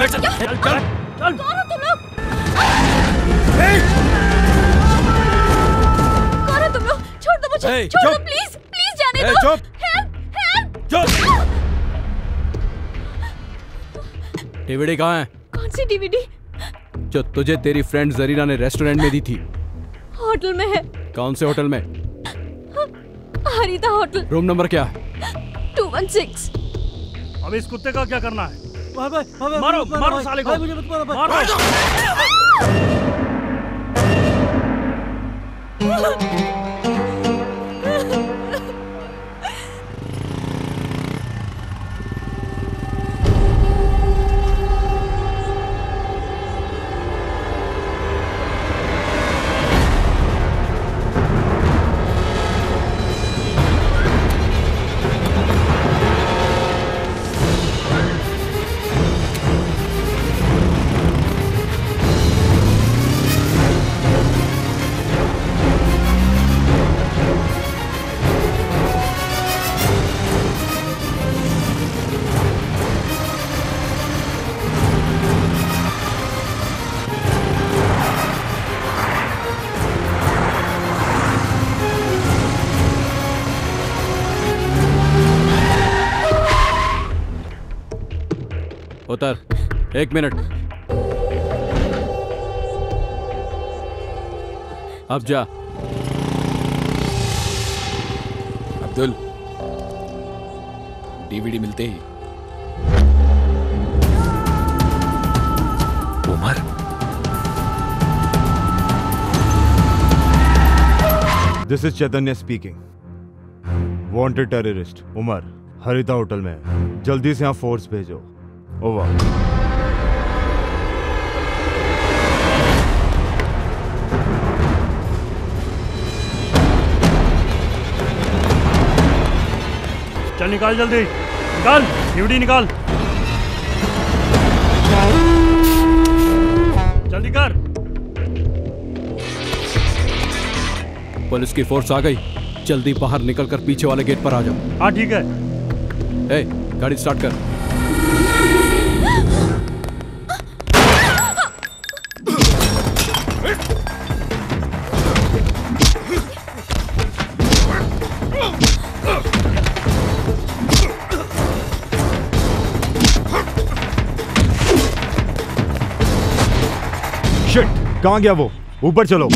चल चल चल चल। कौन हो तुम लोग? कौन हो तुम लोग? छोड़ दो मुझे, छोड़ दो प्लीज, प्लीज जाने दो। Help, help. डीवीडी कहाँ है? कौन सी डीवीडी? जो तुझे तेरी फ्रेंड जरीना ने रेस्टोरेंट में दी थी। होटल में है। कौन से होटल में? हरिता होटल। रूम नंबर क्या है? 216। अब इस कुत्ते का क्या करना है? मारो मारो साले को, मारो। उतर, 1 मिनट। अब जा। अब्दुल, डीवीडी मिलते ही Umar, this is Chaitanya speaking. Wanted terrorist Umar Harita hotel में है। जल्दी से यहाँ फोर्स भेजो। ओवर। चल निकाल जल्दी, निकाल डीवीडी निकाल, जल्दी कर। पुलिस की फोर्स आ गई। जल्दी बाहर निकलकर पीछे वाले गेट पर आ जाओ। हाँ ठीक है। ए, गाड़ी स्टार्ट कर। कहाँ गया वो? ऊपर चलो।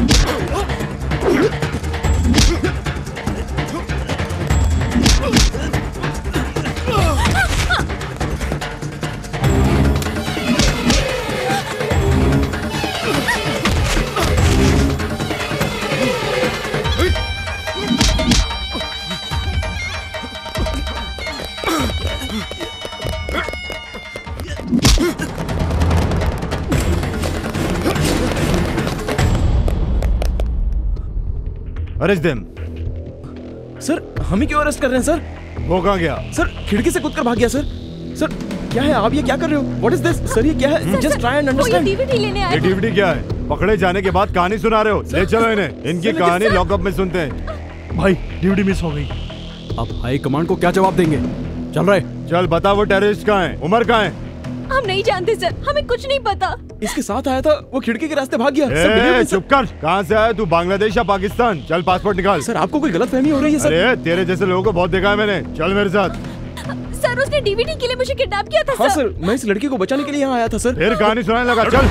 Arrest them. सर हमें क्यों अरेस्ट कर रहे हैं सर? वो कहाँ गया? सर खिड़की से कूदकर भाग गया सर। सर क्या है, आप ये क्या कर रहे हो? What is this? सर ये क्या है? Just try and understand. DVD लेने आया। ये डीवीडी क्या है? पकड़े जाने के बाद कहानी सुना रहे हो? ले चलो इन्हें, इनकी कहानी लॉकअप में सुनते हैं। भाई डीवीडी मिस हो गई। अब हाई कमांड को क्या जवाब देंगे? चल रहे। चल बता, वो टेररिस्ट कहाँ है? उमर कहाँ है? हम नहीं जानते सर, हमें कुछ नहीं पता। इसके साथ आया था, वो खिड़की के रास्ते भाग गया। चुप कर। कहाँ से आया तू? बांग्लादेश या पाकिस्तान? चल पासपोर्ट निकाल। सर आपको कोई गलतफहमी हो रही है सर। अरे तेरे जैसे लोगों को बहुत देखा है मैंने। चल मेरे साथ। सर उसने डीवीडी के लिए मुझे किडनैप किया था। हाँ सर, मैं इस लड़की को बचाने के लिए यहाँ आया था सर। फिर कहानी सुनाने लगा। चल।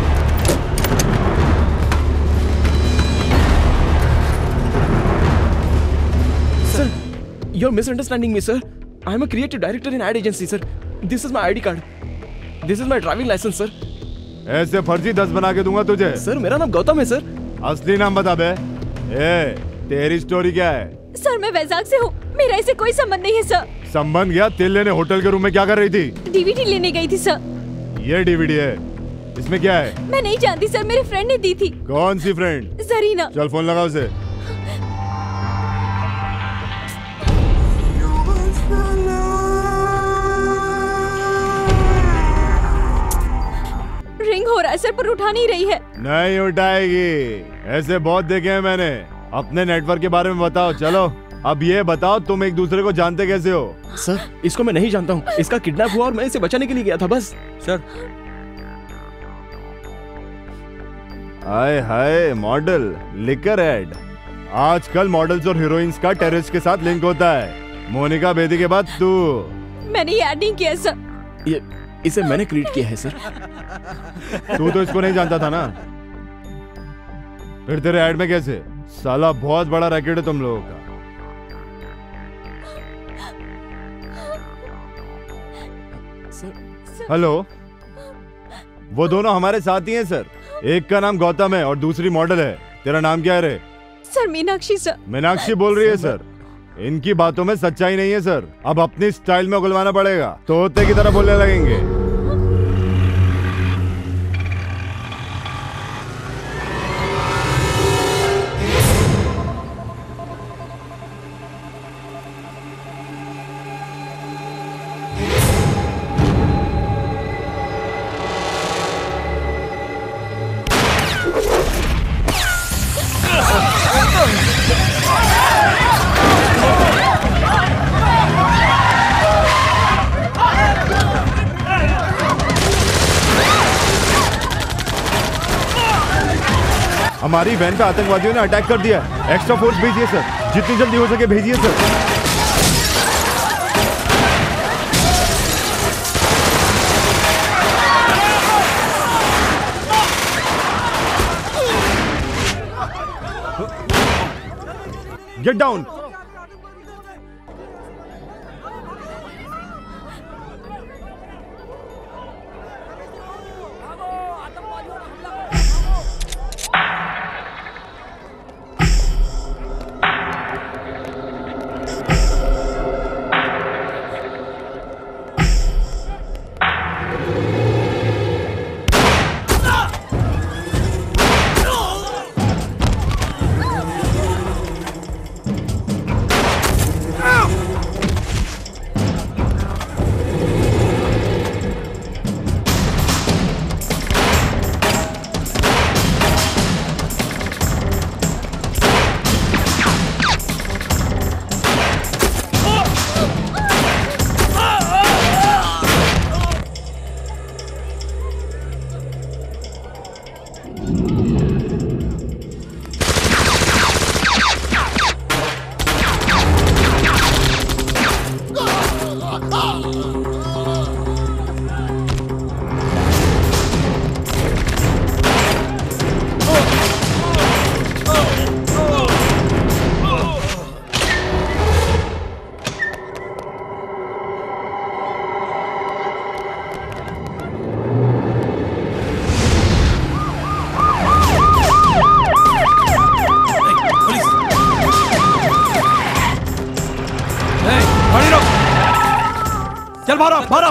Sir you're misunderstanding me sir. I am a creative director in ad agency sir. This is my ID card. This is my driving license sir. ऐसे फर्जी 10 बना के दूंगा तुझे। सर मेरा नाम गौतम है सर। असली नाम बता बे। तेरी स्टोरी क्या है? सर मैं वैजाग से हूँ, मेरा इससे कोई संबंध नहीं है सर। संबंध गया? तिल लेने होटल के रूम में क्या कर रही थी? डीवीडी लेने गई थी सर। ये डीवीडी है, इसमें क्या है? मैं नहीं जानती सर, मेरे फ्रेंड ने दी थी। कौन सी फ्रेंड? जरीना। चल फोन लगा उसे। रिंग हो रहा है सर, पर उठा नहीं रही है। नहीं उठाएगी, ऐसे बहुत देखे हैं मैंने। अपने नेटवर्क के बारे में बताओ। चलो अब ये बताओ तुम एक दूसरे को जानते कैसे हो? सर इसको मैं नहीं जानता हूँ, इसका किडनैप हुआ और मैं इसे बचाने के लिए गया था बस। Sir hi hi model liquor ad. आजकल मॉडल्स और हीरोइंस का टेररिस्ट के साथ लिंक होता है। मोनिका बेदी के बाद तू। मैंने ये ऐड नहीं किया सर। ये इसे मैंने क्रिएट किया है सर। तू तो इसको नहीं जानता था ना, फिर तेरे ऐड में कैसे? साला बहुत बड़ा रैकेट है तुम लोगों का। हेलो, वो दोनों हमारे साथ ही हैं सर। एक का नाम गौतम है और दूसरी मॉडल है। तेरा नाम क्या है रे? Sir Meenakshi sir. मीनाक्षी बोल रही है सर। इनकी बातों में सच्चाई नहीं है सर। अब अपनी स्टाइल में उगलवाना पड़ेगा, तोते की तरह बोलने लगेंगे। हमारी वैन पे आतंकवादियों ने अटैक कर दिया। एक्स्ट्रा फोर्स भेजिए सर, जितनी जल्दी हो सके भेजिए सर। Get down. चल भारा भारा।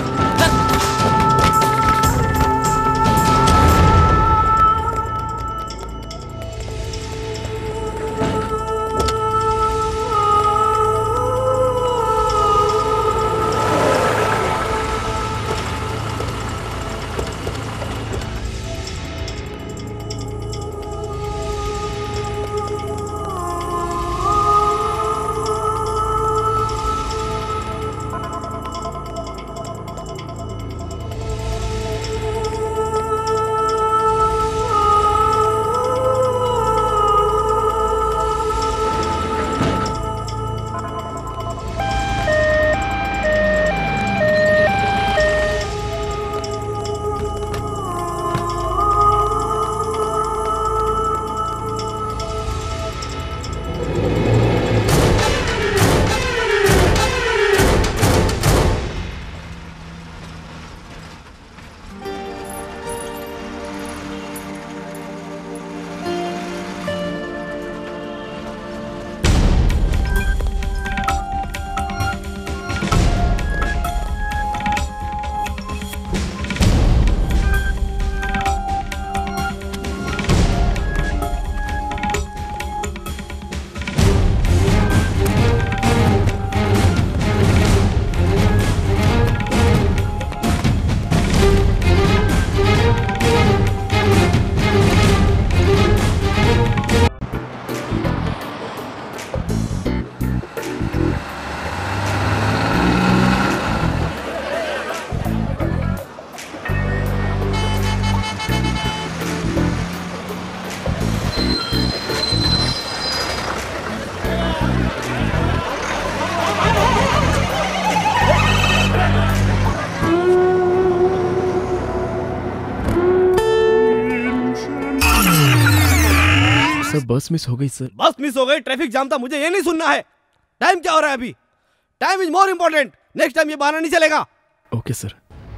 बस मिस हो गई सर। बस मिस हो गई, ट्रैफिक जाम था, मुझे ये नहीं सुनना है। टाइम क्या हो रहा है अभी? Time is more important. Next time ये बहाना नहीं चलेगा। Okay sir.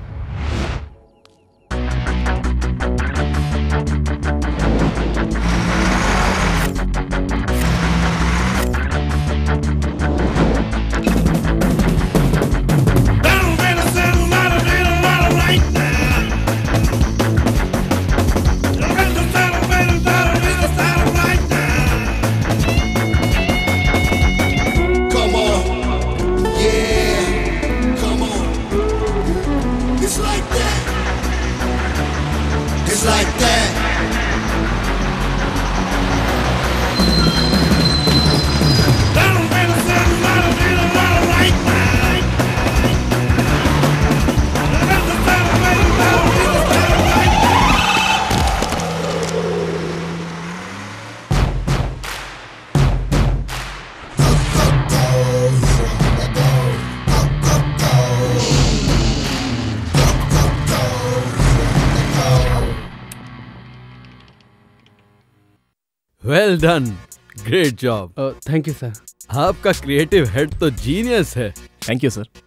Well done, great job. Thank you sir. आपका क्रिएटिव हेड तो जीनियस है। Thank you sir.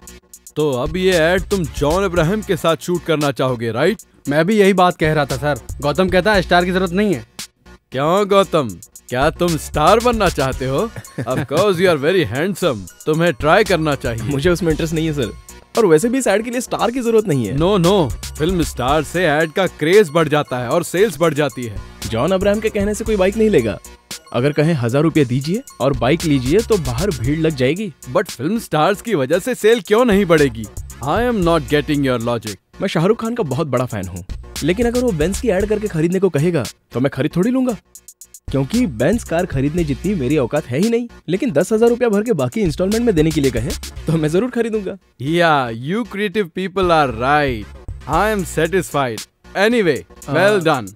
तो अब ये एड तुम जॉन अब्राहम के साथ शूट करना चाहोगे, राइट? मैं भी यही बात कह रहा था सर। गौतम कहता है स्टार की जरूरत नहीं है। क्यों गौतम, क्या तुम स्टार बनना चाहते हो? Of course you are very handsome, तुम्हें ट्राई करना चाहिए। मुझे उसमें इंटरेस्ट नहीं है सर, और वैसे भी इस एड के लिए स्टार की जरूरत नहीं है। नो नो, फिल्म स्टार से एड का क्रेज बढ़ जाता है और सेल्स बढ़ जाती है। जॉन अब्राहम के कहने से कोई बाइक नहीं लेगा। अगर कहें 1000 रुपये दीजिए और बाइक लीजिए तो बाहर भीड़ लग जाएगी। बट फिल्म स्टार्स की वजह से सेल क्यों नहीं बढ़ेगी? I am not getting your logic. मैं शाहरुख खान का बहुत बड़ा फैन हूँ, लेकिन अगर वो बेंज की एड करके खरीदने को कहेगा तो मैं खरीद थोड़ी लूंगा, क्योंकि बेंज कार खरीदने जितनी मेरी औकात है ही नहीं। लेकिन 10,000 रुपया भर के बाकी इंस्टॉलमेंट में देने के लिए कहे तो मैं जरूर खरीदूंगा। Yeah you creative people are right. I am satisfied. Anyway, well done.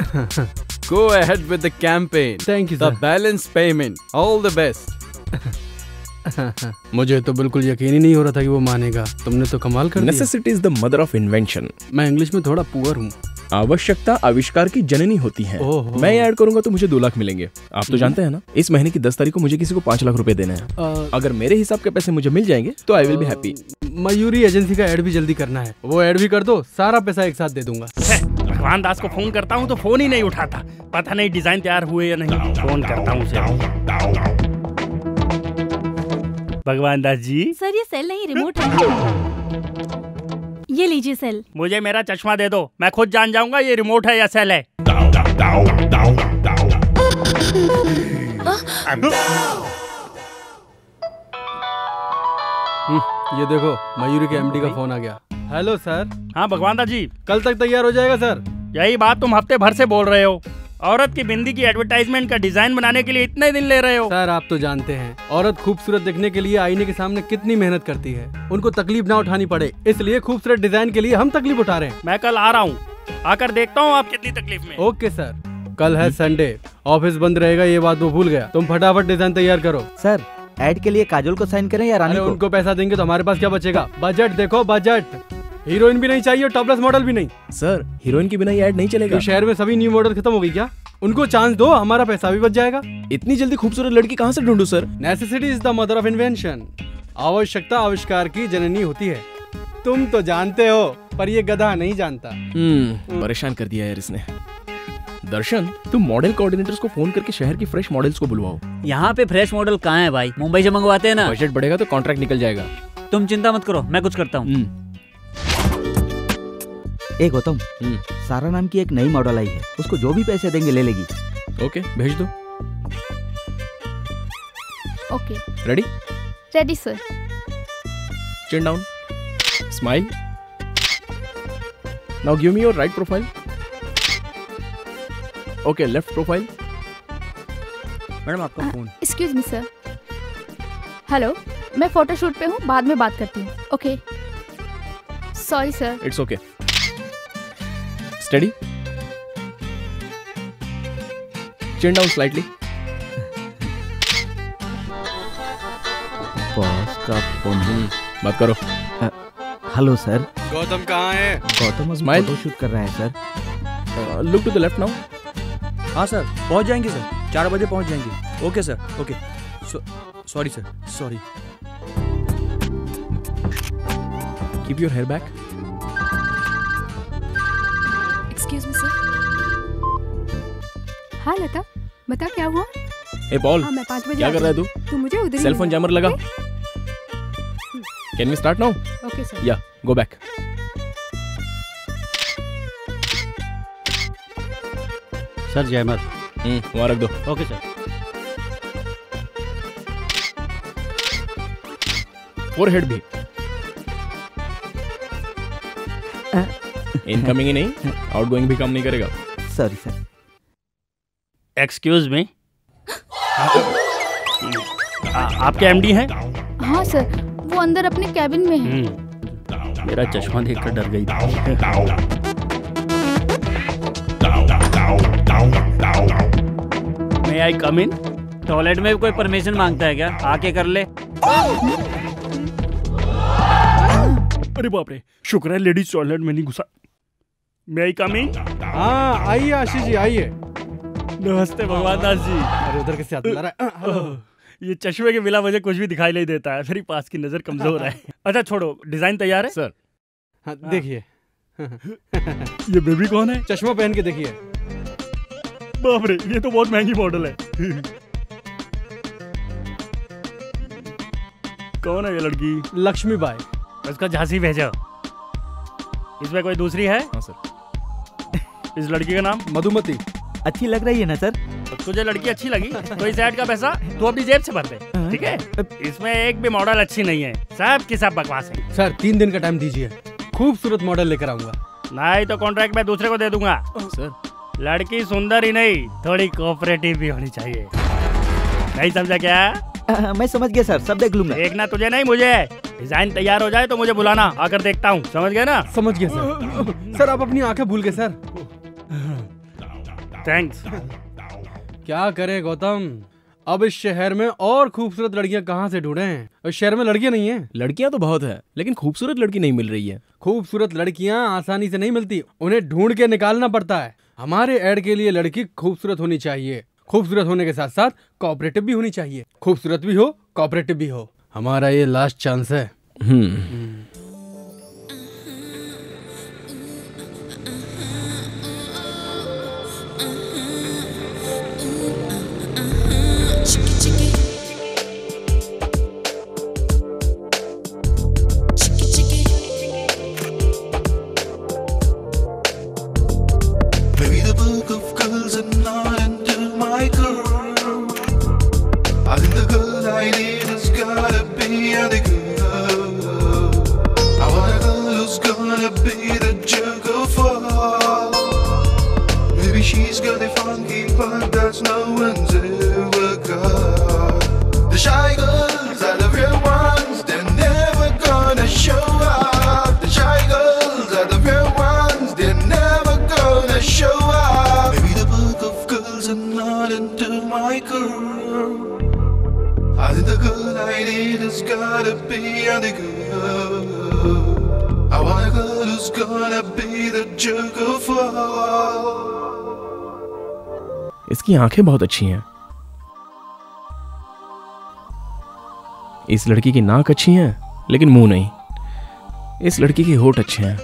Go ahead with the campaign. Thank you, The sir. balance payment. All the best. मुझे तो बिल्कुल यकीन ही नहीं हो रहा था कि वो मानेगा। तुमने तो कमाल कर दिया। Necessity is the mother of invention. मैं इंग्लिश में थोड़ा पुअर हूँ। आवश्यकता आविष्कार की जननी होती है। मैं ऐड करूंगा तो मुझे 2 लाख मिलेंगे। आप तो जानते हैं ना, इस महीने की 10 तारीख को मुझे किसी को 5 लाख रुपए देने हैं। अगर मेरे हिसाब के पैसे मुझे मिल जाएंगे तो I will be happy. Mayuri agency ad ऐड भी जल्दी करना है। वो ऐड भी कर दो, सारा पैसा एक साथ दे दूंगा। भगवान दास को फोन करता हूँ तो फोन ही नहीं उठाता। पता नहीं डिजाइन तैयार हुए या नहीं। फोन करता हूँ उसे। भगवान दास जी। सर ये सेल नहीं, रिमोट है। ये लीजिए सेल। मुझे मेरा चश्मा दे दो, मैं खुद जान जाऊंगा ये रिमोट है या सेल है। ये देखो, मयूरी के एमडी का फोन आ गया। Hello sir. हाँ भगवान दास जी। कल तक तैयार हो जाएगा सर। यही बात तुम हफ्ते भर से बोल रहे हो। औरत की बिंदी की एडवर्टाइजमेंट का डिजाइन बनाने के लिए इतने दिन ले रहे हो। सर आप तो जानते हैं, औरत खूबसूरत दिखने के लिए आईने के सामने कितनी मेहनत करती है। उनको तकलीफ ना उठानी पड़े, इसलिए खूबसूरत डिजाइन के लिए हम तकलीफ उठा रहे हैं। मैं कल आ रहा हूँ, आकर देखता हूँ आप कितनी तकलीफ में। Okay sir. कल है संडे, ऑफिस बंद रहेगा, ये बात वो भूल गया। तुम फटाफट डिजाइन तैयार करो। सर ऐड के लिए काजोल को साइन करें या रानी को? उनको पैसा देंगे तो हमारे पास क्या बचेगा? बजट देखो, बजट। हीरोइन भी नहीं चाहिए, टॉपलेस मॉडल भी नहीं। सर हीरोइन की बिना ऐड नहीं चलेगा। तो शहर में सभी न्यू मॉडल खत्म हो गई क्या? उनको चांस दो, हमारा पैसा भी बच जाएगा। इतनी जल्दी खूबसूरत लड़की कहाँ से ढूंढूं sir? Necessity is the mother of invention. आवश्यकता आविष्कार की जननी होती है। तुम तो जानते हो, पर ये गधा नहीं जानता। परेशान कर दिया यार इसने। दर्शन, तुम मॉडल कोऑर्डिनेटर्स को फोन करके शहर की फ्रेश मॉडल्स को बुलवाओ। यहाँ पे फ्रेश मॉडल कहाँ है भाई? मुंबई से मंगवाते हैं ना। बजट बढ़ेगा तो कॉन्ट्रैक्ट निकल जाएगा। तुम चिंता मत करो, मैं कुछ करता हूँ। ए गौतम, सारा नाम की एक नई मॉडल आई है, उसको जो भी पैसे देंगे ले लेगी। ओके, भेज दो। Okay. Ready? Ready sir. Chin down, smile. Now give me your right profile. Okay, left profile. Madam आपका phone. Excuse me sir. Hello, मैं फोटोशूट पे हूँ, बाद में बात करती हूँ। Okay. Sorry sir. It's okay. Steady. Chin down slightly. Boss का फोन। बात करो। Hello sir. गौतम कहाँ है? गौतम स्माइल। फोटोशूट कर रहा है sir. Look to the left now. हाँ सर, पहुंच जाएंगे सर। 4 बजे पहुंच जाएंगे। Okay sir, okay. Sorry sir, sorry. Keep your hair back. Excuse me sir. हाँ लता, बता क्या हुआ? ए पॉल, हाँ, मैं 5 बजे क्या कर रहा है तू? तू मुझे उधर ही सेल फोन जैमर लगा। Can we start now? Okay sir. Yeah go back. Sir jammer. वहाँ रख दो। Okay sir. फोरहेड भी। इनकमिंग ही नहीं, आउटगोइंग भी काम नहीं करेगा। Sorry sir. एक्सक्यूज मी, आपके एमडी हैं? हाँ सर, वो अंदर अपने कैबिन में है। मेरा चश्मा देखकर डर गई थी। मे आई कम इन? टॉयलेट में भी कोई परमिशन मांगता है क्या? आके कर ले। अरे बाप रे, शुक्र है लेडीज टॉयलेट में नहीं घुसा। मे आई कम इन? हाँ आइए आशीष जी, आइए। नमस्ते भगवान दास जी। अरे उधर कैसे हाथ मिला रहा है? ये चश्मे के बिना मुझे कुछ भी दिखाई नहीं देता है, मेरी पास की नजर कमजोर है। अच्छा छोड़ो, डिजाइन तैयार है सर? हाँ देखिए। ये बेबी कौन है? चश्मा पहन के देखिए। बाप रे, ये तो बहुत महंगी मॉडल है। कौन है ये लड़की? लक्ष्मी बाई। उसका झांसी भेजो। इसमें कोई दूसरी है? हाँ सर। इस लड़की का नाम? मधुमती। अच्छी लग रही है ना सर? तुझे लड़की अच्छी लगी तो इस ऐड का पैसा तू अपनी जेब से भर दे, ठीक है? इसमें एक भी मॉडल अच्छी नहीं है, सब की सब बकवास है। सर 3 दिन का टाइम दीजिए, खूबसूरत मॉडल लेकर आऊंगा। नहीं तो कॉन्ट्रैक्ट मैं दूसरे को दे दूंगा। सर लड़की सुंदर ही नहीं, थोड़ी कोऑपरेटिव भी होनी चाहिए। नहीं समझा क्या? मैं समझ गया सर, सब देख लूंगा। देखना तुझे नहीं मुझे। डिजाइन तैयार हो जाए तो मुझे बुलाना, आकर देखता हूँ। समझ गए ना? समझ गया सर। सर आप अपनी आंखें भूल गए सर। थैंक्स। क्या करें गौतम, अब इस शहर में और खूबसूरत लड़कियां कहाँ से ढूंढें? इस शहर में लड़कियां नहीं हैं। लड़कियां तो बहुत है, लेकिन खूबसूरत लड़की नहीं मिल रही है। खूबसूरत लड़कियां आसानी से नहीं मिलती, उन्हें ढूंढ के निकालना पड़ता है। हमारे ऐड के लिए लड़की खूबसूरत होनी चाहिए, खूबसूरत होने के साथ साथ कोऑपरेटिव भी होनी चाहिए। खूबसूरत भी हो, कोऑपरेटिव भी हो। हमारा ये लास्ट चांस है। इसकी आंखें बहुत अच्छी हैं। इस लड़की की नाक अच्छी है, लेकिन मुंह नहीं। इस लड़की के होठ अच्छे हैं।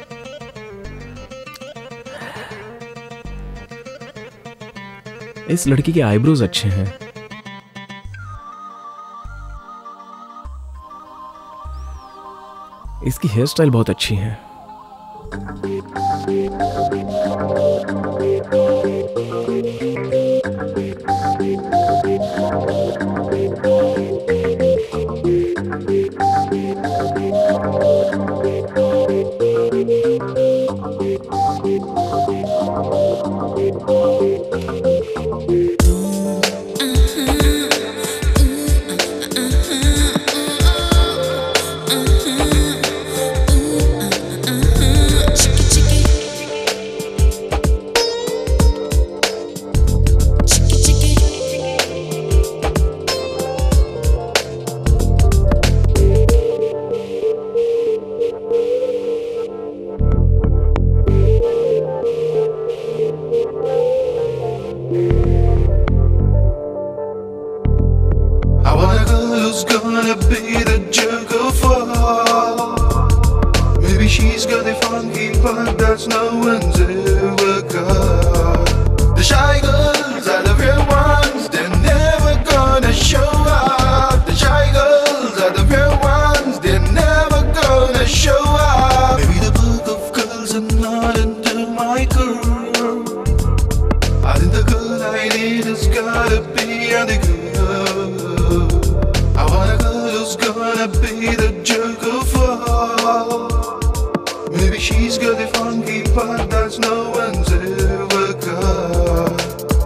इस लड़की के आईब्रोज अच्छे हैं। इसकी हेयर स्टाइल बहुत अच्छी है। that's no one's ever got. The shy girls are the real ones, they're never gonna show up. The shy girls are the real ones, they're never gonna show up. Maybe the book of girls are not into my girl. I think the girl I need has gotta be the girl. I want a girl who's gonna be the jerk of all. Maybe she's got the funky part that no one's ever got.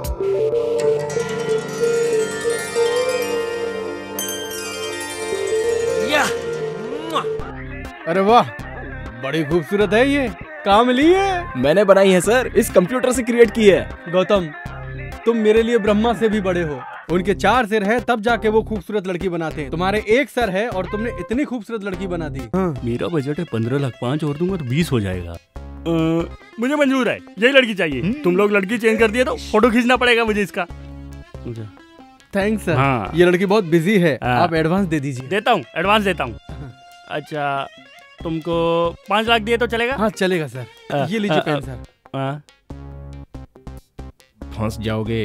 अरे वाह, बड़ी खूबसूरत है ये। काम ली है? मैंने बनाई है सर, इस कंप्यूटर से क्रिएट की है। गौतम, तुम मेरे लिए ब्रह्मा से भी बड़े हो। उनके 4 सिर है तब जाके वो खूबसूरत लड़की बनाते हैं। तुम्हारे 1 सर है और तुमने इतनी खूबसूरत लड़की बना दी। मेरा बजट है 15 लाख, 5 और दूंगा तो 20 हो जाएगा। मुझे मंजूर है, यही लड़की चाहिए। तुम लोग लड़की चेंज कर दिए तो फोटो खींचना पड़ेगा मुझे इसका। Thanks sir. हाँ। ये लड़की बहुत बिजी है, आप एडवांस दे दीजिए। देता हूँ, एडवांस देता हूँ। अच्छा, तुमको 5 लाख दिए तो चलेगा? हाँ चलेगा सर। ये लीजिए पेन सर। फंस जाओगे।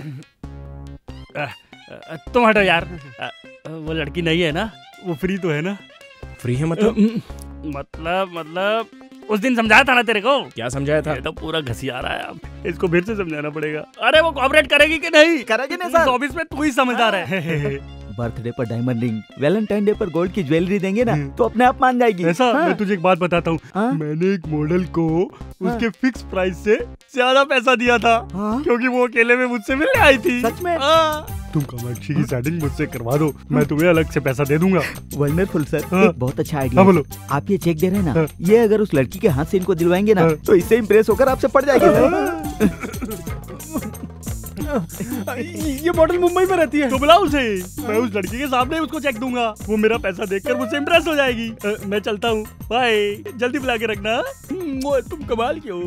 तुम हटो यार। वो लड़की नहीं है ना, वो फ्री तो है ना? फ्री है मतलब? मतलब उस दिन समझाया था ना तेरे को। क्या समझाया था? ये तो पूरा घसिया रहा है, अब इसको फिर से समझाना पड़ेगा। अरे वो कोऑपरेट करेगी कि नहीं? करेगी नहीं सर। ऑफिस में तू ही समझदार है। बर्थडे पर डायमंड रिंग, वैलेंटाइन डे पर गोल्ड की ज्वेलरी देंगे ना तो अपने आप मान जाएगी। ऐसा? हाँ। मैं तुझे एक बात बताता हूँ। मैंने एक मॉडल को उसके फिक्स प्राइस से ज्यादा पैसा दिया था, क्योंकि वो अकेले में मुझसे मिलने आई थी। सच में? तुम कामाक्षी की सेटिंग मुझसे करवा दो, मैं तुम्हें अलग से पैसा दे दूंगा। वंडरफुल सर, एक बहुत अच्छा आइडिया। बोलो। आप ये चेक दे रहे हैं ना, ये अगर उस लड़की के हाथ से इनको दिलवाएंगे ना तो इससे इम्प्रेस होकर आपसे पड़ जाएगी सर। ये मॉडल मुंबई में रहती है। तो बुलाओ उसे, मैं उस लड़की के सामने उसको चेक दूंगा। वो मेरा पैसा देखकर मुझसे इम्प्रेस हो जाएगी। मैं चलता हूँ, बाय। जल्दी बुला के रखना। तुम कमाल क्यों?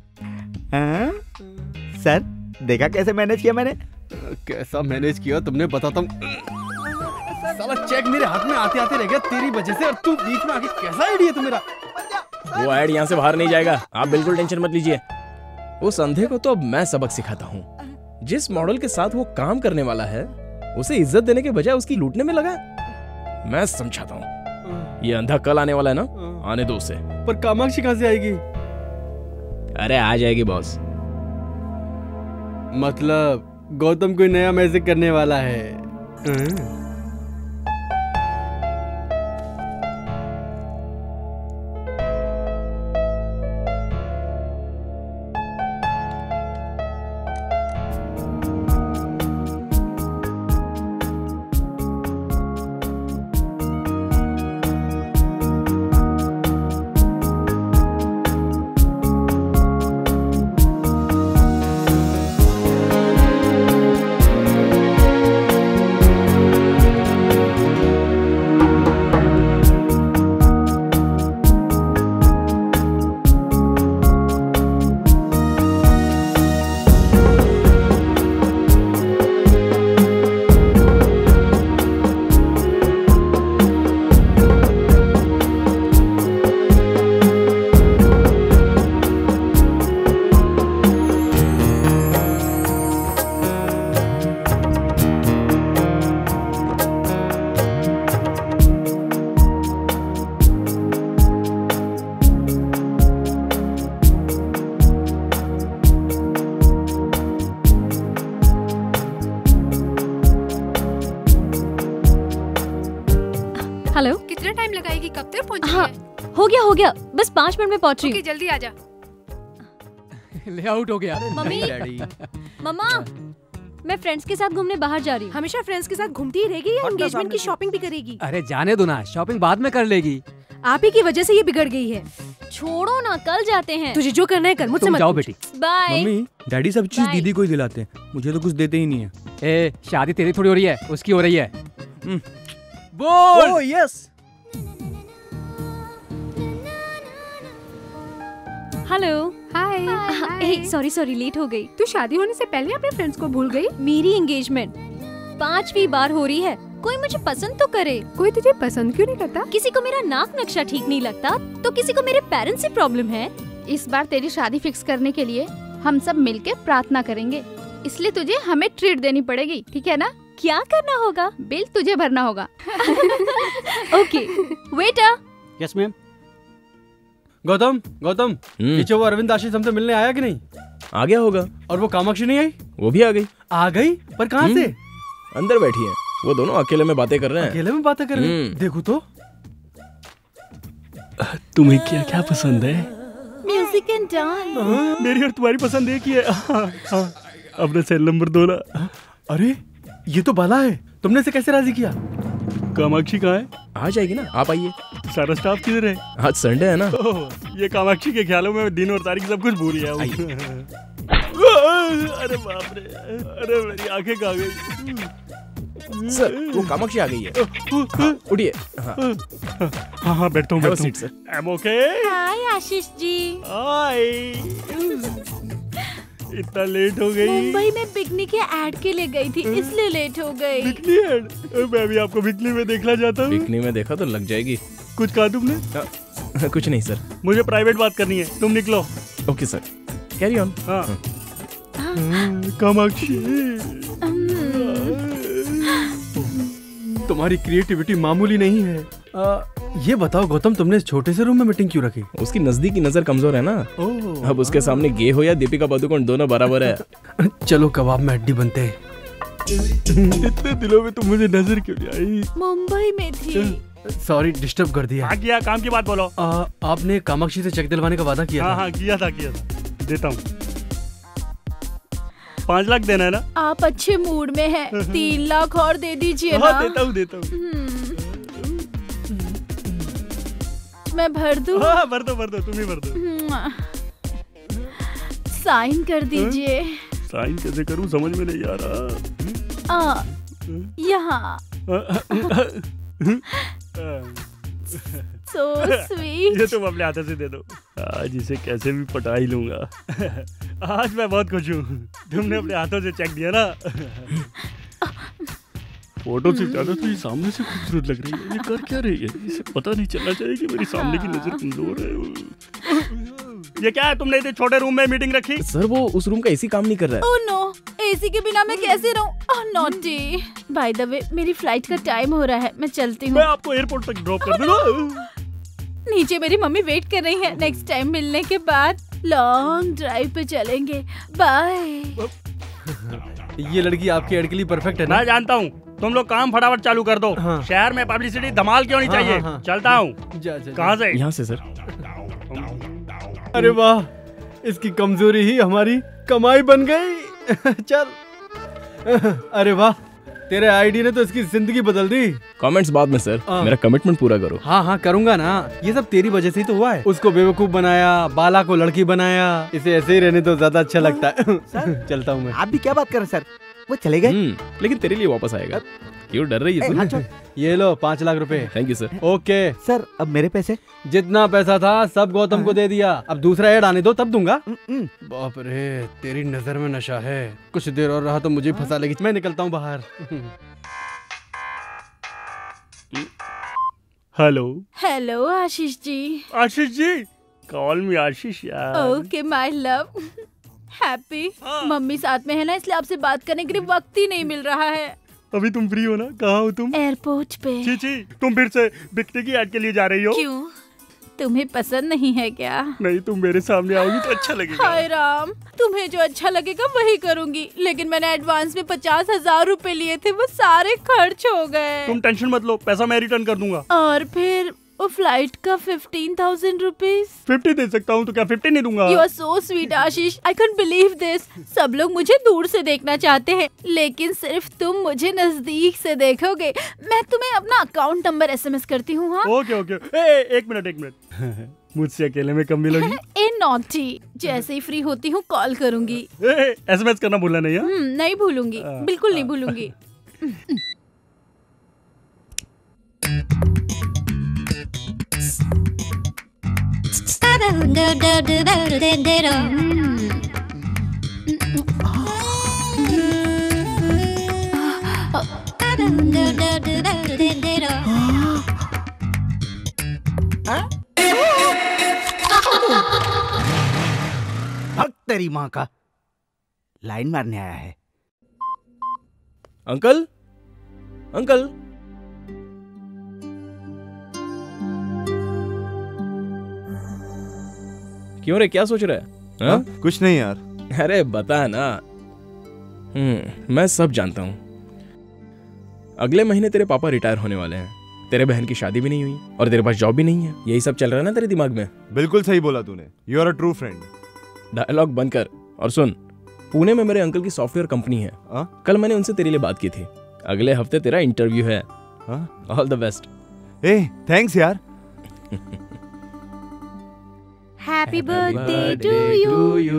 सर देखा कैसे मैनेज किया मैंने? कैसा मैनेज किया तुमने, बताता हूँ। साला चेक मेरे हाथ में आते आते रह गया तेरी वजह से, और तू बीच में आके कैसा आइडिया है मेरा। वो ऐड यहाँ से बाहर नहीं जाएगा, आप बिल्कुल टेंशन मत लीजिए। उस अंधे को तो अब मैं सबक सिखाता हूँ। जिस मॉडल के साथ वो काम करने वाला है उसे इज्जत देने के बजाय उसकी लूटने में लगा। मैं समझाता हूँ। ये अंधा कल आने वाला है ना, आने दो उसे। पर कामाक्षी कहाँ से आएगी? अरे आ जाएगी बॉस। मतलब गौतम कोई नया मैजिक करने वाला है। हेलो, कितना टाइम लगाएगी? कब तक पहुंचेगी? हाँ, हो गया, बस 5 मिनट में पहुंच रही हूँ। जल्दी आजा। ले आउट हो गया। मम्मी, मम्मा, मैं फ्रेंड्स के साथ घूमने बाहर जा रही हूँ। हमेशा फ्रेंड्स के साथ घूमती ही रहेगी या एंगेजमेंट की शॉपिंग भी करेगी? अरे जाने दो ना, शॉपिंग बाद में कर लेगी। आप ही की वजह से ये बिगड़ गई है। छोड़ो ना, कल जाते हैं। तुझे जो करना है कर, मुझसे मत जाओ पूछ। बेटी। बाय। मम्मी, डैडी सब चीज Bye. दीदी को ही दिलाते हैं, मुझे तो कुछ देते ही नहीं है। ए, शादी तेरी थोड़ी हो रही है, उसकी हो रही है। बोल। Oh yes. Hello. Hi. Sorry late हो गई। तू शादी होने से पहले अपने फ्रेंड्स को भूल गई? मेरी एंगेजमेंट 5वीं बार हो रही है। कोई मुझे पसंद तो करे। कोई तुझे पसंद क्यों नहीं करता? किसी को मेरा नाक नक्शा ठीक नहीं लगता तो किसी को मेरे पेरेंट्स से प्रॉब्लम है। इस बार तेरी शादी फिक्स करने के लिए हम सब मिलके प्रार्थना करेंगे, इसलिए तुझे हमें ट्रीट देनी पड़ेगी, ठीक है ना? क्या करना होगा? बिल तुझे भरना होगा। Okay waiter. Yes ma'am. Gautam Gautam, पीछे वो अरविंद आशीष हमसे मिलने आया कि नहीं? आ गया होगा। और वो कामाक्षी नहीं आई? वो भी आ गई। आ गई? पर कहाँ से? अंदर बैठी है। वो दोनों अकेले में बातें कर रहे हैं। अकेले में बातें कर रहे हैं? देखो तो। तुम्हें क्या क्या पसंद है? Music and dance. मेरी और तुम्हारी पसंद एक ही है। अपने सेल नंबर 2 ना। अरे ये तो बाला है, तुमने इसे कैसे राजी किया? कामाक्षी कहाँ है? आ जाएगी ना, आप आइए। सारा स्टाफ किधर है? आज संडे है ना। ये कामाक्षी के ख्यालों में दिन और तारीख सब कुछ भूल गया हूँ। अरे बाप रे, अरे मेरी आंखें कहाँ गई? सर वो कामाक्षी आ गई है। उठिए। हाँ बैठता हूँ seat sir. I'm okay? Hi Ashish ji. Hi. इतना लेट हो गई? मुंबई में बिकनी के ऐड के लिए गई थी, इसलिए लेट हो गई। Bikini ad? मैं भी आपको बिकनी में देखना चाहता हूँ। बिकनी में देखा तो लग जाएगी। कुछ कहा तुमने? कुछ नहीं सर। मुझे प्राइवेट बात करनी है, तुम निकलो। Okay sir, carry on. हाँ। कामाक्षी, तुम्हारी क्रिएटिविटी मामूली नहीं है। ये बताओ गौतम, तुमने इस छोटे से रूम में मीटिंग क्यों रखी? उसकी नजदीकी नजर कमजोर है ना। अब उसके सामने गे हो या दीपिका पादुकोण दोनों बराबर है। चलो कबाब में हड्डी बनते हैं। इतने दिनों में तुम मुझे नजर क्यों नहीं आई? मुंबई में थी। सॉरी डिस्टर्ब कर दिया। हाँ किया, काम की बात बोलो। आपने कामाक्षी से चेक दिलवाने का वादा किया था। हाँ किया था। देता हूँ। 5 लाख देना है ना? आप अच्छे मूड में हैं। 3 लाख और दे दीजिए ना। देता हूँ। मैं भर दूँ? हाँ भर दो, तुम ही भर दो। साइन कर दीजिए। साइन कैसे करूँ समझ में नहीं आ रहा। यहाँ। So sweet. ये तुम अपने हाथों से दे दो। आज इसे कैसे भी पटा ही लूंगा। आज मैं बहुत खुश हूँ। तुमने अपने हाथों से चेक दिया ना। फोटो से ज्यादा तो ये सामने से खूबसूरत लग रही है। ये कर क्या रही है? इसे पता नहीं चलना चाहिए कि मेरी सामने की नजर कमजोर है। ये क्या है, तुमने इतने छोटे रूम में मीटिंग रखी? सर वो उस रूम का एसी काम नहीं कर रहा है। ओह नो, एसी के बिना मैं कैसे रहूं? Oh naughty. By the way मेरी फ्लाइट का टाइम हो रहा है, मैं चलती हूँ। मैं आपको एयरपोर्ट तक ड्रॉप कर दूंगा। नीचे मेरी मम्मी वेट कर रही है। नेक्स्ट टाइम मिलने के बाद लॉन्ग ड्राइव पे चलेंगे। बाय। ये लड़की आपके ऐड के लिए परफेक्ट है ना? मैं जानता हूँ। तुम लोग काम फटाफट चालू कर दो। हाँ। शहर में पब्लिसिटी धमाल क्यों नहीं चाहिए? हाँ। चलता हूँ। कहाँ से? यहाँ से सर। अरे वाह, इसकी कमजोरी ही हमारी कमाई बन गई। चल। अरे वाह, तेरे आईडी ने तो इसकी जिंदगी बदल दी। कमेंट्स बाद में सर, मेरा कमिटमेंट पूरा करो। हाँ करूंगा ना। ये सब तेरी वजह से ही तो हुआ है। उसको बेवकूफ बनाया, बाला को लड़की बनाया। इसे ऐसे ही रहने तो ज्यादा अच्छा लगता है। चलता हूँ मैं। आप भी क्या बात कर रहे सर? वो चले गए? लेकिन तेरे लिए वापस आएगा। क्यों डर रही है? ये लो 5 लाख रुपए। Thank you sir. Okay sir, अब मेरे पैसे? जितना पैसा था सब गौतम को दे दिया। अब दूसरा ऐड आने दो तब दूंगा। बाप रे, तेरी नजर में नशा है। कुछ देर और रहा तो मुझे फंसा लेगी। मैं निकलता हूँ बाहर। Hello Ashish ji. Ashish ji, call me Ashish यार। Okay my love. Happy. Mummy साथ में है ना, इसलिए आपसे बात करने के लिए वक्त ही नहीं मिल रहा है। अभी तुम फ्री हो ना? कहाँ हो तुम? एयरपोर्ट पे। चीची, तुम फिर से बिकनी की ऐड के लिए जा रही हो? क्यों? तुम्हें पसंद नहीं है क्या? नहीं, तुम मेरे सामने आओगी तो अच्छा लगेगा। हाय राम, तुम्हें जो अच्छा लगेगा वही करूंगी। लेकिन मैंने एडवांस में 50,000 रुपए लिए थे, वो सारे खर्च हो गए। तुम टेंशन मत लो, पैसा मैं रिटर्न कर दूंगा। और फिर वो फ्लाइट का 15,000 रुपीज। 50 दे सकता हूँ तो क्या 50 नहीं दूंगा? You are so sweet Ashish, I can't believe this। सब लोग मुझे दूर से देखना चाहते हैं, लेकिन सिर्फ तुम मुझे नजदीक से देखोगे। मैं तुम्हें अपना अकाउंट नंबर SMS करती हूँ। हाँ ओके। एक मिनट। मुझसे अकेले में कब मिलोगी? ए नॉटी, जैसे ही फ्री होती हूँ कॉल करूँगी। SMS करना भूलना नहीं है? नहीं भूलूंगी, बिल्कुल नहीं भूलूंगी। तेरी माँ का लाइन मारने आया है। अंकल अंकल क्यों रे, क्या सोच रहा है? हाँ? कुछ नहीं यार। अरे बता ना। मैं सब जानता हूँ। अगले महीने तेरे पापा रिटायर होने वाले हैं, तेरे बहन की शादी भी नहीं हुई और तेरे पास जॉब भी नहीं है। यही सब चल रहा है ना तेरे दिमाग में? बिल्कुल सही बोला तूने। You are a true friend. Dialogue बंद कर और सुन, पुणे में मेरे अंकल की सॉफ्टवेयर कंपनी है। कल मैंने उनसे तेरे लिए बात की थी। अगले हफ्ते तेरा इंटरव्यू है। All the best. Hey thanks यार। Happy birthday to you.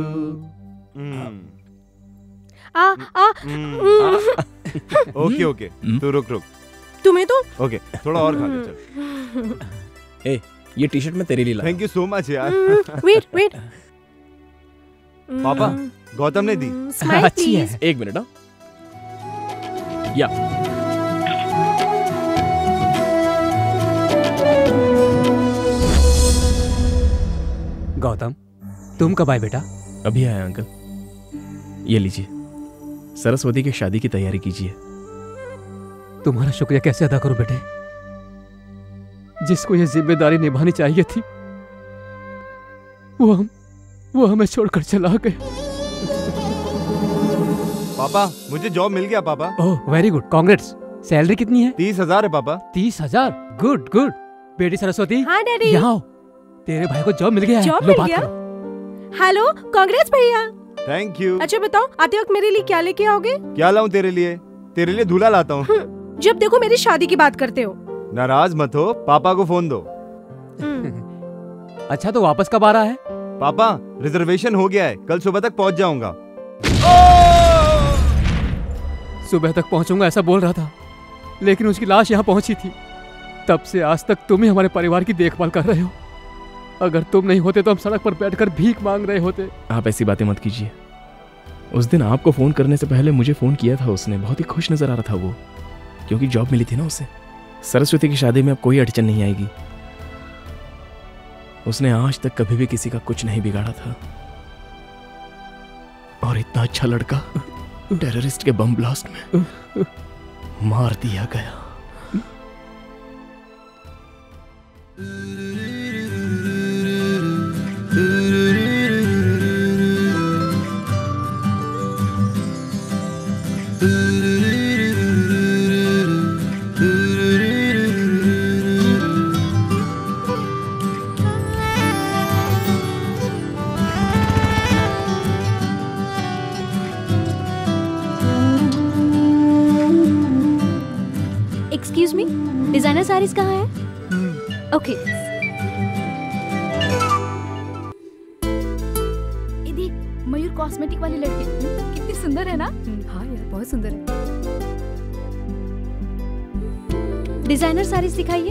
Okay okay, तू रुक। तुम्हें तो ओके, थोड़ा और खा ले चल। ए ये टी शर्ट मैं तेरे लिए लाया। थैंक यू सो मच यार। वेट पापा, गौतम ने दी। अच्छी है। एक मिनट। या गौतम, तुम कब आए बेटा? अभी आया अंकल। ये लीजिए, सरस्वती की शादी की तैयारी कीजिए। तुम्हारा शुक्रिया कैसे अदा करूं बेटे? जिसको ये जिम्मेदारी निभानी चाहिए थी वो हमें छोड़कर चला गया। पापा, मुझे जॉब मिल गया पापा। Oh very good, congrats. Salary कितनी है? 30,000 है पापा। 30,000? Good good. बेटी सरस्वती, हाँ डैडी। यहाँ आओ। तेरे भाई को जॉब मिल गया है। जॉब लो मिल बात गया? करो। हेलो, कांग्रेस भैया। Thank you. अच्छा बताओ, आते वक्त मेरे लिए क्या लेके आओगे? क्या लाऊं तेरे लिए? तेरे लिए दूल्हा लाता हूँ। जब देखो मेरी शादी की बात करते हो। नाराज मत हो, पापा को फोन दो। अच्छा तो वापस कब आ रहा है? पापा, रिजर्वेशन हो गया है, कल सुबह तक पहुंच जाऊंगा। सुबह तक पहुंचूंगा ऐसा बोल रहा था, लेकिन उसकी लाश यहाँ पहुंची थी। तब से आज तक तुम ही हमारे परिवार की देखभाल कर रहे हो। अगर तुम नहीं होते तो हम सड़क पर बैठकर भीख मांग रहे होते। आप ऐसी बातें मत कीजिए। उस दिन आपको फोन करने से पहले मुझे फोन किया था उसने। बहुत ही खुश नजर आ रहा था वो, क्योंकि जॉब मिली थी ना उसे। सरस्वती की शादी में अब कोई अड़चन नहीं आएगी। उसने आज तक कभी भी किसी का कुछ नहीं बिगाड़ा था। और इतना अच्छा लड़का टेररिस्ट के बम ब्लास्ट में मार दिया गया। एक्सक्यूज मी, डिजाइनर साड़ीज कहाँ है? ओके। ये देख, मयूर कॉस्मेटिक वाली लड़की कितनी सुंदर है ना? हाँ यार, बहुत सुंदर है। डिजाइनर साड़ीज दिखाइए।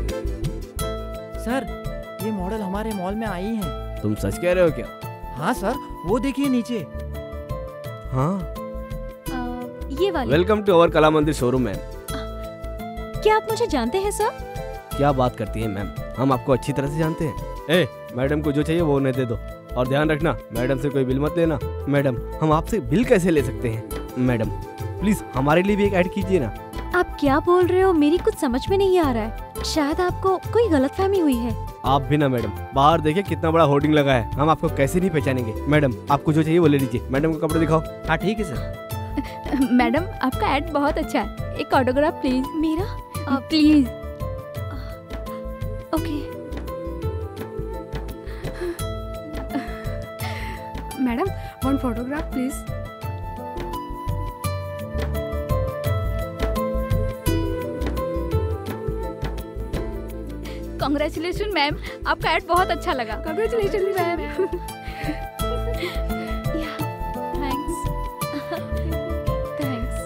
सर, ये मॉडल हमारे मॉल में आई हैं। तुम सच कह रहे हो क्या? हाँ सर, वो देखिए नीचे। हाँ। ये वाली। वेलकम टू अवर कला मंदिर शोरूम मैम। क्या आप मुझे जानते हैं सर? क्या बात करती है मैम, हम आपको अच्छी तरह से जानते हैं। ए, मैडम को जो चाहिए वो उन्हें दे दो। और ध्यान रखना, मैडम से कोई बिल मत लेना। मैडम, हम आपसे बिल कैसे ले सकते हैं? मैडम प्लीज हमारे लिए भी एक ऐड कीजिए ना। आप क्या बोल रहे हो? मेरी कुछ समझ में नहीं आ रहा है। शायद आपको कोई गलतफहमी हुई है। आप भी ना मैडम, बाहर देखिए कितना बड़ा होर्डिंग लगा है, हम आपको कैसे नहीं पहचानेंगे। मैडम, आपको जो चाहिए वो ले लीजिए। मैडम को कपड़े दिखाओ। हाँ ठीक है सर। मैडम, आपका एड बहुत अच्छा है। एक ऑटोग्राफ प्लीज। मेरा? Please. Okay. Madam, one photograph please. Congratulation ma'am, आपका एड बहुत अच्छा लगा। Congratulation ma'am. थैंक्स। थैंक्स।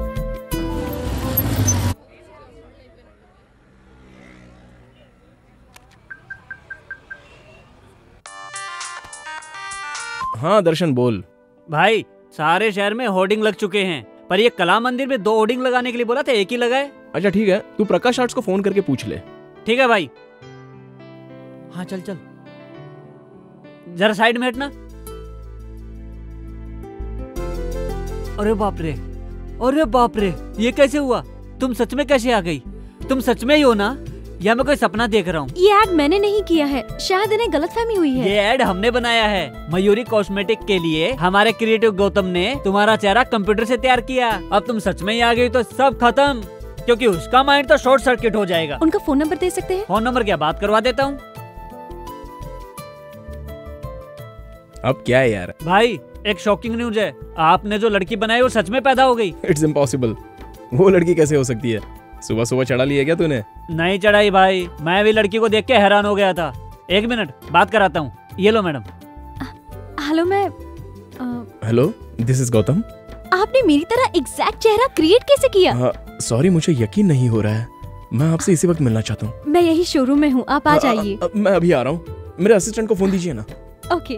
हाँ दर्शन बोल। भाई, सारे शहर में होर्डिंग लग चुके हैं, पर ये कला मंदिर में 2 होर्डिंग लगाने के लिए बोला था, एक ही लगाए। अच्छा ठीक है, तू प्रकाश आर्ट्स को फोन करके पूछ ले। ठीक है भाई। हाँ चल चल। जरा साइड में हटना। अरे बाप रे, अरे बाप रे, ये कैसे हुआ? तुम सच में कैसे आ गई? तुम सच में ही हो ना, या मैं कोई सपना देख रहा हूँ? ये ऐड मैंने नहीं किया है, शायद इन्हें गलतफहमी हुई है। ये ऐड हमने बनाया है मयूरी कॉस्मेटिक के लिए। हमारे क्रिएटिव गौतम ने तुम्हारा चेहरा कंप्यूटर से तैयार किया। अब तुम सच में ही आ गई तो सब खत्म, क्योंकि उसका माइंड तो शॉर्ट सर्किट हो जाएगा। उनका फोन नंबर दे सकते हैं? फोन नंबर क्या, बात करवा देता हूँ। अब क्या है यार? भाई एक शॉकिंग न्यूज है, आपने जो लड़की बनाई वो सच में पैदा हो गई। It's impossible. वो लड़की कैसे हो सकती है? सुबह सुबह चढ़ा लिया क्या तूने? नहीं चढ़ाई भाई, मैं भी लड़की को देख के हैरान हो गया था। एक मिनट बात कराता हूँ। ये लो मैडम। हेलो, मैं हेलो, दिस इज गौतम। आपने मेरी तरह एग्जैक्ट चेहरा क्रिएट कैसे किया? सॉरी, मुझे यकीन नहीं हो रहा है। मैं आपसे इसी वक्त मिलना चाहता हूँ। मैं यही शोरूम में हूँ, आप आ जाइए। मैं अभी आ रहा हूँ। मेरे असिस्टेंट को फोन दीजिए ना। ओके।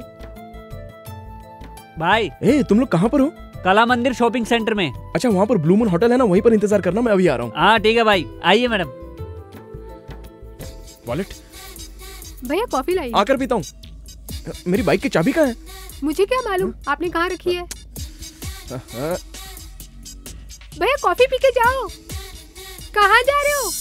भाई तुम लोग कहाँ पर हो? कला मंदिर शॉपिंग सेंटर में। अच्छा, वहाँ पर ब्लू मून होटल है ना, वहीं पर इंतजार करना, मैं अभी आ रहा हूँ। हाँ ठीक है भाई, आइए मैडम। वॉलेट भैया कॉफी लाइए। आकर पीता हूँ। मेरी बाइक की चाबी कहाँ है? मुझे क्या मालूम आपने कहाँ रखी है। भैया कॉफी पी के जाओ। कहाँ जा रहे हो?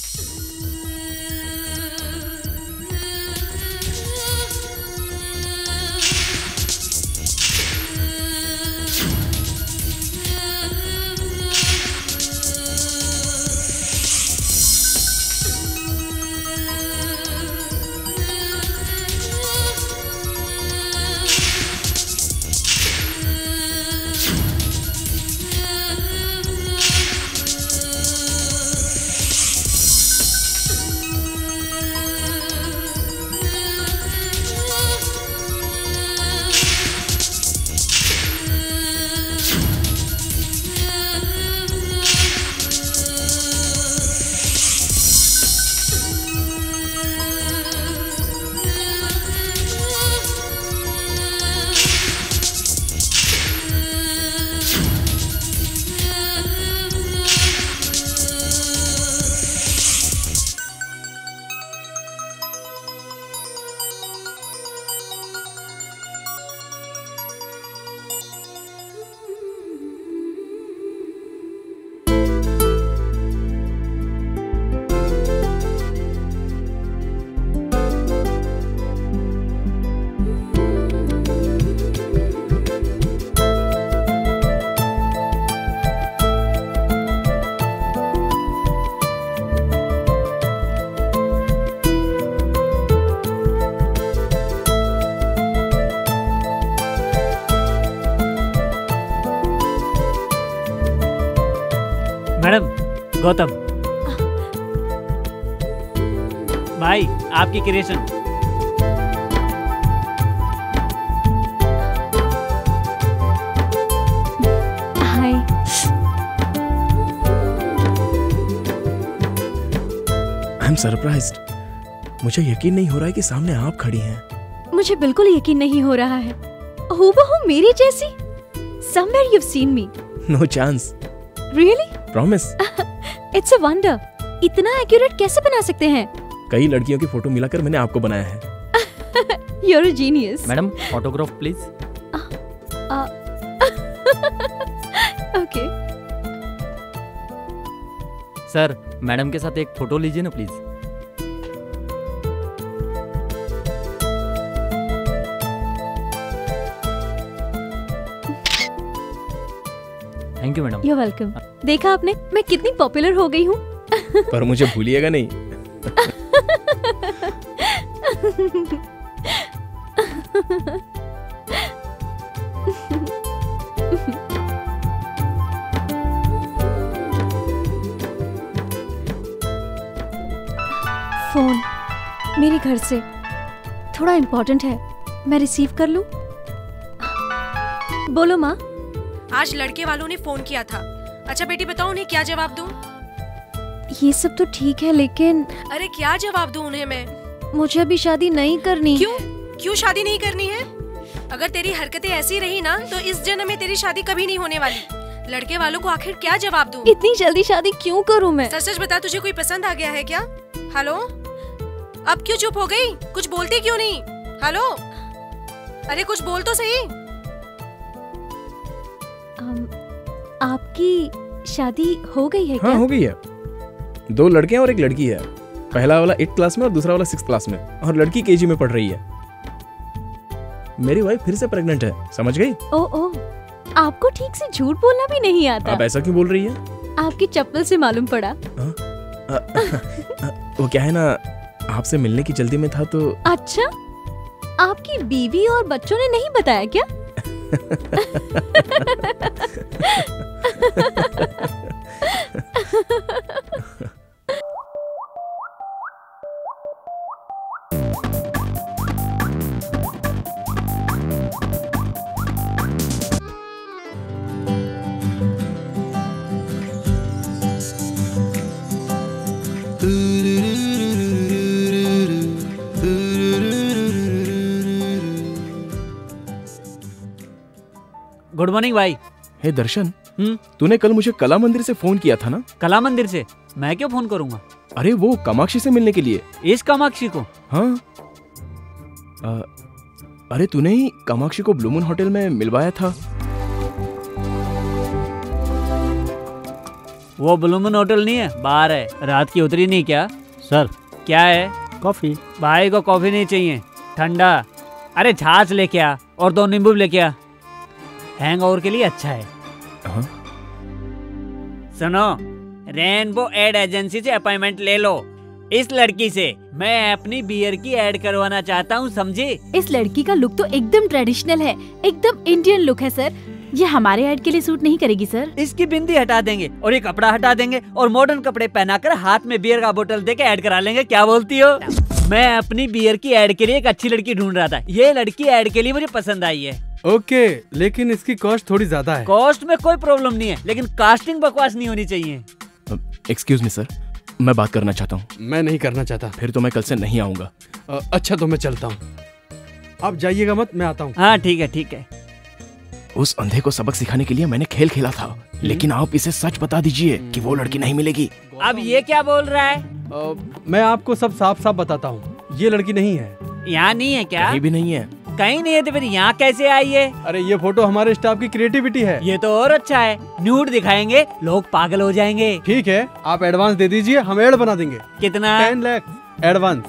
मैडम, गौतम भाई, आपकी creation. Hi. I am surprised. मुझे यकीन नहीं हो रहा है कि सामने आप खड़ी हैं। मुझे बिल्कुल यकीन नहीं हो रहा है। हूबहू मेरी जैसी। Somewhere you've seen me. No chance. Really? Promise. It's a wonder. इतना एक्यूरेट कैसे बना सकते हैं? कई लड़कियों की फोटो मिलाकर मैंने आपको बनाया है। You're a genius. Madam autograph please. Okay. Sir, madam के साथ एक फोटो लीजिए ना please. Thank you madam. You're welcome. देखा आपने, मैं कितनी पॉपुलर हो गई हूँ। पर मुझे भूलिएगा नहीं। फोन मेरे घर से, थोड़ा इम्पोर्टेंट है, मैं रिसीव कर लूं? बोलो माँ। आज लड़के वालों ने फोन किया था। अच्छा बेटी बताओ उन्हें क्या जवाब दूं? ये सब तो ठीक है, लेकिन अरे क्या जवाब दूं उन्हें मैं? मुझे अभी शादी नहीं करनी। क्यों शादी नहीं करनी है? अगर तेरी हरकतें ऐसी रही ना तो इस जन्म में तेरी शादी कभी नहीं होने वाली। लड़के वालों को आखिर क्या जवाब दूं? इतनी जल्दी शादी क्यों करूं मैं? सच सच बता, तुझे कोई पसंद आ गया है क्या? हेलो, अब क्यों चुप हो गई? कुछ बोलती क्यों नहीं? हेलो, अरे कुछ बोल तो सही। आपकी शादी हो गई है क्या? हाँ, हो गई है। 2 लड़के हैं और 1 लड़की है। पहला वाला 8th क्लास में और दूसरा वाला 6th क्लास में, और लड़की KG में पढ़ रही है। मेरी वाइफ फिर से प्रेग्नेंट है, समझ गई? ओ, आपको ठीक से झूठ बोलना भी नहीं आता। आप ऐसा क्यों बोल रही है? आपकी चप्पल से मालूम पड़ा। वो क्या है ना, आपसे मिलने की जल्दी में था तो। अच्छा, आपकी बीवी और बच्चों ने नहीं बताया क्या? गुड मॉर्निंग भाई। हे दर्शन, तूने कल मुझे कला मंदिर से फोन किया था ना? कला मंदिर से? मैं क्यों फोन करूंगा? अरे वो कामाक्षी से मिलने के लिए। इस कामाक्षी को? हाँ। अरे तूने ही कामाक्षी को ब्लू मून होटल में मिलवाया था। वो ब्लू मून होटल नहीं है, बाहर है। रात की उतरी नहीं क्या? सर क्या है? कॉफी। भाई को कॉफी नहीं चाहिए, ठंडा। अरे छाछ लेके आ और 2 नींबू लेके आ, हैंगओवर के लिए अच्छा है। सुनो, रेनबो एड एजेंसी से अपॉइंटमेंट ले लो। इस लड़की से मैं अपनी बियर की ऐड करवाना चाहता हूँ, समझे? इस लड़की का लुक तो एकदम ट्रेडिशनल है, एकदम इंडियन लुक है सर। ये हमारे ऐड के लिए सूट नहीं करेगी सर। इसकी बिंदी हटा देंगे और ये कपड़ा हटा देंगे और मॉडर्न कपड़े पहनाकर हाथ में बियर का बोतल देके ऐड करा लेंगे। क्या बोलती हो? मैं अपनी बियर की ऐड के लिए एक अच्छी लड़की ढूंढ रहा था। ये लड़की ऐड के लिए मुझे पसंद आई है। ओके, लेकिन इसकी कॉस्ट थोड़ी ज्यादा है। कॉस्ट में कोई प्रॉब्लम नहीं है, लेकिन कास्टिंग बकवास नहीं होनी चाहिए। एक्सक्यूज मी सर, मैं बात करना चाहता हूँ। मैं नहीं करना चाहता। फिर तो मैं कल से नहीं आऊंगा। अच्छा तो मैं चलता हूँ, आप जाइएगा मत, मैं आता हूँ। हाँ ठीक है, ठीक है। उस अंधे को सबक सिखाने के लिए मैंने खेल खेला था, लेकिन आप इसे सच बता दीजिए कि वो लड़की नहीं मिलेगी। अब ये क्या बोल रहा है? मैं आपको सब साफ साफ बताता हूँ, ये लड़की नहीं है। यहाँ नहीं है क्या? कहीं भी नहीं है। कहीं नहीं है तो फिर यहाँ कैसे आई है? अरे ये फोटो हमारे स्टाफ की क्रिएटिविटी है। ये तो और अच्छा है, न्यूड दिखाएंगे, लोग पागल हो जाएंगे। ठीक है, आप एडवांस दे दीजिए, हम एड बना देंगे। कितना? 10 लाख एडवांस।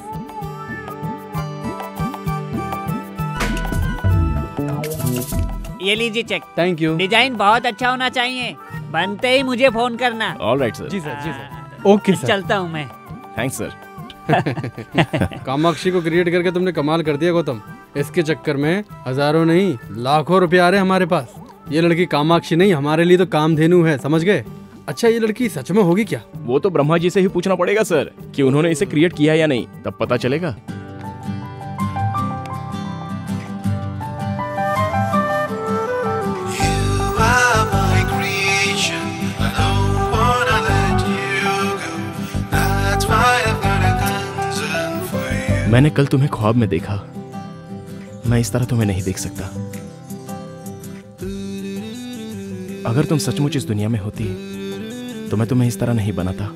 ये लीजिए चेक। Thank you. डिजाइन बहुत अच्छा होना चाहिए, बनते ही मुझे फोन करना। Alright sir. जी सर, जी सर। Okay sir. चलता हूँ मैं। Thanks sir. कामाक्षी को क्रिएट करके तुमने कमाल कर दिया गौतम। इसके चक्कर में हजारों नहीं लाखों रुपए आ रहे हैं हमारे पास। ये लड़की कामाक्षी नहीं, हमारे लिए तो कामधेनु है, समझ गए? अच्छा ये लड़की सच में होगी क्या? वो तो ब्रह्मा जी से ही पूछना पड़ेगा सर कि उन्होंने इसे क्रिएट किया या नहीं, तब पता चलेगा। मैंने कल तुम्हें ख्वाब में देखा, मैं इस तरह तुम्हें नहीं देख सकता। अगर तुम सचमुच इस दुनिया में होती तो मैं तुम्हें इस तरह नहीं बनाता।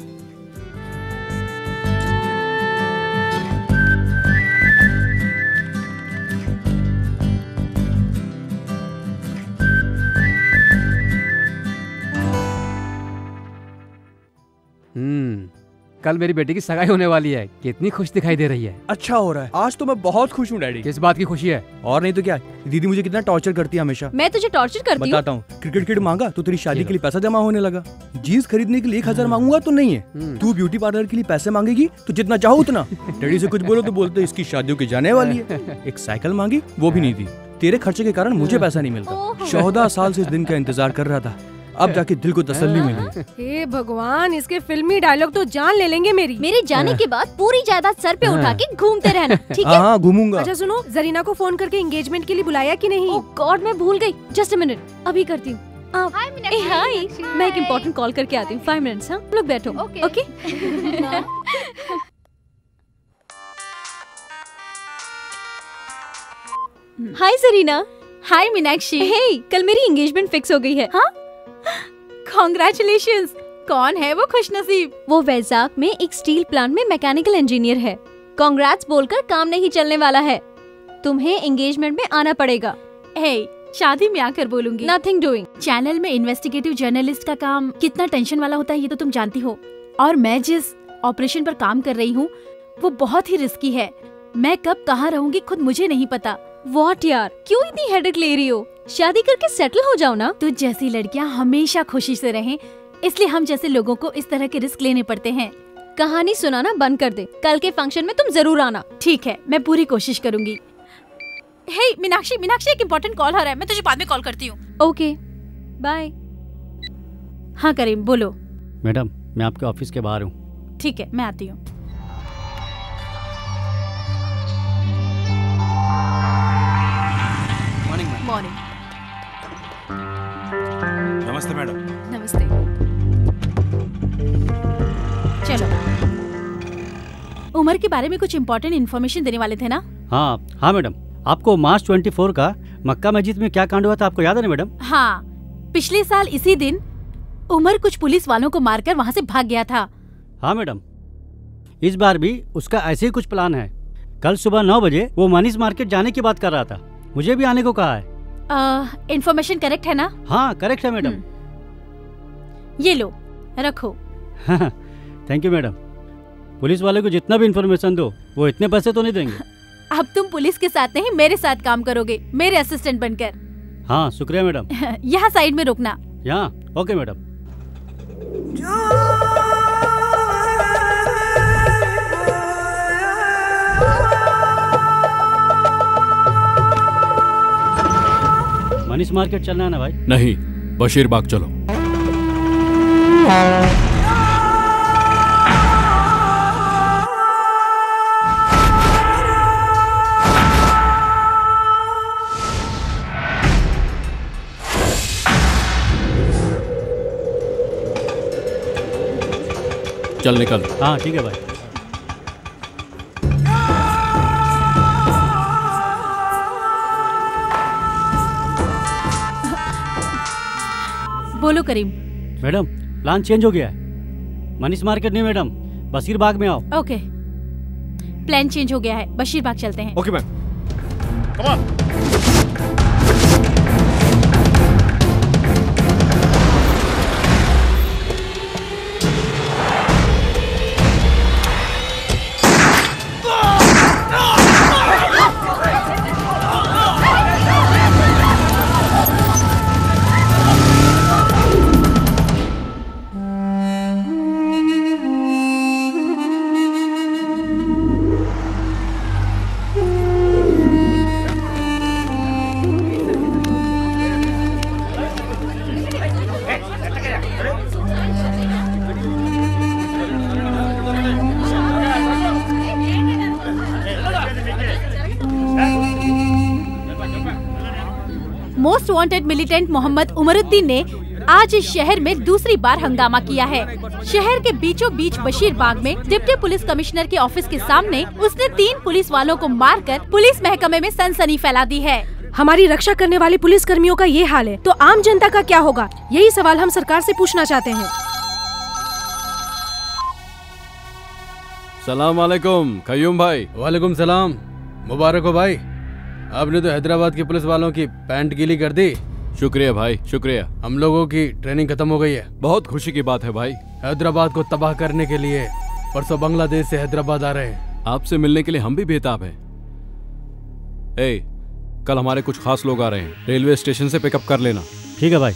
कल मेरी बेटी की सगाई होने वाली है, कितनी खुश दिखाई दे रही है। अच्छा हो रहा है, आज तो मैं बहुत खुश हूँ डैडी। किस बात की खुशी है? और नहीं तो क्या, दीदी मुझे कितना टॉर्चर करती है हमेशा। मैं तुझे टॉर्चर करती हूँ? बताता हूँ, क्रिकेट किट मांगा तो तेरी शादी के लिए पैसा जमा होने लगा। जीन्स खरीदने के लिए 1000 मांगूंगा तो नहीं है। तू ब्यूटी पार्लर के लिए पैसे मांगेगी तो जितना चाहो उतना। डैडी से कुछ बोलो तो बोलते इसकी शादियों की जाने वाली है। एक साइकिल मांगी, वो भी नहीं दी। तेरे खर्चे के कारण मुझे पैसा नहीं मिलता। 14 साल से इस दिन का इंतजार कर रहा था, अब जाके दिल को तसल्ली मिली। हे भगवान, इसके फिल्मी डायलॉग तो जान ले लेंगे मेरी। मेरे जाने के बाद पूरी जायदाद सर पे उठा के घूमते रहना, ठीक है? हाँ घूमूंगा। अच्छा सुनो, जरीना को फोन करके एंगेजमेंट के लिए बुलाया कि नहीं? ओह गॉड, मैं भूल गई। जस्ट अ मिनट, अभी करती हूँ। हाय, मैं एक इम्पोर्टेंट कॉल करके आती हूँ। 5 मिनट्स। हाँ लोग बैठो। Okay. Hi Zarina. Hi Meenakshi. Hey, कल मेरी एंगेजमेंट फिक्स हो गई है। हाँ? कॉन्ग्रेचुलेशंस। कौन है वो खुशनसीब? वो वैजाग में एक स्टील प्लांट में मैकेनिकल इंजीनियर है। कांग्रेट्स बोलकर काम नहीं चलने वाला है, तुम्हें एंगेजमेंट में आना पड़ेगा। हे, शादी में आकर बोलूंगी। Nothing doing. चैनल में इन्वेस्टिगेटिव जर्नलिस्ट का काम कितना टेंशन वाला होता है ये तो तुम जानती हो, और मैं जिस ऑपरेशन पर काम कर रही हूँ वो बहुत ही रिस्की है। मैं कब कहाँ रहूंगी खुद मुझे नहीं पता। व्हाट यार, क्यों इतनी हेडेक ले रही हो? शादी करके सेटल हो जाओ ना। तुझ जैसी लड़कियाँ हमेशा खुशी से रहें, इसलिए हम जैसे लोगों को इस तरह के रिस्क लेने पड़ते हैं। कहानी सुनाना बंद कर दे, कल के फंक्शन में तुम जरूर आना। ठीक है, मैं पूरी कोशिश करूंगी। हे मीनाक्षी, एक इम्पोर्टेंट कॉल आ रहा है, मैं तुझे बाद में कॉल करती हूँ। Okay bye. हाँ करीम बोलो। मैडम मैं आपके ऑफिस के बाहर हूँ। ठीक है मैं आती हूँ। मॉर्निंग। नमस्ते मैडम। नमस्ते। चलो, उमर के बारे में कुछ इम्पोर्टेंट इन्फॉर्मेशन देने वाले थे ना? हाँ मैडम, आपको मार्च 24 का मक्का मस्जिद में क्या कांड हुआ था आपको याद है ना मैडम? हाँ, पिछले साल इसी दिन उमर कुछ पुलिस वालों को मारकर वहाँ से भाग गया था। हाँ मैडम, इस बार भी उसका ऐसे ही कुछ प्लान है। कल सुबह 9 बजे वो मनीष मार्केट जाने की बात कर रहा था, मुझे भी आने को कहा है। इन्फॉर्मेशन करेक्ट है ना? हाँ करेक्ट है मैडम। ये लो रखो। Thank you madam. पुलिस वाले को जितना भी इन्फॉर्मेशन दो वो इतने पैसे तो नहीं देंगे। अब तुम पुलिस के साथ नहीं मेरे साथ काम करोगे, मेरे असिस्टेंट बनकर। हाँ शुक्रिया मैडम। यहाँ साइड में रुकना। यहाँ ओके मैडम। मनीष मार्केट चलना है ना भाई? नहीं, बशीर बाग चलो। चल निकल। हाँ ठीक है भाई। बोलो करीम। मैडम प्लान चेंज हो गया है। मनीष मार्केट नहीं मैडम, बशीर बाग में आओ। ओके, प्लान चेंज हो गया है, बशीर बाग चलते हैं। Okay ma'am, come on. Most wanted militant Mohammad Umaruddin ने आज इस शहर में दूसरी बार हंगामा किया है। शहर के बीचों बीच बशीर बाग में डिप्टी पुलिस कमिश्नर के ऑफिस के सामने उसने 3 पुलिस वालों को मारकर पुलिस महकमे में सनसनी फैला दी है। हमारी रक्षा करने वाले पुलिस कर्मियों का ये हाल है तो आम जनता का क्या होगा? यही सवाल हम सरकार से पूछना चाहते हैं। सलाम वालेकुम कयूम भाई। वालेकुम सलाम। मुबारक हो भाई, आपने तो हैदराबाद के पुलिस वालों की पैंट गीली कर दी। शुक्रिया भाई शुक्रिया। हम लोगों की ट्रेनिंग खत्म हो गई है। बहुत खुशी की बात है भाई। हैदराबाद को तबाह करने के लिए परसों बांग्लादेश से हैदराबाद आ रहे हैं। आपसे मिलने के लिए हम भी बेताब हैं। कल हमारे कुछ खास लोग आ रहे हैं, रेलवे स्टेशन से पिकअप कर लेना। ठीक है भाई।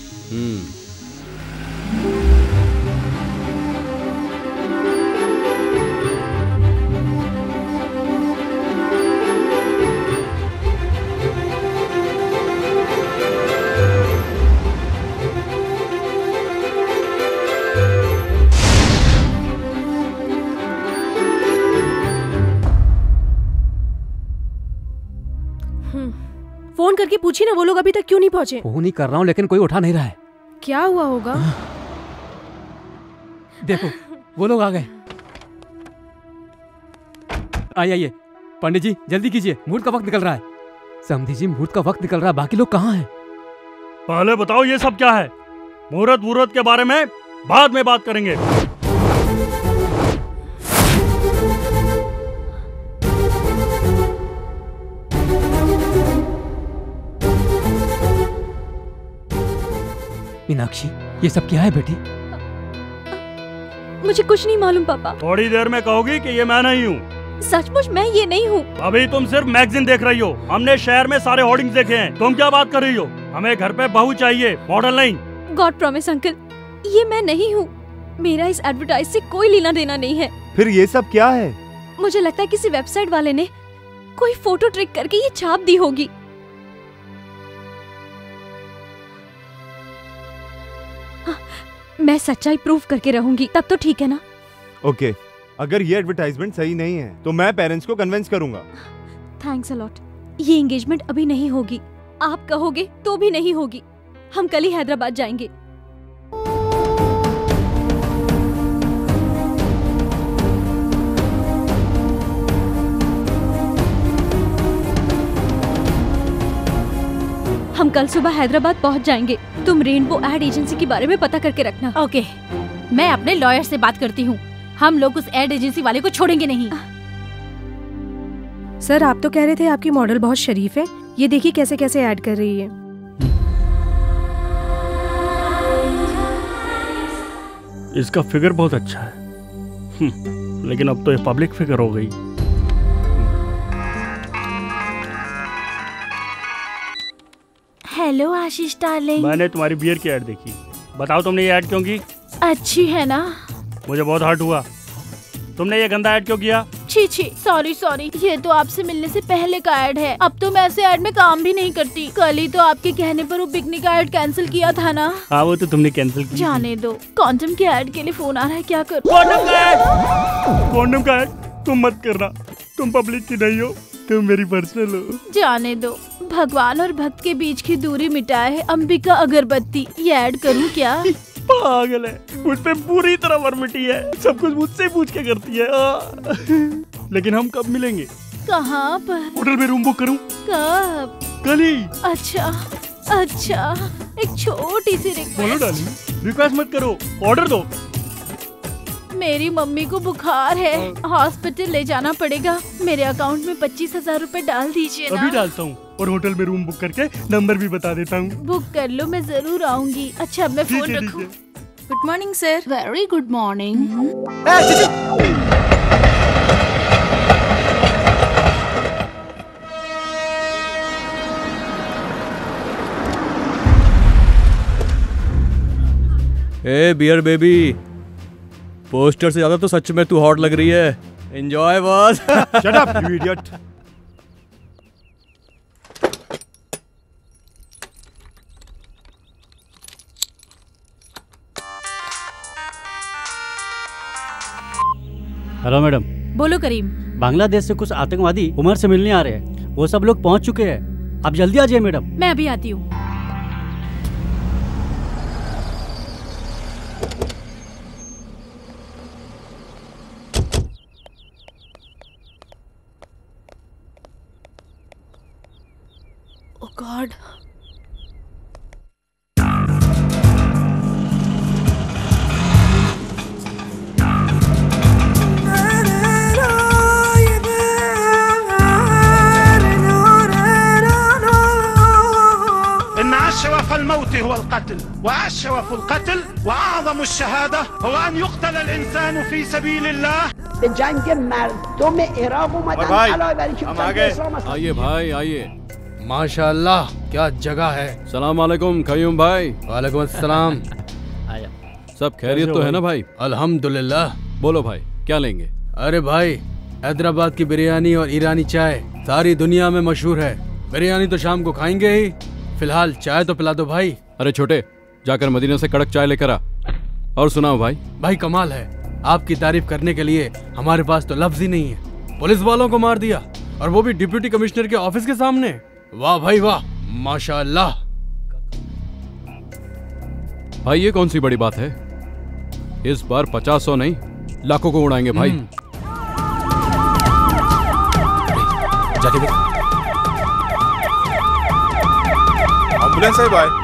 फोन करके पूछी ना, वो लोग अभी तक क्यों नहीं पहुंचे? फोन ही कर रहा हूँ लेकिन कोई उठा नहीं रहा है। क्या हुआ होगा? देखो वो लोग आ गए। आइए पंडित जी जल्दी कीजिए, मुहूर्त का वक्त निकल रहा है। समधी जी मुहूर्त का वक्त निकल रहा है, बाकी लोग कहाँ हैं? पहले बताओ ये सब क्या है? मुहूर्त के बारे में बाद में बात करेंगे। मीनाक्षी, ये सब क्या है बेटी? मुझे कुछ नहीं मालूम पापा। थोड़ी देर में कहोगी कि ये मैं नहीं हूँ। सचमुच मैं ये नहीं हूँ। अभी तुम सिर्फ मैगजीन देख रही हो। हमने शहर में सारे होर्डिंग्स देखे हैं। तुम क्या बात कर रही हो? हमें घर पे बहू चाहिए, मॉडल नहीं। गॉड प्रॉमिस अंकल, ये मैं नहीं हूँ। मेरा इस एडवर्टाइज से कोई लेना देना नहीं है। फिर ये सब क्या है? मुझे लगता है किसी वेबसाइट वाले ने कोई फोटो ट्रिक करके ये छाप दी होगी। हाँ, मैं सच्चाई प्रूव करके रहूंगी, तब तो ठीक है ना? ओके, अगर ये एडवर्टाइजमेंट सही नहीं है तो मैं पेरेंट्स को कन्विंस करूंगा। Thanks a lot. ये एंगेजमेंट अभी नहीं होगी, आप कहोगे तो भी नहीं होगी। हम कल ही हैदराबाद जाएंगे। हम कल सुबह हैदराबाद पहुंच जाएंगे। तुम रेनबो एड एजेंसी के बारे में पता करके रखना। ओके, मैं अपने लॉयर से बात करती हूँ। हम लोग उस एड एजेंसी वाले को छोड़ेंगे नहीं। सर, आप तो कह रहे थे आपकी मॉडल बहुत शरीफ है। ये देखिए कैसे कैसे ऐड कर रही है। इसका फिगर बहुत अच्छा है, लेकिन अब तो ये पब्लिक फिगर हो गई। Hello Ashish darling. मैंने तुम्हारी बियर की ऐड देखी। बताओ तुमने ये ऐड क्यों की? अच्छी है ना? मुझे बहुत हर्ट हुआ। तुमने ये गंदा ऐड क्यों किया? छी छी, सॉरी सॉरी, ये तो आपसे मिलने से पहले का ऐड है। अब तो मैं ऐसे ऐड में काम भी नहीं करती। कल ही तो आपके कहने पर वो पिकनिक का ऐड कैंसिल किया था ना। हाँ, वो तो तुमने कैंसिल किया। जाने दो, कॉन्डम के ऐड के लिए फोन आ रहा है, क्या करूं? कॉन्डम का ऐड तुम मत करना। तुम पब्लिक की नहीं हो, तुम मेरी पर्सनल हो। जाने दो, भगवान और भक्त के बीच की दूरी मिटाए है अंबिका अगरबत्ती। ये ऐड करूं क्या? पागल है, मुझ पे पूरी तरह वर्मिटी है। सब कुछ मुझसे पूछ के करती है। लेकिन हम कब मिलेंगे? कहाँ पर? होटल में रूम बुक करूं? कब? कल ही। अच्छा अच्छा, एक छोटी सी बोलो डार्लिंग, रिक्वेस्ट मत करो, ऑर्डर दो। मेरी मम्मी को बुखार है, हॉस्पिटल ले जाना पड़ेगा। मेरे अकाउंट में 25,000 रूपए डाल दीजिए ना। अभी डालता हूँ और होटल में रूम बुक करके नंबर भी बता देता हूँ। बुक कर लो, मैं जरूर आऊंगी। अच्छा, अब मैं फोन रखूं। Good morning sir. Very good morning. A beer baby, poster से ज्यादा तो सच में तू हॉट लग रही है। Enjoy boss. Shut up you idiot. Hello madam. बोलो करीम। बांग्लादेश से कुछ आतंकवादी उमर से मिलने आ रहे हैं। वो सब लोग पहुंच चुके हैं। आप जल्दी आ जाइए मैडम। मैं अभी आती हूँ। Oh God. إن أشرف الموت هو القتل، وأشرف القتل وأعظم الشهادة هو أن يقتل الإنسان في سبيل الله. जंग मर्दों में इराक आइए भाई आइए। माशाल्लाह, क्या जगह है। सलाम अलैकुम कयूम भाई। वालेकुम अस्सलाम। सब खैरियत तो है ना भाई? अल्हम्दुलिल्लाह। बोलो भाई, क्या लेंगे? अरे भाई, हैदराबाद की बिरयानी और ईरानी चाय सारी दुनिया में मशहूर है। बिरयानी तो शाम को खाएंगे ही, फिलहाल चाय तो पिला दो भाई। अरे छोटे, जाकर मदीना से कड़क चाय लेकर आ। और सुनाओ भाई। भाई कमाल है, आपकी तारीफ करने के लिए हमारे पास तो लफ्ज ही नहीं है। पुलिस वालों को मार दिया, और वो भी डिप्टी कमिश्नर के ऑफिस के सामने। वाह भाई वाह, माशाअल्लाह। भाई ये कौन सी बड़ी बात है? इस बार 50 नहीं, लाखों को उड़ाएंगे भाई। जाके देख। एम्बुलेंस है भाई।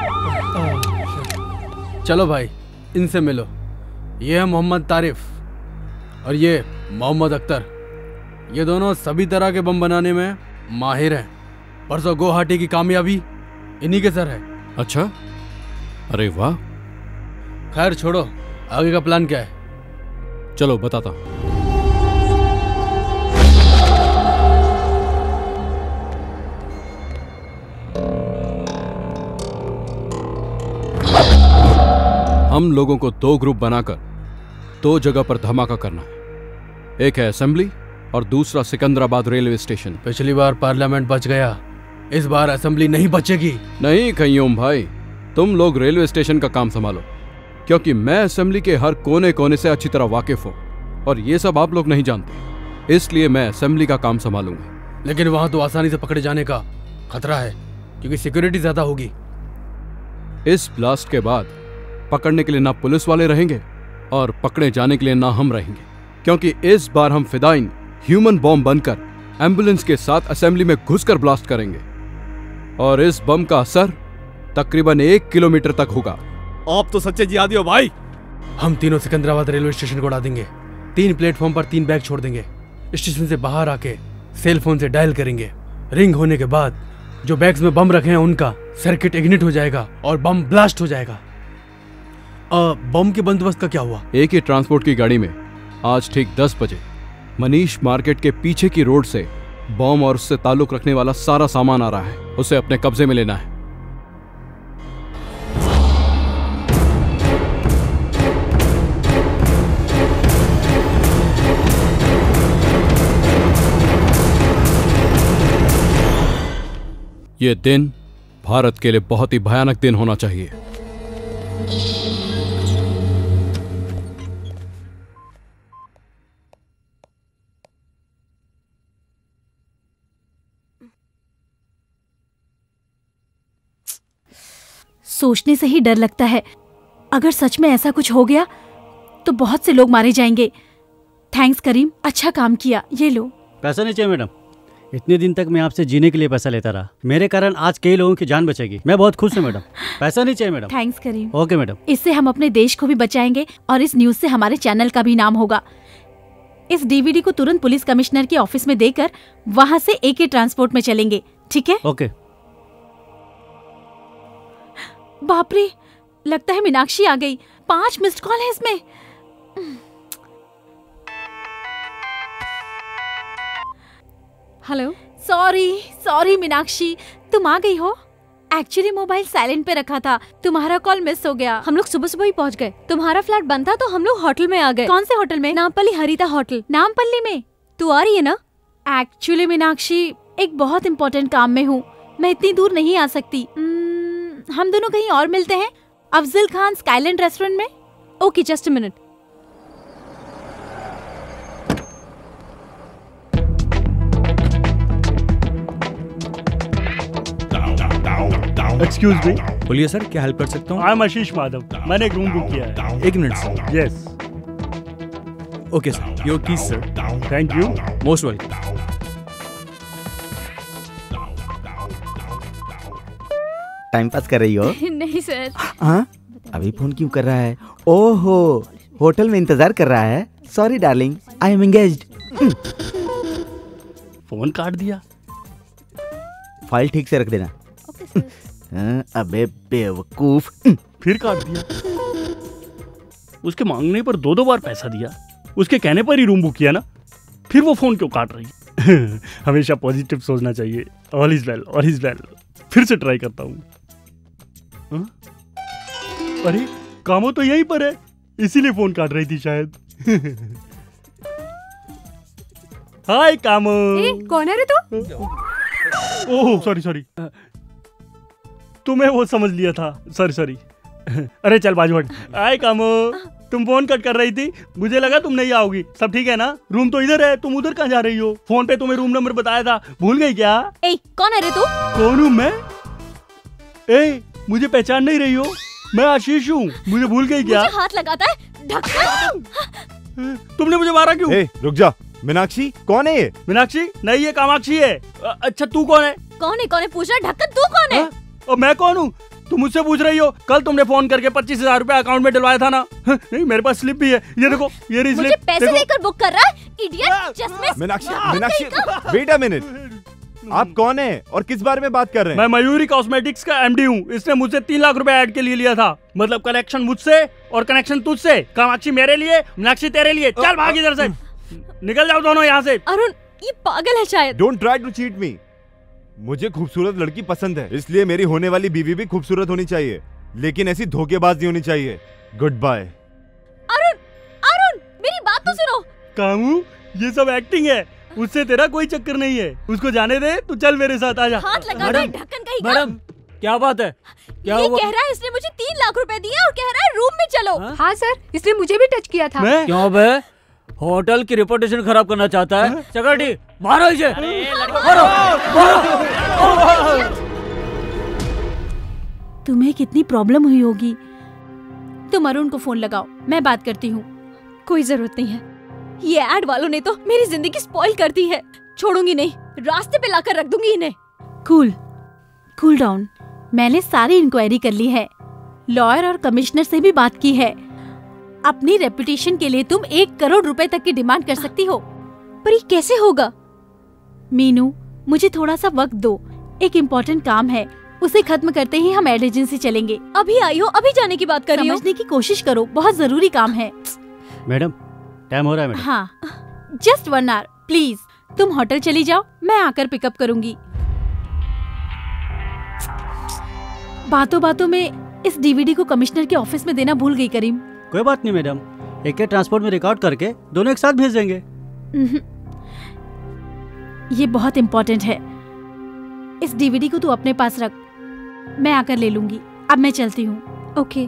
चलो भाई, इनसे मिलो। ये है मोहम्मद तारिफ और ये मोहम्मद अख्तर। ये दोनों सभी तरह के बम बनाने में माहिर हैं। परसों गुवाहाटी की कामयाबी इन्हीं के सर है। अच्छा, अरे वाह। खैर छोड़ो, आगे का प्लान क्या है? चलो बताता हूं। हम लोगों को 2 ग्रुप बनाकर 2 जगह पर धमाका करना है। एक है असेंबली और दूसरा सिकंदराबाद रेलवे स्टेशन। पिछली बार पार्लियामेंट बच गया, इस बार असेंबली नहीं बचेगी। नहीं कय्यूम भाई, तुम लोग रेलवे स्टेशन का काम संभालो, क्योंकि मैं असेंबली के हर कोने कोने से अच्छी तरह वाकिफ हूँ और ये सब आप लोग नहीं जानते, इसलिए मैं असेंबली का काम संभालूंगा। लेकिन वहां तो आसानी से पकड़े जाने का खतरा है, क्योंकि सिक्योरिटी ज्यादा होगी। इस ब्लास्ट के बाद पकड़ने के लिए ना पुलिस वाले रहेंगे और पकड़े जाने के लिए ना हम रहेंगे, क्योंकि इस बार हम फिदाइन ह्यूमन बॉम्ब बनकर एम्बुलेंस के साथ असेंबली में घुसकर ब्लास्ट करेंगे और इस बम का असर तकरीबन 1 किलोमीटर तक होगा। आप तो सच्चे जिहादी हो भाई। हम तीनों सिकंदराबाद रेलवे स्टेशन को उड़ा देंगे। 3 प्लेटफॉर्म पर 3 बैग छोड़ देंगे। स्टेशन से बाहर आके सेल फोन से डायल करेंगे। रिंग होने के बाद जो बैग्स में बम रखे हैं उनका सर्किट इग्निट हो जाएगा और बम ब्लास्ट हो जाएगा। बम के बंदोबस्त का क्या हुआ? एक ही ट्रांसपोर्ट की गाड़ी में आज ठीक 10 बजे मनीष मार्केट के पीछे की रोड से बम और उससे ताल्लुक रखने वाला सारा सामान आ रहा है, उसे अपने कब्जे में लेना है। ये दिन भारत के लिए बहुत ही भयानक दिन होना चाहिए। सोचने से ही डर लगता है, अगर सच में ऐसा कुछ हो गया तो बहुत से लोग मारे जाएंगे। थैंक्स करीम, अच्छा काम किया। ये लो। पैसा नहीं चाहिए मैडम, इतने दिन तक मैं आपसे जीने के लिए पैसा लेता रहा, मेरे कारण आज कई लोगों की जान बचेगी। मैं बहुत खुश हूँ मैडम। पैसा नहीं चाहिए madam. Thanks Karim. Okay madam. इससे हम अपने देश को भी बचाएंगे और इस न्यूज से हमारे चैनल का भी नाम होगा। इस डीवीडी को तुरंत पुलिस कमिश्नर के ऑफिस में देकर वहाँ से AK ट्रांसपोर्ट में चलेंगे, ठीक है? ओके। बाप रे, लगता है मीनाक्षी आ गई। 5 मिस्ड कॉल है इसमें। हेलो। सॉरी मीनाक्षी, तुम आ गई हो? एक्चुअली मोबाइल साइलेंट पे रखा था, तुम्हारा कॉल मिस हो गया। हम लोग सुबह सुबह ही पहुंच गए। तुम्हारा फ्लैट बंद था तो हम लोग होटल में आ गए। कौन से होटल में? नामपल्ली हरिता होटल। नामपल्ली में? तू आ रही है ना? एक्चुअली मीनाक्षी, एक बहुत इम्पोर्टेंट काम में हूँ, मैं इतनी दूर नहीं आ सकती। हम दोनों कहीं और मिलते हैं, अफजल खान स्काईलैंड रेस्टोरेंट में। Okay, just a minute. Excuse me. बोलिए सर, क्या हेल्प कर सकता हूँ? आई एम आशीष माधव, मैंने एक रूम बुक किया है। 1 minute sir. Yes. Okay sir, your keys sir. Thank you. Most welcome. Time pass कर रही हो? नहीं सर। हाँ, अभी फोन क्यों कर रहा है? ओहो, होटल में इंतजार कर रहा है। Sorry darling, I am engaged. Phone काट दिया। फाइल ठीक से रख देना। अबे बेवकूफ। फिर काट दिया। उसके मांगने पर 2 बार पैसा दिया, उसके कहने पर ही रूम बुक किया ना, फिर वो फोन क्यों काट रही? हमेशा पॉजिटिव सोचना चाहिए। All is well, all is well. फिर से ट्राई करता हूँ। अरे कामो तो यहीं पर है, इसीलिए फोन काट रही थी शायद। हाय कामो। कौन है रे तू? ओह सॉरी, तुम्हें वो समझ लिया था। सॉरी। अरे चल बाजू हट। हाय कामो, तुम फोन कट कर रही थी, मुझे लगा तुम नहीं आओगी। सब ठीक है ना? रूम तो इधर है, तुम उधर कहाँ जा रही हो? फोन पे तुम्हें रूम नंबर बताया था, भूल गई क्या? कौन है रे तू? कौन हूँ मैं? मुझे पहचान नहीं रही हो? मैं आशीष हूँ, मुझे भूल गई क्या? मुझे हाथ लगाता है, ढक्कन। तुमने मुझे मारा क्यों? रुक जा। मीनाक्षी कौन है ये? मीनाक्षी नहीं, ये कामाक्षी है। अच्छा तू कौन है? कौन है पूछ रहा? ढक्कन तू कौन है? और मैं कौन हूँ? तुम मुझसे पूछ रही हो? कल तुमने फोन करके 25,000 रुपए अकाउंट में डलवाया था ना? नहीं, मेरे पास स्लिप भी है, ये देखो, ये रही स्लिप। मुझे पैसे देकर बुक कर रहा है, इडियट। चश्मे। मीनाक्षी वेट अ मिनट, आप कौन है और किस बारे में बात कर रहे हैं? मैं मयूरी कॉस्मेटिक्स का MD हूँ। इसने मुझसे 3 लाख रुपए ऐड के लिए लिया था, मतलब कलेक्शन मुझसे और कनेक्शन तुझसे। कामाक्षी मेरे लिए, मीनाक्षी तेरे लिए। चल भाग इधर से, निकल जाओ दोनों यहाँ से। अरुण ये पागल है शायद। Don't try to cheat me. मुझे खूबसूरत लड़की पसंद है, इसलिए मेरी होने वाली बीवी भी खूबसूरत होनी चाहिए, लेकिन ऐसी धोखेबाज नहीं होनी चाहिए। Good bye. अरुण अरुण मेरी बात तो सुनो। कामू ये सब एक्टिंग है, उससे तेरा कोई चक्कर नहीं है। उसको जाने दे, तू चल मेरे साथ आजा। हाथ लगा दे ढक्कन कहीं का। मैडम क्या बात है? क्या ये हुआ? कह रहा है इसने मुझे 3 लाख रुपए दिए और कह रहा है रूम में चलो। हाँ सर, इसने मुझे भी टच किया था। क्यों बे? होटल की रेपुटेशन खराब करना चाहता है? चक्रवर्ती मारो इसे। तुम्हें कितनी प्रॉब्लम हुई होगी। तुम अरुण को फोन लगाओ, मैं बात करती हूँ। कोई जरूरत नहीं है, ये एड वालों ने तो मेरी जिंदगी स्पॉइल कर दी है। छोड़ूंगी नहीं, रास्ते पे लाकर रख दूंगी इन्हें। Cool down. मैंने सारी इंक्वायरी कर ली है, लॉयर और कमिश्नर से भी बात की है। अपनी रेपुटेशन के लिए तुम 1 करोड़ रुपए तक की डिमांड कर सकती हो। पर ये कैसे होगा? मीनू मुझे थोड़ा सा वक्त दो, एक इम्पोर्टेंट काम है, उसे खत्म करते ही हम एड एजेंसी चलेंगे। अभी आई हो, अभी जाने की बात कर रही हो? समझने की कोशिश करो, बहुत जरूरी काम है। मैडम टाइम हो रहा है मैडम। हाँ जस्ट 1 आवर प्लीज। तुम होटल चली जाओ, मैं आकर पिकअप करूंगी। बातों बातों में इस डीवीडी को कमिश्नर के ऑफिस में देना भूल गई करीम। कोई बात नहीं मैडम, एक ट्रांसपोर्ट में रिकॉर्ड करके दोनों एक साथ भेज देंगे। ये बहुत इम्पोर्टेंट है, इस डीवीडी को तू अपने पास रख, मैं आकर ले लूंगी। अब मैं चलती हूँ। ओके।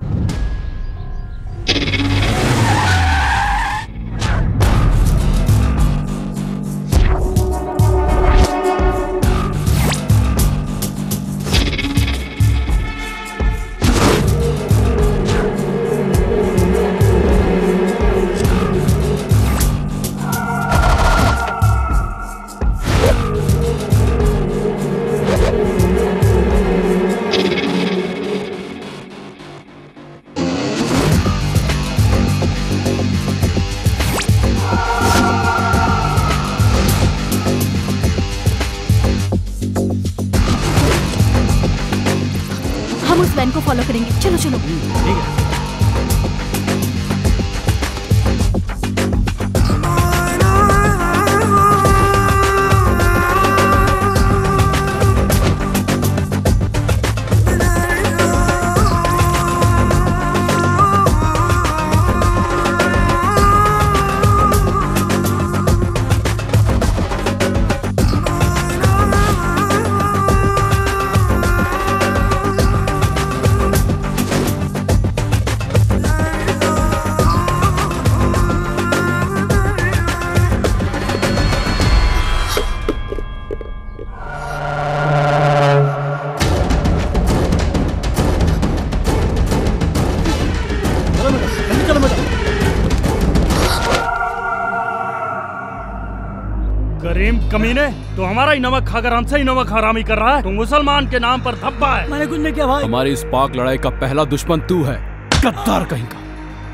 हम उस वैन को फॉलो करेंगे। चलो चलो। ठीक है। करीम कमीने, तो हमारा ही नमक खाकर हमसे ही नमक हरामी कर रहा है। तो मुसलमान के नाम पर धब्बा है। मैंने कुछ नहीं किया भाई। हमारी इस पाक लड़ाई का पहला दुश्मन तू है, गद्दार कहीं का।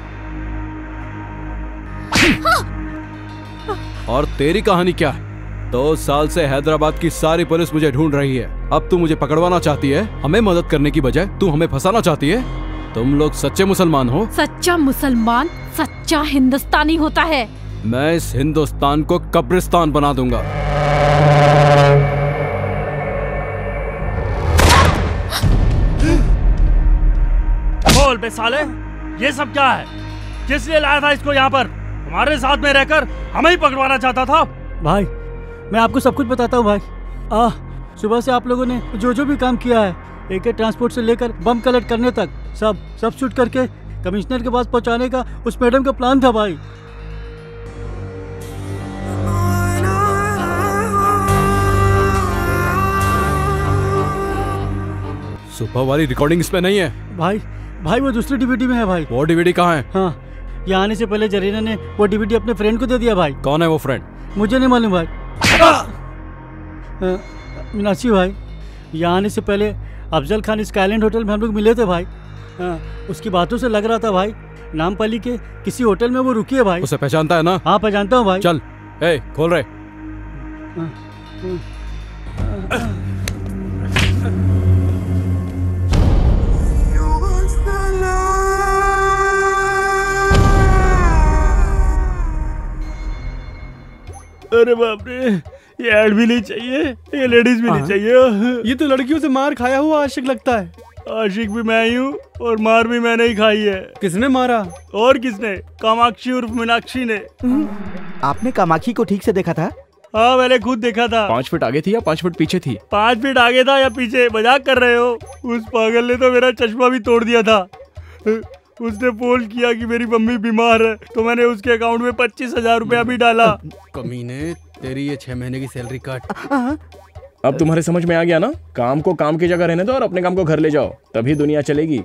और तेरी कहानी क्या है? 2 साल से हैदराबाद की सारी पुलिस मुझे ढूंढ रही है। अब तू मुझे पकड़वाना चाहती है? हमें मदद करने की बजाय तू हमें फंसाना चाहती है? तुम लोग सच्चे मुसलमान हो? सच्चा मुसलमान सच्चा हिंदुस्तानी होता है। मैं इस हिंदुस्तान को कब्रिस्तान बना दूंगा। बोल बे साले, ये सब क्या है? किस लिए लाया था इसको यहाँ पर? हमारे साथ में रहकर हमें ही पकड़वाना चाहता था। भाई मैं आपको सब कुछ बताता हूँ भाई। सुबह से आप लोगों ने जो भी काम किया है, एक ट्रांसपोर्ट से लेकर बम कलेक्ट करने तक, सब शूट करके कमिश्नर के पास पहुँचाने का उस मैडम का प्लान था भाई। सुबह वाली रिकॉर्डिंग इसमें नहीं है भाई वो दूसरी डीवीडी में है भाई। वो डीवीडी कहाँ है? हाँ, यहाँ आने से पहले जरीना ने वो डीवीडी अपने फ्रेंड को दे दिया भाई। कौन है वो फ्रेंड? मुझे नहीं मालूम भाई। मीनाक्षी भाई, यहाँ आने से पहले अफजल खान स्काईलैंड होटल में हम लोग मिले थे भाई। उसकी बातों से लग रहा था भाई नामपल्ली के किसी होटल में वो रुकी है भाई। उसे पहचानता है ना? हाँ पहचानता हूँ भाई। चल खोल रहे। अरे बाप रे, ये ऐड भी नहीं चाहिए, ये लेडीज भी नहीं चाहिए। ये तो लड़कियों से मार खाया हुआ आशिक लगता है। आशिक भी मैं ही हूँ और मार भी मैंने ही खाई है। किसने मारा? और किसने? कामाक्षी उर्फ मीनाक्षी ने। आपने कामाक्षी को ठीक से देखा था? हाँ मैंने खुद देखा था। 5 फीट आगे थी या 5 फीट पीछे थी? 5 फीट आगे था या पीछे? मजाक कर रहे हो? उस पागल ने तो मेरा चश्मा भी तोड़ दिया था। उसने फोन किया कि मेरी मम्मी बीमार है, तो मैंने उसके अकाउंट में 25,000 रुपया भी डाला। कमीने, तेरी ये 6 महीने की सैलरी काट। अब तुम्हारे समझ में आ गया ना? काम को काम की जगह रहने दो और अपने काम को घर ले जाओ, तभी दुनिया चलेगी।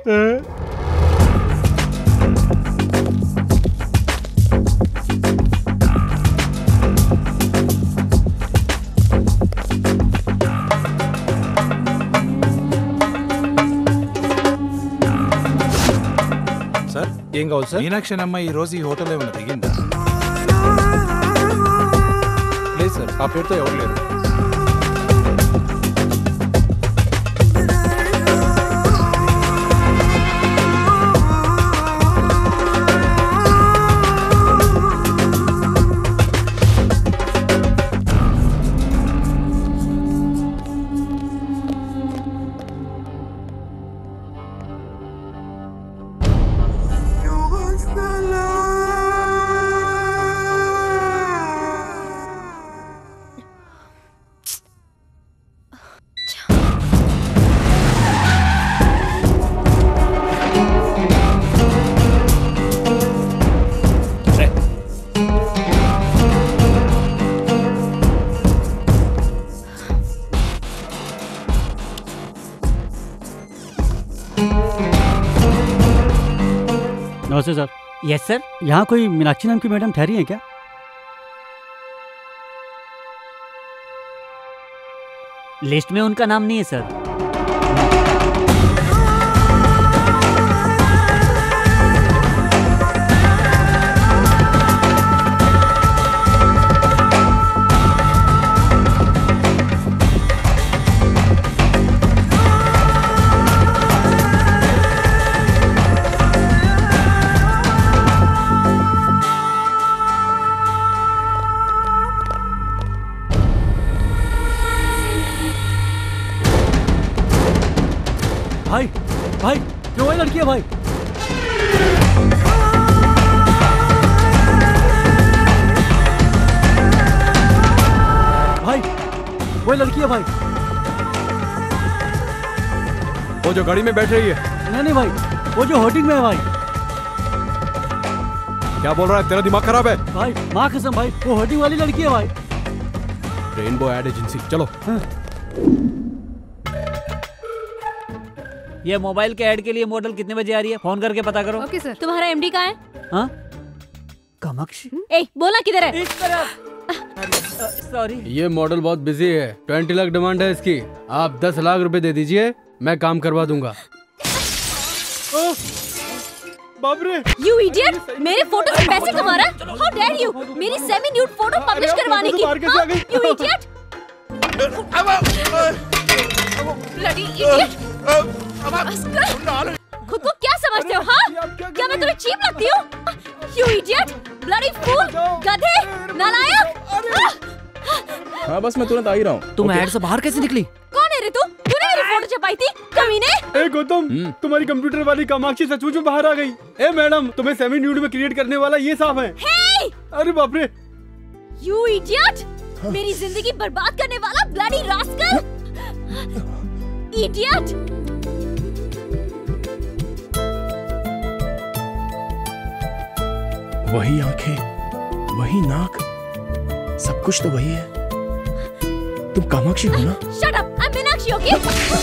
సార్ ఏం కావాలి సార్? మీనాక్షి అమ్మ ఈ రోజు ఈ హోటల్ ఏమైనా దిగిందా? లేదు సార్, ఆ పేరుతో ఎవరు లేరు. नमस्ते सर। Yes sir. यहाँ कोई मीनाक्षी नाम की मैडम ठहरी है क्या? लिस्ट में उनका नाम नहीं है सर। भाई भाई, जो वही लड़की है भाई। भाई वही लड़की है भाई। वो जो गाड़ी में बैठ रही है? नहीं भाई, वो जो होर्डिंग में है भाई। क्या बोल रहा है? तेरा दिमाग खराब है? भाई माँ कसम भाई, वो होर्डिंग वाली लड़की है भाई। रेनबो एड एजेंसी, चलो। ये मोबाइल के ऐड के लिए मॉडल कितने बजे आ रही है? फोन करके पता करो। Okay sir. तुम्हारा एमडी कहाँ है? हाँ? कामाक्षी? ए, बोला किधर है? इस तरफ। सॉरी। ये मॉडल बहुत बिजी है, 20 लाख डिमांड है इसकी। आप 10 लाख रुपए दे दीजिए, मैं काम करवा दूंगा। बाप रे! You idiot! मेरे फोटो से पैसे कमा रहा? How dare you! मेरी सेमी न्यूड फोटो पब्लिश करवाने की? You idiot! Bloody idiot! खुद को क्या समझते हो? हाँ? क्या मैं तुम्हें चीप लगती हूँ? You idiot! Bloody fool! गधे! नालायक! हाँ बस मैं तुरंत आ ही रहा हूँ। तुम ऐड से बाहर कैसे निकली? कौन है रे तू? तूने मेरी फोटो छपाई थी? कमीने! ए गौतम, तुम्हारी कंप्यूटर वाली कामाक्षी सचमुच में बाहर आ गई। ए मैडम, तुम्हें सेमी न्यूड में क्रिएट करने वाला ये साहब है। Hey! अरे बाप रे! You idiot! मेरी जिंदगी बर्बाद करने वाला bloody rascal! Idiot! वही आंखें, वही नाक, सब कुछ तो वही है। तुम कामाक्षी हो ना? Shut up! I'm Meenakshi, okay?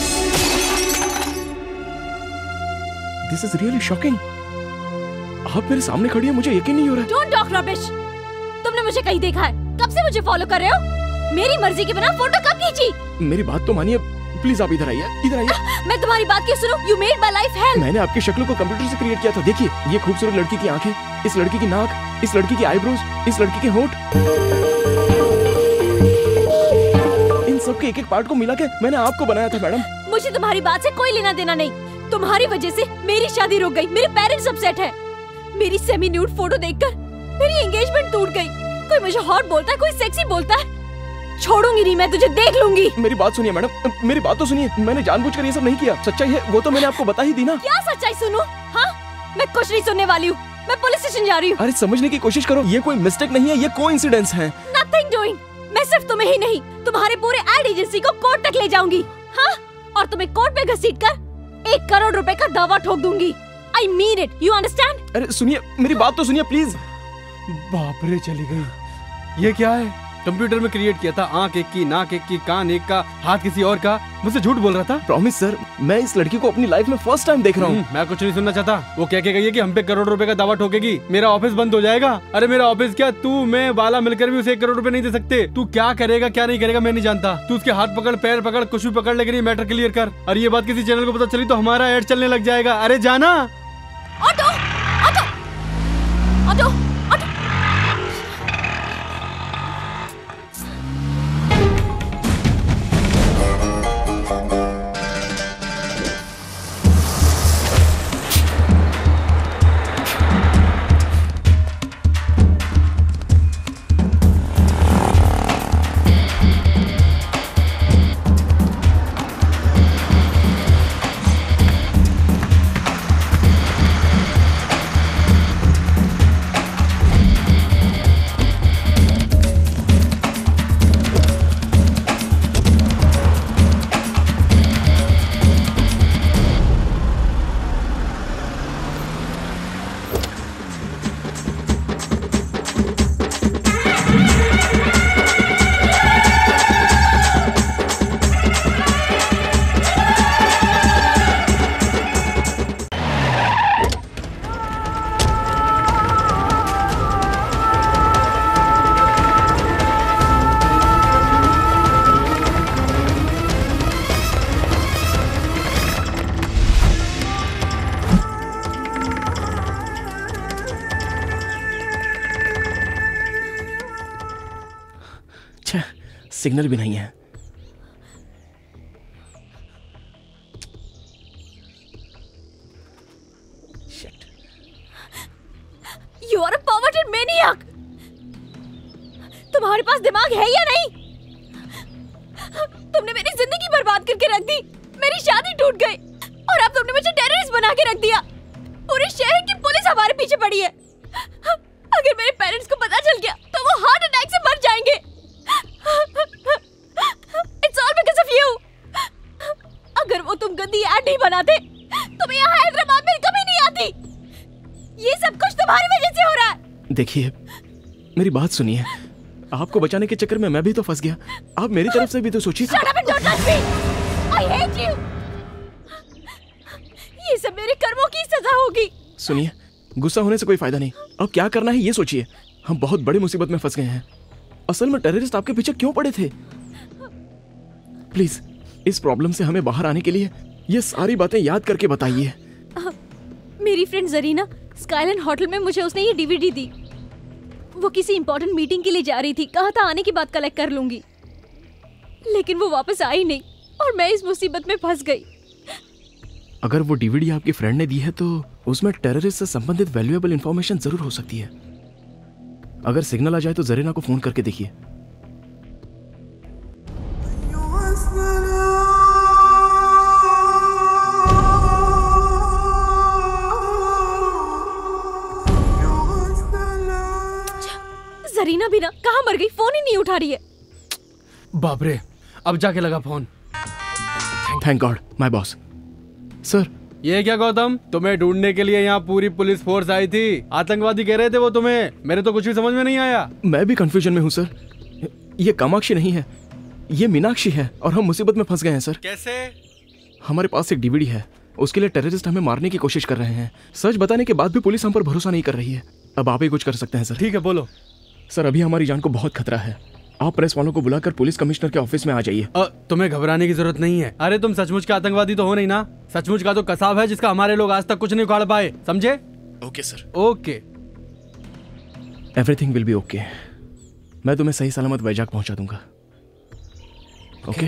This is really shocking. आप मेरे सामने खड़ी है, मुझे यकीन नहीं हो रहा है। Don't talk rubbish. तुमने मुझे कहीं देखा है? कब से मुझे फॉलो कर रहे हो? मेरी मर्जी के बिना फोटो कब खींची? मेरी बात तो मानिए, प्लीज आप इधर आइए, इधर आइए। मैं तुम्हारी बात क्यों सुनूं? You made my life hell. मैंने आपकी शक्ल को कंप्यूटर से क्रिएट किया था। देखिए, ये खूबसूरत लड़की की आंखें, इस लड़की की नाक, इस लड़की की आईब्रोज, इस लड़की के होंठ, इन सब के एक-एक पार्ट को मिला के मैंने आपको बनाया था मैडम। मुझे तुम्हारी बात से कोई लेना देना नहीं। तुम्हारी वजह से मेरी शादी रुक गई, मेरे पेरेंट्स अपसेट है। मेरी सेमी न्यूड फोटो देखकर मेरी एंगेजमेंट टूट गई। कोई मुझे हॉट बोलता है, कोई सेक्सी बोलता है, छोड़ूंगी नहीं मैं तुझे, देख लूंगी। मेरी बात सुनिए मैडम, मेरी बात तो सुनिए। मैंने जानबूझकर ये सब नहीं किया। सच्चाई है वो तो मैंने आपको बता ही दी ना। क्या सच्चाई सुनूं? हाँ, मैं कुछ नहीं सुनने वाली हूँ। मैं पुलिस स्टेशन जा रही हूँ। अरे समझने की कोशिश करो, ये कोई मिस्टेक नहीं है, ये कोइंसिडेंस है। Nothing doing. मैं सिर्फ तुम्हें ही नहीं, तुम्हारे पूरे एड एजेंसी को कोर्ट तक ले जाऊंगी। हाँ, और तुम्हें कोर्ट में घसीटकर 1 करोड़ रुपए का दावा ठोक दूंगी। I mean it. You understand? अरे सुनिए, मेरी बात तो सुनिए प्लीज। बाप रे, चली गई। ये क्या है? कंप्यूटर में क्रिएट किया था, आंख एक की, नाक एक की, कान एक का, हाथ किसी और का। मुझसे झूठ बोल रहा था। प्रॉमिस सर, मैं इस लड़की को अपनी लाइफ में फर्स्ट टाइम देख रहा हूँ। मैं कुछ नहीं सुनना चाहता। वो कह के गई है कि हम पे 1 करोड़ रुपए का दावा ठोकेगी, मेरा ऑफिस बंद हो जाएगा। अरे मेरा ऑफिस क्या, तू मैं बाला मिलकर भी उसे 1 करोड़ रुपए नहीं दे सकते। तू क्या करेगा क्या नहीं करेगा मैं नहीं जानता। तू उसके हाथ पकड़, पैर पकड़, कुछ भी पकड़, लेकिन ये मैटर क्लियर कर। और ये बात किसी चैनल को पता चली तो हमारा एड चलने लग जाएगा। अरे जाना। Auto, auto, auto, auto. Signal भी नहीं है। You are a perverted maniac. तुम्हारे पास दिमाग है या नहीं? तुमने मेरी जिंदगी बर्बाद करके रख दी, मेरी शादी टूट गई और अब तुमने मुझे टेररिस्ट बना के रख दिया। पूरे शहर की पुलिस हमारे पीछे पड़ी है। अगर मेरे पेरेंट्स को पता चल गया तो वो हार्ट अटैक से मर जाएंगे। It's all because of you. अगर वो तुम गंदी ऐड नहीं बनाते तो मैं यहाँ हैदराबाद में कभी नहीं आती। ये सब कुछ तुम्हारी वजह से हो रहा है। देखिए, मेरी बात सुनिए। आपको बचाने के चक्कर में मैं भी तो फंस गया। आप मेरी तरफ से भी तो सोचिए। Shut up and don't touch me. I hate you. ये सब मेरे कर्मों की सजा होगी। सुनिए, गुस्सा होने से कोई फायदा नहीं। अब क्या करना है ये सोचिए। हम बहुत बड़ी मुसीबत में फंस गए हैं। असल में टेररिस्ट आपके पीछे क्यों पड़े थे? प्लीज इस प्रॉब्लम से हमें बाहर आने के लिए ये सारी बातें याद करके बताइए। मेरी फ्रेंड जरीना स्काईलैंड होटल में मुझे उसने ये डीवीडी दी। वो किसी इंपॉर्टेंट मीटिंग के लिए जा रही थी, कहा था आने के बाद कलेक्ट कर लूंगी, लेकिन वो वापस आई नहीं और मैं इस मुसीबत में फंस गई। अगर वो डीवीडी आपकी फ्रेंड ने दी है तो उसमें टेररिस्ट से संबंधित वैल्यूएबल इंफॉर्मेशन जरूर हो सकती है। अगर सिग्नल आ जाए तो जरीना को फोन करके देखिए। जरीना भी ना कहाँ मर गई, फोन ही नहीं उठा रही है। बाप रे, अब जाके लगा phone. Thank God my boss. Sir ये क्या गौतम, तुम्हें ढूंढने के लिए यहाँ पूरी पुलिस फोर्स आई थी। आतंकवादी कह रहे थे वो तुम्हें। मेरे तो कुछ भी समझ में नहीं आया। मैं भी कंफ्यूजन में हूँ सर। ये कामाक्षी नहीं है, ये मीनाक्षी है और हम मुसीबत में फंस गए हैं सर। कैसे? हमारे पास एक डीवीडी है, उसके लिए टेररिस्ट हमें मारने की कोशिश कर रहे हैं। सच बताने के बाद भी पुलिस हम पर भरोसा नहीं कर रही है। अब आप ही कुछ कर सकते हैं सर। ठीक है, बोलो। सर अभी हमारी जान को बहुत खतरा है। आप प्रेस वालों को बुलाकर पुलिस कमिश्नर के ऑफिस में आ जाइए। तुम्हें घबराने की जरूरत नहीं है। अरे तुम सचमुच के आतंकवादी तो हो नहीं ना। सचमुच का तो कसाब है जिसका हमारे लोग आज तक कुछ नहीं उखाड़ पाए, समझे? Okay sir. Okay, everything will be okay. मैं तुम्हें सही सलामत वैजाग पहुंचा दूंगा। ओके?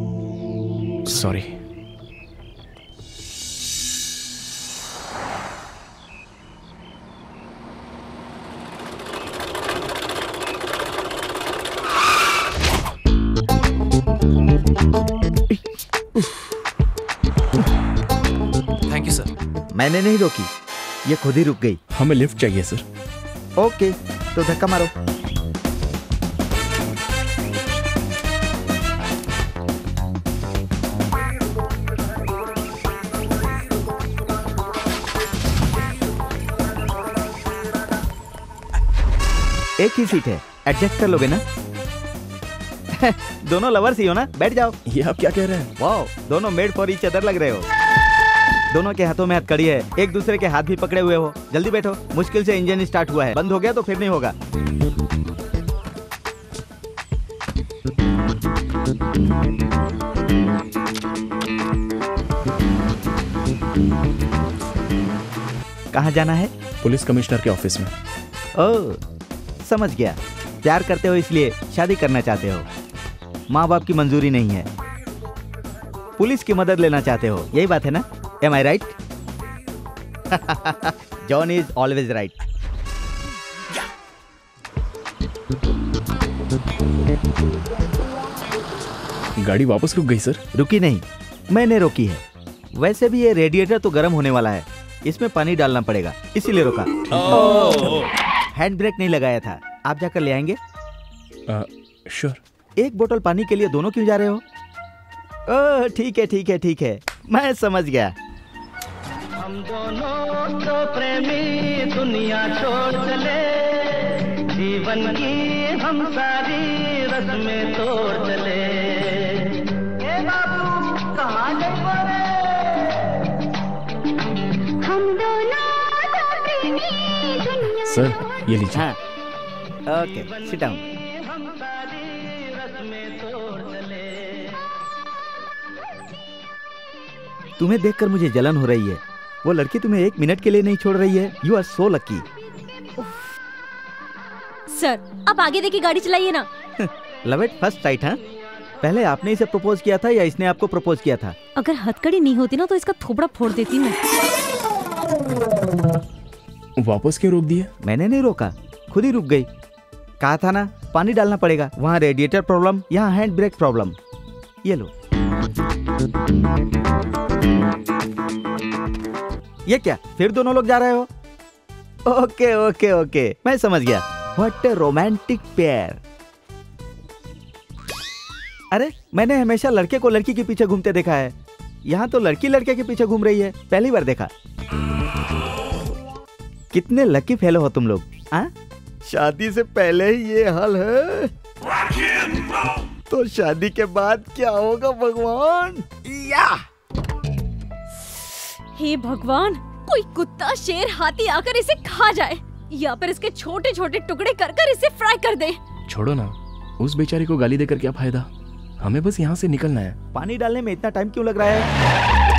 सॉरी। मैंने नहीं रोकी, ये खुद ही रुक गई। हमें लिफ्ट चाहिए सर। ओके, तो धक्का मारो। एक ही सीट है, एडजस्ट कर लोगे ना? दोनों लवर्स ही हो ना, बैठ जाओ। ये आप क्या कह रहे हैं? वाओ, दोनों मेड फॉर ईच अदर लग रहे हो। दोनों के हाथों में हथकड़ी है, एक दूसरे के हाथ भी पकड़े हुए हो। जल्दी बैठो, मुश्किल से इंजन स्टार्ट हुआ है, बंद हो गया तो फिर नहीं होगा। कहाँ जाना है? पुलिस कमिश्नर के ऑफिस में। ओह, समझ गया। प्यार करते हो इसलिए शादी करना चाहते हो। माँ बाप की मंजूरी नहीं है, पुलिस की मदद लेना चाहते हो, यही बात है ना? Am I right? John is always right. गाड़ी वापस रुक गई सर। रुकी नहीं, मैंने रोकी है। वैसे भी ये रेडिएटर तो गर्म होने वाला है, इसमें पानी डालना पड़ेगा, इसीलिए रोका। हैंड ब्रेक नहीं लगाया था, आप जाकर ले आएंगे? श्योर। एक बोतल पानी के लिए दोनों क्यों जा रहे हो? ओह, ठीक है ठीक है ठीक है, मैं समझ गया। हम दोनों तो प्रेमी दुनिया छोड़ चले, जीवन की हम सारी रस्में तोड़ चले। ए बाबू कहाँ गए बोले? हम दोनों तो प्रेमी दुनिया। सर ये लीजिए। हाँ, ओके, सिट डाउन। तुम्हें देखकर मुझे जलन हो रही है। वो लड़की तुम्हें एक मिनट के लिए नहीं छोड़ रही है। You are so lucky. Sir, आप आगे देखिए, गाड़ी चलाइए ना। लव एट फर्स्ट साइट, हाँ? पहले आपने इसे प्रपोज किया था या इसने आपको प्रपोज किया था? अगर हथकड़ी नहीं होती ना तो इसका थोपड़ा फोड़ देती मैं। वापस क्यों रोक दिया? मैंने नहीं रोका, खुद ही रुक गई। कहा था ना, पानी डालना पड़ेगा। वहाँ रेडिएटर प्रॉब्लम, यहाँ हैंड ब्रेक प्रॉब्लम। ये लो। ये क्या, फिर दोनों लोग जा रहे हो? ओके ओके ओके, मैं समझ गया। What a romantic pair. अरे, मैंने हमेशा लड़के को लड़की के पीछे घूमते देखा है, यहाँ तो लड़की लड़के के पीछे घूम रही है। पहली बार देखा। कितने लकी फेलो हो तुम लोग, हाँ? शादी से पहले ही ये हाल है, तो शादी के बाद क्या होगा भगवान? या! हे भगवान, कोई कुत्ता, शेर, हाथी आकर इसे खा जाए या फिर इसके छोटे छोटे टुकड़े कर कर इसे फ्राई कर दे। छोड़ो ना, उस बेचारी को गाली देकर क्या फायदा? हमें बस यहाँ से निकलना है। पानी डालने में इतना टाइम क्यों लग रहा है?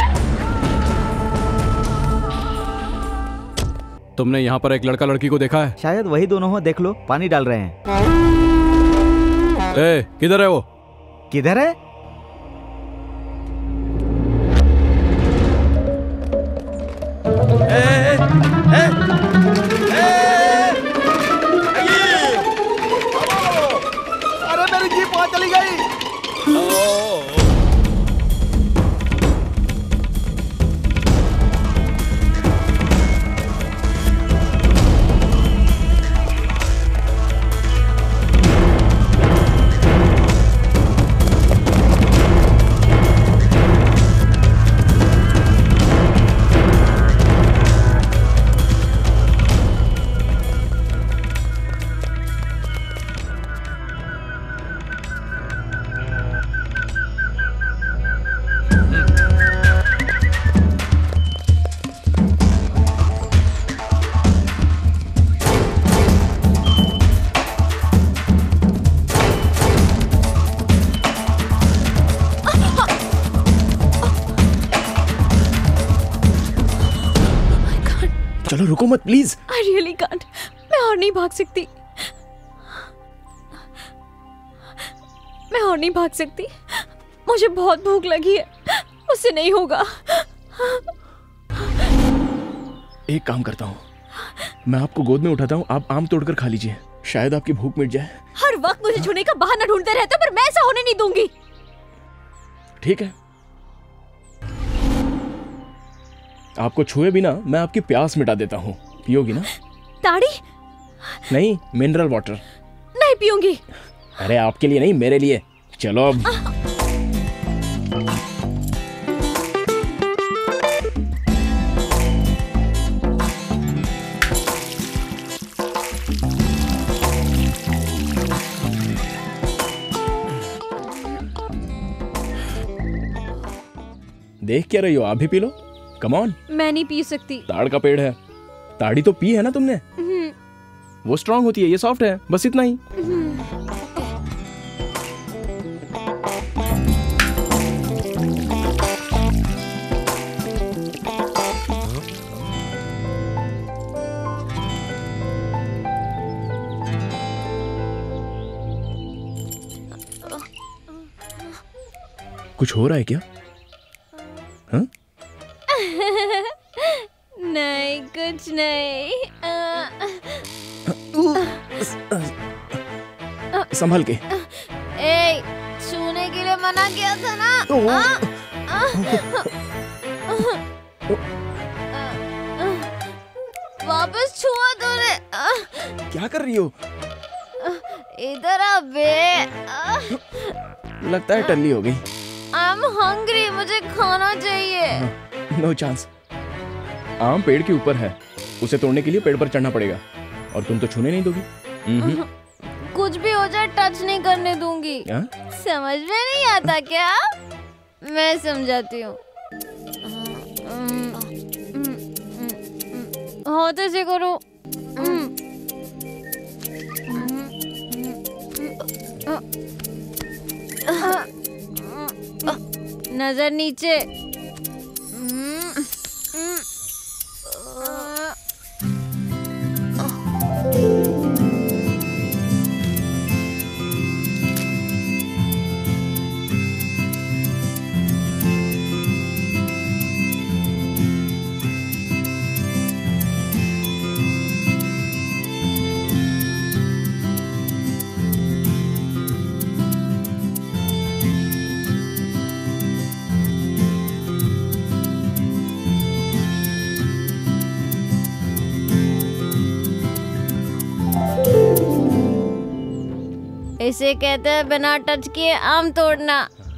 तुमने यहाँ पर एक लड़का लड़की को देखा है? शायद वही दोनों हो, देख लो, पानी डाल रहे हैं। ए, किधर है वो? किधर है? अरे मेरी जीप वहाँ चली गई। चलो रुको मत प्लीज। I really can't. मैं और नहीं भाग सकती। मैं और नहीं भाग सकती। मुझे बहुत भूख लगी है, उससे नहीं होगा। एक काम करता हूँ, मैं आपको गोद में उठाता हूँ, आप आम तोड़कर खा लीजिए, शायद आपकी भूख मिट जाए। हर वक्त मुझे छूने का बहाना ढूंढते रहते हो, पर मैं ऐसा होने नहीं दूंगी। ठीक है, आपको छुए बिना मैं आपकी प्यास मिटा देता हूँ, पियोगी ना? ताड़ी? नहीं, मिनरल वाटर। नहीं पीऊंगी। अरे आपके लिए नहीं, मेरे लिए। चलो अब। देख क्या रही हो, आप भी पी लो। Come on. मैं नहीं पी सकती। ताड़ का पेड़ है। ताड़ी तो पी है ना तुमने? वो स्ट्रांग होती है, ये सॉफ्ट है, बस इतना ही। कुछ हो रहा है क्या? हाँ? नहीं, कुछ नहीं। संभल के। ए, छूने के लिए मना किया था ना? वापस छुआ तूने। क्या कर रही हो? इधर आ बे। लगता है टल्ली हो गई। आई एम हंग्री, मुझे खाना चाहिए। No chance. आम पेड़ के ऊपर है, उसे तोड़ने के लिए पेड़ पर चढ़ना पड़ेगा, और तुम तो छूने नहीं दोगी। कुछ भी हो जाए टच नहीं करने दूंगी। समझ में नहीं आता क्या? मैं समझाती हूँ। होते से करो। नजर नीचे। इसे कहते हैं बिना टच किए आम तोड़ना।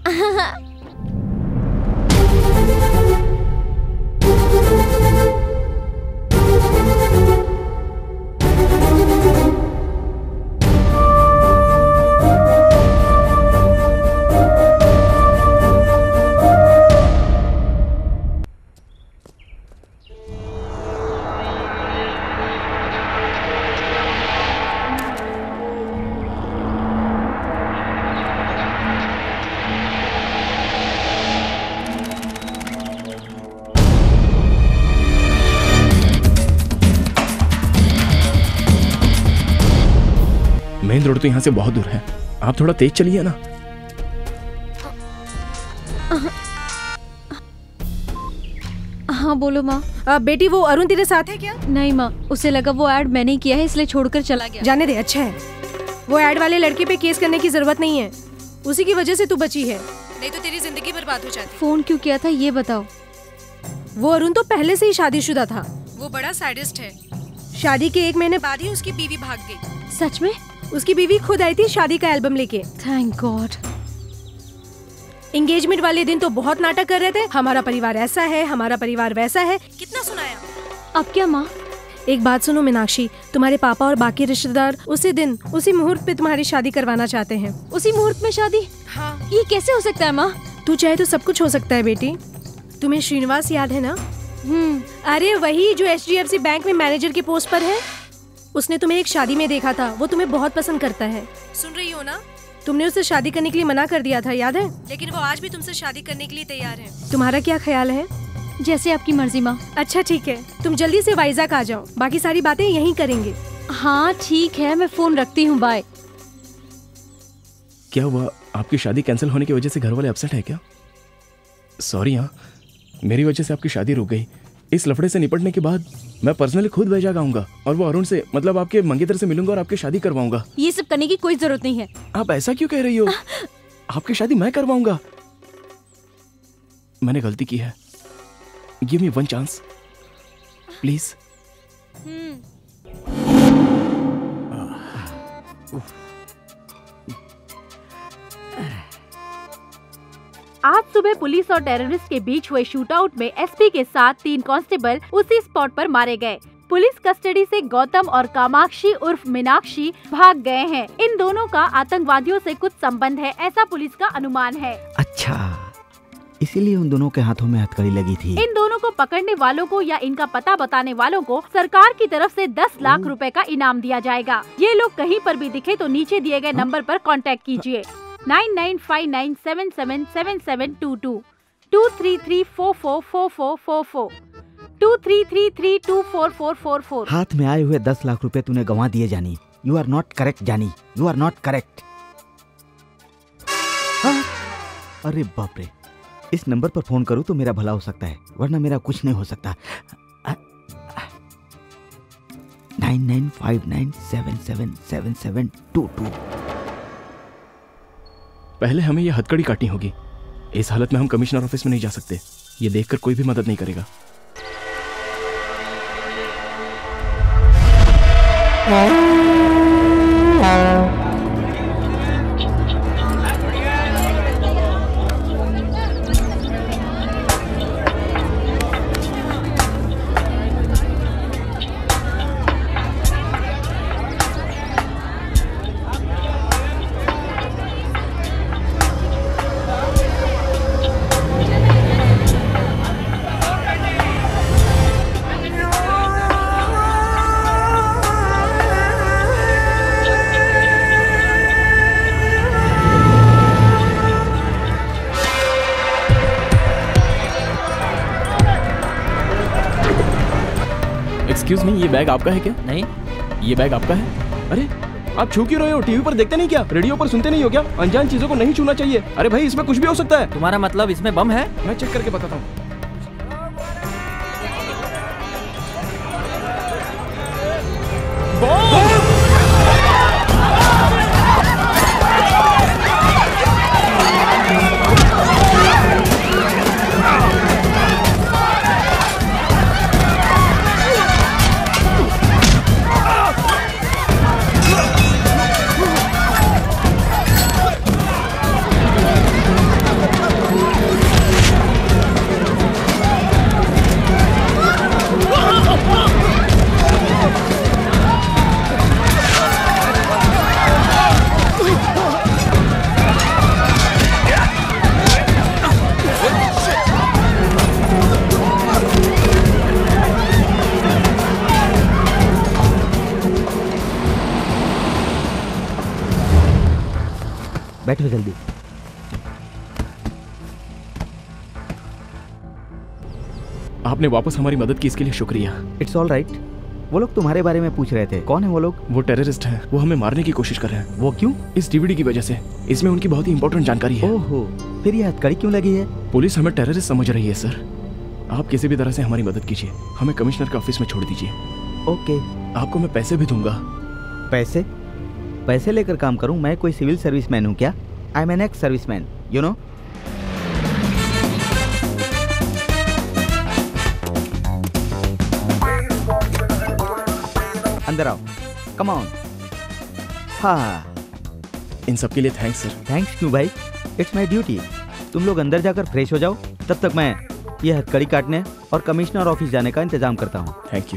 मेन रोड तो यहाँ से बहुत दूर है, आप थोड़ा तेज चलिए ना। हाँ बोलो माँ। बेटी वो अरुण तेरे साथ है क्या? नहीं माँ, उसे लगा वो ऐड मैंने किया है इसलिए छोड़कर चला गया। जाने दे, अच्छा है। वो ऐड वाले लड़के पे केस करने की जरूरत नहीं है, उसी की वजह से तू बची है, नहीं तो तेरी जिंदगी बर्बाद हो जाती। फोन क्यों किया था ये बताओ। वो अरुण तो पहले से ही शादीशुदा था। वो बड़ा सैडिस्ट है। शादी के 1 महीने बाद ही उसकी बीवी भाग गई। सच में? उसकी बीवी खुद आई थी शादी का एल्बम लेके। Thank God. एंगेजमेंट वाले दिन तो बहुत नाटक कर रहे थे, हमारा परिवार ऐसा है, हमारा परिवार वैसा है। कितना सुनाया? अब क्या माँ? एक बात सुनो मीनाक्षी, तुम्हारे पापा और बाकी रिश्तेदार उसी दिन उसी मुहूर्त पे तुम्हारी शादी करवाना चाहते हैं। उसी मुहूर्त में शादी? हाँ। ये कैसे हो सकता है माँ? तू चाहे तो सब कुछ हो सकता है बेटी। तुम्हें श्रीनिवास याद है ना? अरे वही जो HDFC बैंक में मैनेजर के पोस्ट पर है। उसने तुम्हें एक शादी में देखा था, वो तुम्हें बहुत पसंद करता है। सुन रही हो ना? तुमने उसे शादी करने के लिए मना कर दिया था, याद है? लेकिन वो आज भी तुमसे शादी करने के लिए तैयार है। तुम्हारा क्या ख्याल है? जैसे आपकी मर्जी माँ। अच्छा ठीक है, तुम जल्दी से वाइजाग आ जाओ, बाकी सारी बातें यहीं करेंगे। हाँ ठीक है, मैं फोन रखती हूँ, बाय। क्या हुआ, आपकी शादी कैंसिल होने की वजह से घर वाले अपसेट है क्या? सॉरी, हाँ मेरी वजह से आपकी शादी रुक गई। इस लफड़े से निपटने के बाद मैं पर्सनली खुद वाइजाग आऊंगा और वो अरुण से, मतलब आपके मंगेतर से मिलूंगा और आपकी शादी करवाऊंगा। ये सब करने की कोई जरूरत नहीं है। आप ऐसा क्यों कह रही हो? आपकी शादी मैं करवाऊंगा। मैंने गलती की है, गिव मी 1 चांस। प्लीज। आज सुबह पुलिस और टेररिस्ट के बीच हुए शूटआउट में एसपी के साथ 3 कांस्टेबल उसी स्पॉट पर मारे गए। पुलिस कस्टडी से गौतम और कामाक्षी उर्फ मीनाक्षी भाग गए हैं। इन दोनों का आतंकवादियों से कुछ संबंध है, ऐसा पुलिस का अनुमान है। अच्छा, इसीलिए उन दोनों के हाथों में हथकड़ी लगी थी। इन दोनों को पकड़ने वालों को या इनका पता बताने वालों को सरकार की तरफ से 10 लाख रुपए का इनाम दिया जाएगा। ये लोग कहीं पर भी दिखे तो नीचे दिए गए नंबर पर कांटेक्ट कीजिए 9959777722 233444444 233324444। हाथ में आए हुए 10 लाख रुपए तूने गंवा दिए जानी। यू आर नॉट करेक्ट जानी, यू आर नॉट करेक्ट। अरे बाप रे, इस नंबर पर फोन करूं तो मेरा भला हो सकता है, वरना मेरा कुछ नहीं हो सकता। 9959777722। पहले हमें यह हथकड़ी काटनी होगी। इस हालत में हम कमिश्नर ऑफिस में नहीं जा सकते। ये देखकर कोई भी मदद नहीं करेगा। एक्सक्यूज मी, ये बैग आपका है क्या? नहीं। ये बैग आपका है? अरे आप छू क्यों रहे हो? टीवी पर देखते नहीं क्या? रेडियो पर सुनते नहीं हो क्या? अनजान चीजों को नहीं छूना चाहिए। अरे भाई, इसमें कुछ भी हो सकता है। तुम्हारा मतलब इसमें बम है? मैं चेक करके बताता हूँ। बैठो जल्दी। आपने वापस हमारी मदद की, इसके लिए शुक्रिया। It's all right. वो लोग तुम्हारे बारे में पूछ रहे थे। कौन है वो लोग? वो टेररिस्ट हैं। वो हमें मारने की कोशिश कर रहे हैं। वो क्यों? इस डीवीडी की वजह से। इसमें उनकी बहुत ही इंपॉर्टेंट जानकारी है। ओहो, फिर ये हथकड़ी क्यों लगी है? पुलिस हमें टेररिस्ट समझ रही है सर। आप किसी भी तरह से हमारी मदद कीजिए। हमें कमिश्नर के ऑफिस में छोड़ दीजिए। ओके। आपको मैं पैसे भी दूंगा। पैसे? पैसे लेकर काम करूं? मैं कोई सिविल सर्विसमैन हूं क्या? I am an ex serviceman, you know. अंदर आओ, कम ऑन। हाँ, इन सब के लिए थैंक्स सर। थैंक्स क्यों भाई? It's my duty. तुम लोग अंदर जाकर फ्रेश हो जाओ, तब तक मैं ये हथकड़ी काटने और कमिश्नर ऑफिस जाने का इंतजाम करता हूँ। Thank you.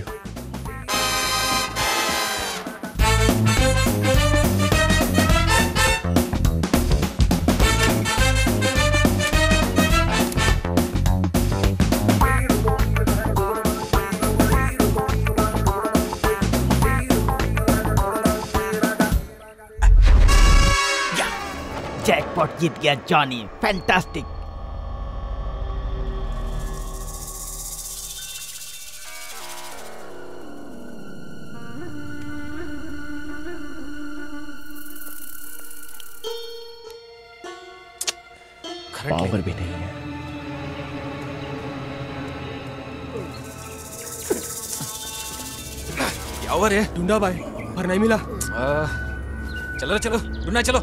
जैकपॉट जीत गया जॉनी, फैंटास्टिक। पावर भी नहीं है। क्या हुआ रे? ढूंढा भाई, पर नहीं मिला। चलो चलो, ढूंढना चलो।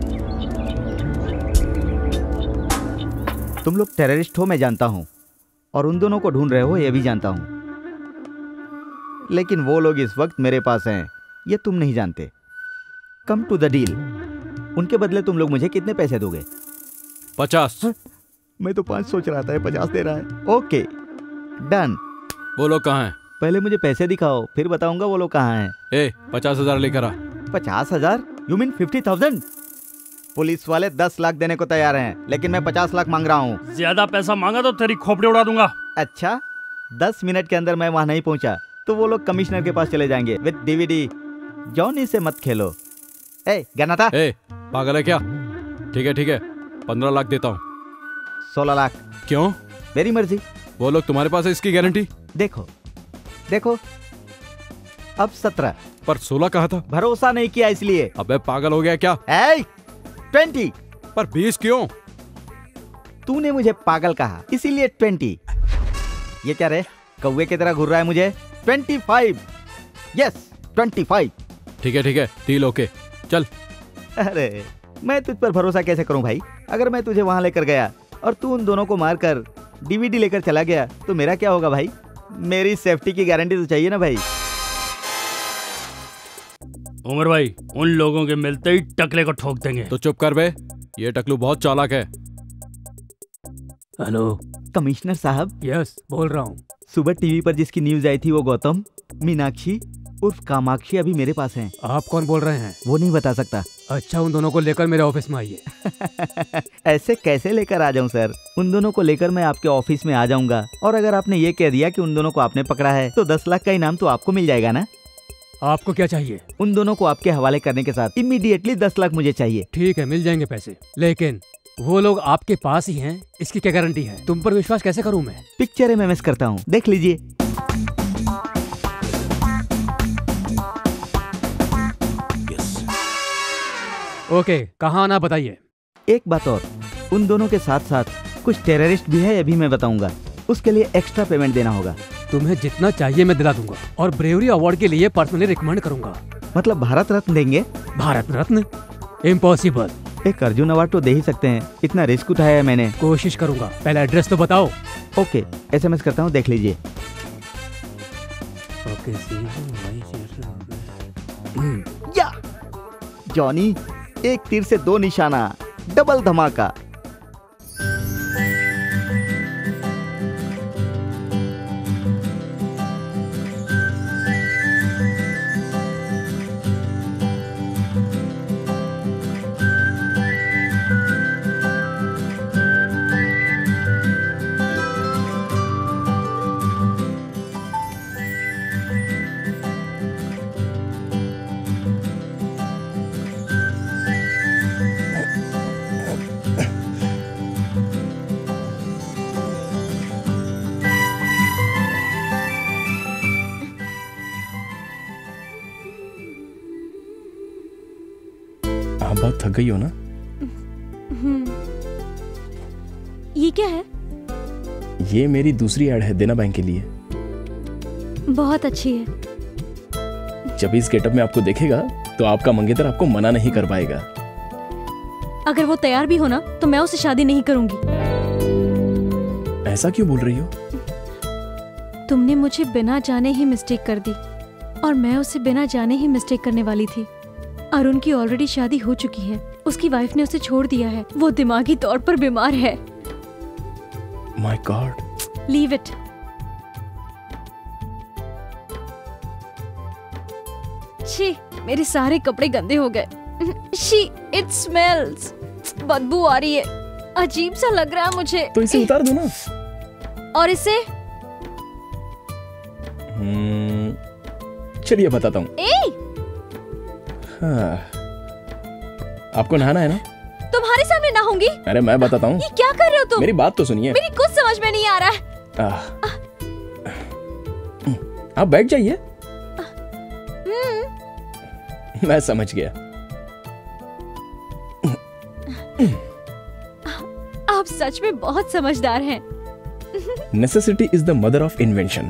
तुम लोग टेररिस्ट हो, मैं जानता हूँ। और उन दोनों को ढूंढ रहे हो ये भी जानता हूं, लेकिन वो लोग इस वक्त मेरे पास हैं ये तुम नहीं जानते। Come to the deal. उनके बदले तुम लोग मुझे कितने पैसे दोगे? 50। मैं तो 5 सोच रहा था, 50 दे रहा है। Okay done. वो लोग कहाँ हैं? पहले मुझे पैसे दिखाओ, फिर बताऊंगा वो लोग कहाँ हैं। 50,000 लेकर आ। 50,000? You mean 50,000? पुलिस वाले 10 लाख देने को तैयार हैं, लेकिन मैं 50 लाख मांग रहा हूँ। ज्यादा पैसा मांगा तो तेरी खोपड़ी उड़ा दूंगा। अच्छा, 10 मिनट के अंदर मैं वहाँ नहीं पहुँचा तो वो लोग कमिश्नर के पास चले जाएंगे विद डीवीडी। जॉनी से मत खेलो। गना था? पागल है क्या? ठीक है 15 लाख देता हूँ। 16 लाख। क्यों? मेरी मर्जी। वो लोग तुम्हारे पास है इसकी गारंटी? देखो अब 17। पर 16 कहा था। भरोसा नहीं किया इसलिए। अबे पागल हो गया क्या? 20। पर 20 क्यों? तूने मुझे पागल कहा इसीलिए 20। ये क्या रे, कौवे की तरह घूर रहा है मुझे? 25। यस 25। ठीक है डील ओके, चल। अरे मैं तुझ पर भरोसा कैसे करूं भाई? अगर मैं तुझे वहां लेकर गया और तू उन दोनों को मारकर डीवीडी लेकर चला गया तो मेरा क्या होगा भाई? मेरी सेफ्टी की गारंटी तो चाहिए ना भाई। उमर भाई, उन लोगों के मिलते ही टकले को ठोक देंगे। तो चुप कर बे, ये टकलू बहुत चालाक है। हेलो कमिश्नर साहब। यस बोल रहा हूँ। सुबह टीवी पर जिसकी न्यूज आई थी वो गौतम, मीनाक्षी उर्फ कामाक्षी अभी मेरे पास हैं। आप कौन बोल रहे हैं? वो नहीं बता सकता। अच्छा, उन दोनों को लेकर मेरे ऑफिस में आइए। ऐसे कैसे लेकर आ जाऊं सर? उन दोनों को लेकर मैं आपके ऑफिस में आ जाऊंगा, और अगर आपने ये कह दिया कि उन दोनों को आपने पकड़ा है तो 10 लाख का इनाम तो आपको मिल जाएगा ना? आपको क्या चाहिए? उन दोनों को आपके हवाले करने के साथ इमीडिएटली 10 लाख मुझे चाहिए। ठीक है, मिल जाएंगे पैसे, लेकिन वो लोग आपके पास ही हैं, इसकी क्या गारंटी है? तुम पर विश्वास कैसे करूं मैं? पिक्चर में मिस करता हूँ, देख लीजिए। ओके, कहाँ आना बताइए। एक बात और, उन दोनों के साथ साथ कुछ टेररिस्ट भी है, ये भी मैं बताऊंगा। उसके लिए एक्स्ट्रा पेमेंट देना होगा। तुम्हें जितना चाहिए मैं दिला दूंगा, और ब्रेवरी अवार्ड के लिए पर्सनली रिकमेंड करूंगा। मतलब भारत रत्न देंगे? भारत रत्न? इम्पॉसिबल। एक अर्जुन अवार्ड तो दे ही सकते हैं, इतना रिस्क उठाया है मैंने। कोशिश करूंगा, पहले एड्रेस तो बताओ। ओके, SMS करता हूँ, देख लीजिए। या जॉनी, एक तीर से 2 निशाना, डबल धमाका। बहुत थक गई हो ना? ये क्या है? ये मेरी दूसरी ऐड है देना बैंक के लिए। बहुत अच्छी है। जब इस गेटअप में आपको देखेगा तो आपका मंगेतर आपको मना नहीं कर पाएगा। अगर वो तैयार भी हो ना तो मैं उससे शादी नहीं करूंगी। ऐसा क्यों बोल रही हो? तुमने मुझे बिना जाने ही मिस्टेक कर दी, और मैं उसे बिना जाने ही मिस्टेक करने वाली थी। अरुण की ऑलरेडी शादी हो चुकी है, उसकी वाइफ ने उसे छोड़ दिया है, वो दिमागी तौर पर बीमार है। My God. Leave it. छी, मेरे सारे कपड़े गंदे हो गए। शी, इट स्मेल्स। बदबू आ रही है, अजीब सा लग रहा है मुझे। तो इसे उतार दो ना। और इसे? चलिए बताता हूँ। हाँ। आपको नहाना है ना? तुम्हारे सामने नहाऊंगी? अरे मैं बताता हूँ। ये क्या कर रहे हो तुम? मेरी बात तो सुनिए। मेरी कुछ समझ में नहीं आ रहा है। आप बैठ जाइए। मैं समझ गया। आप सच में बहुत समझदार हैं। Necessity is the mother of invention.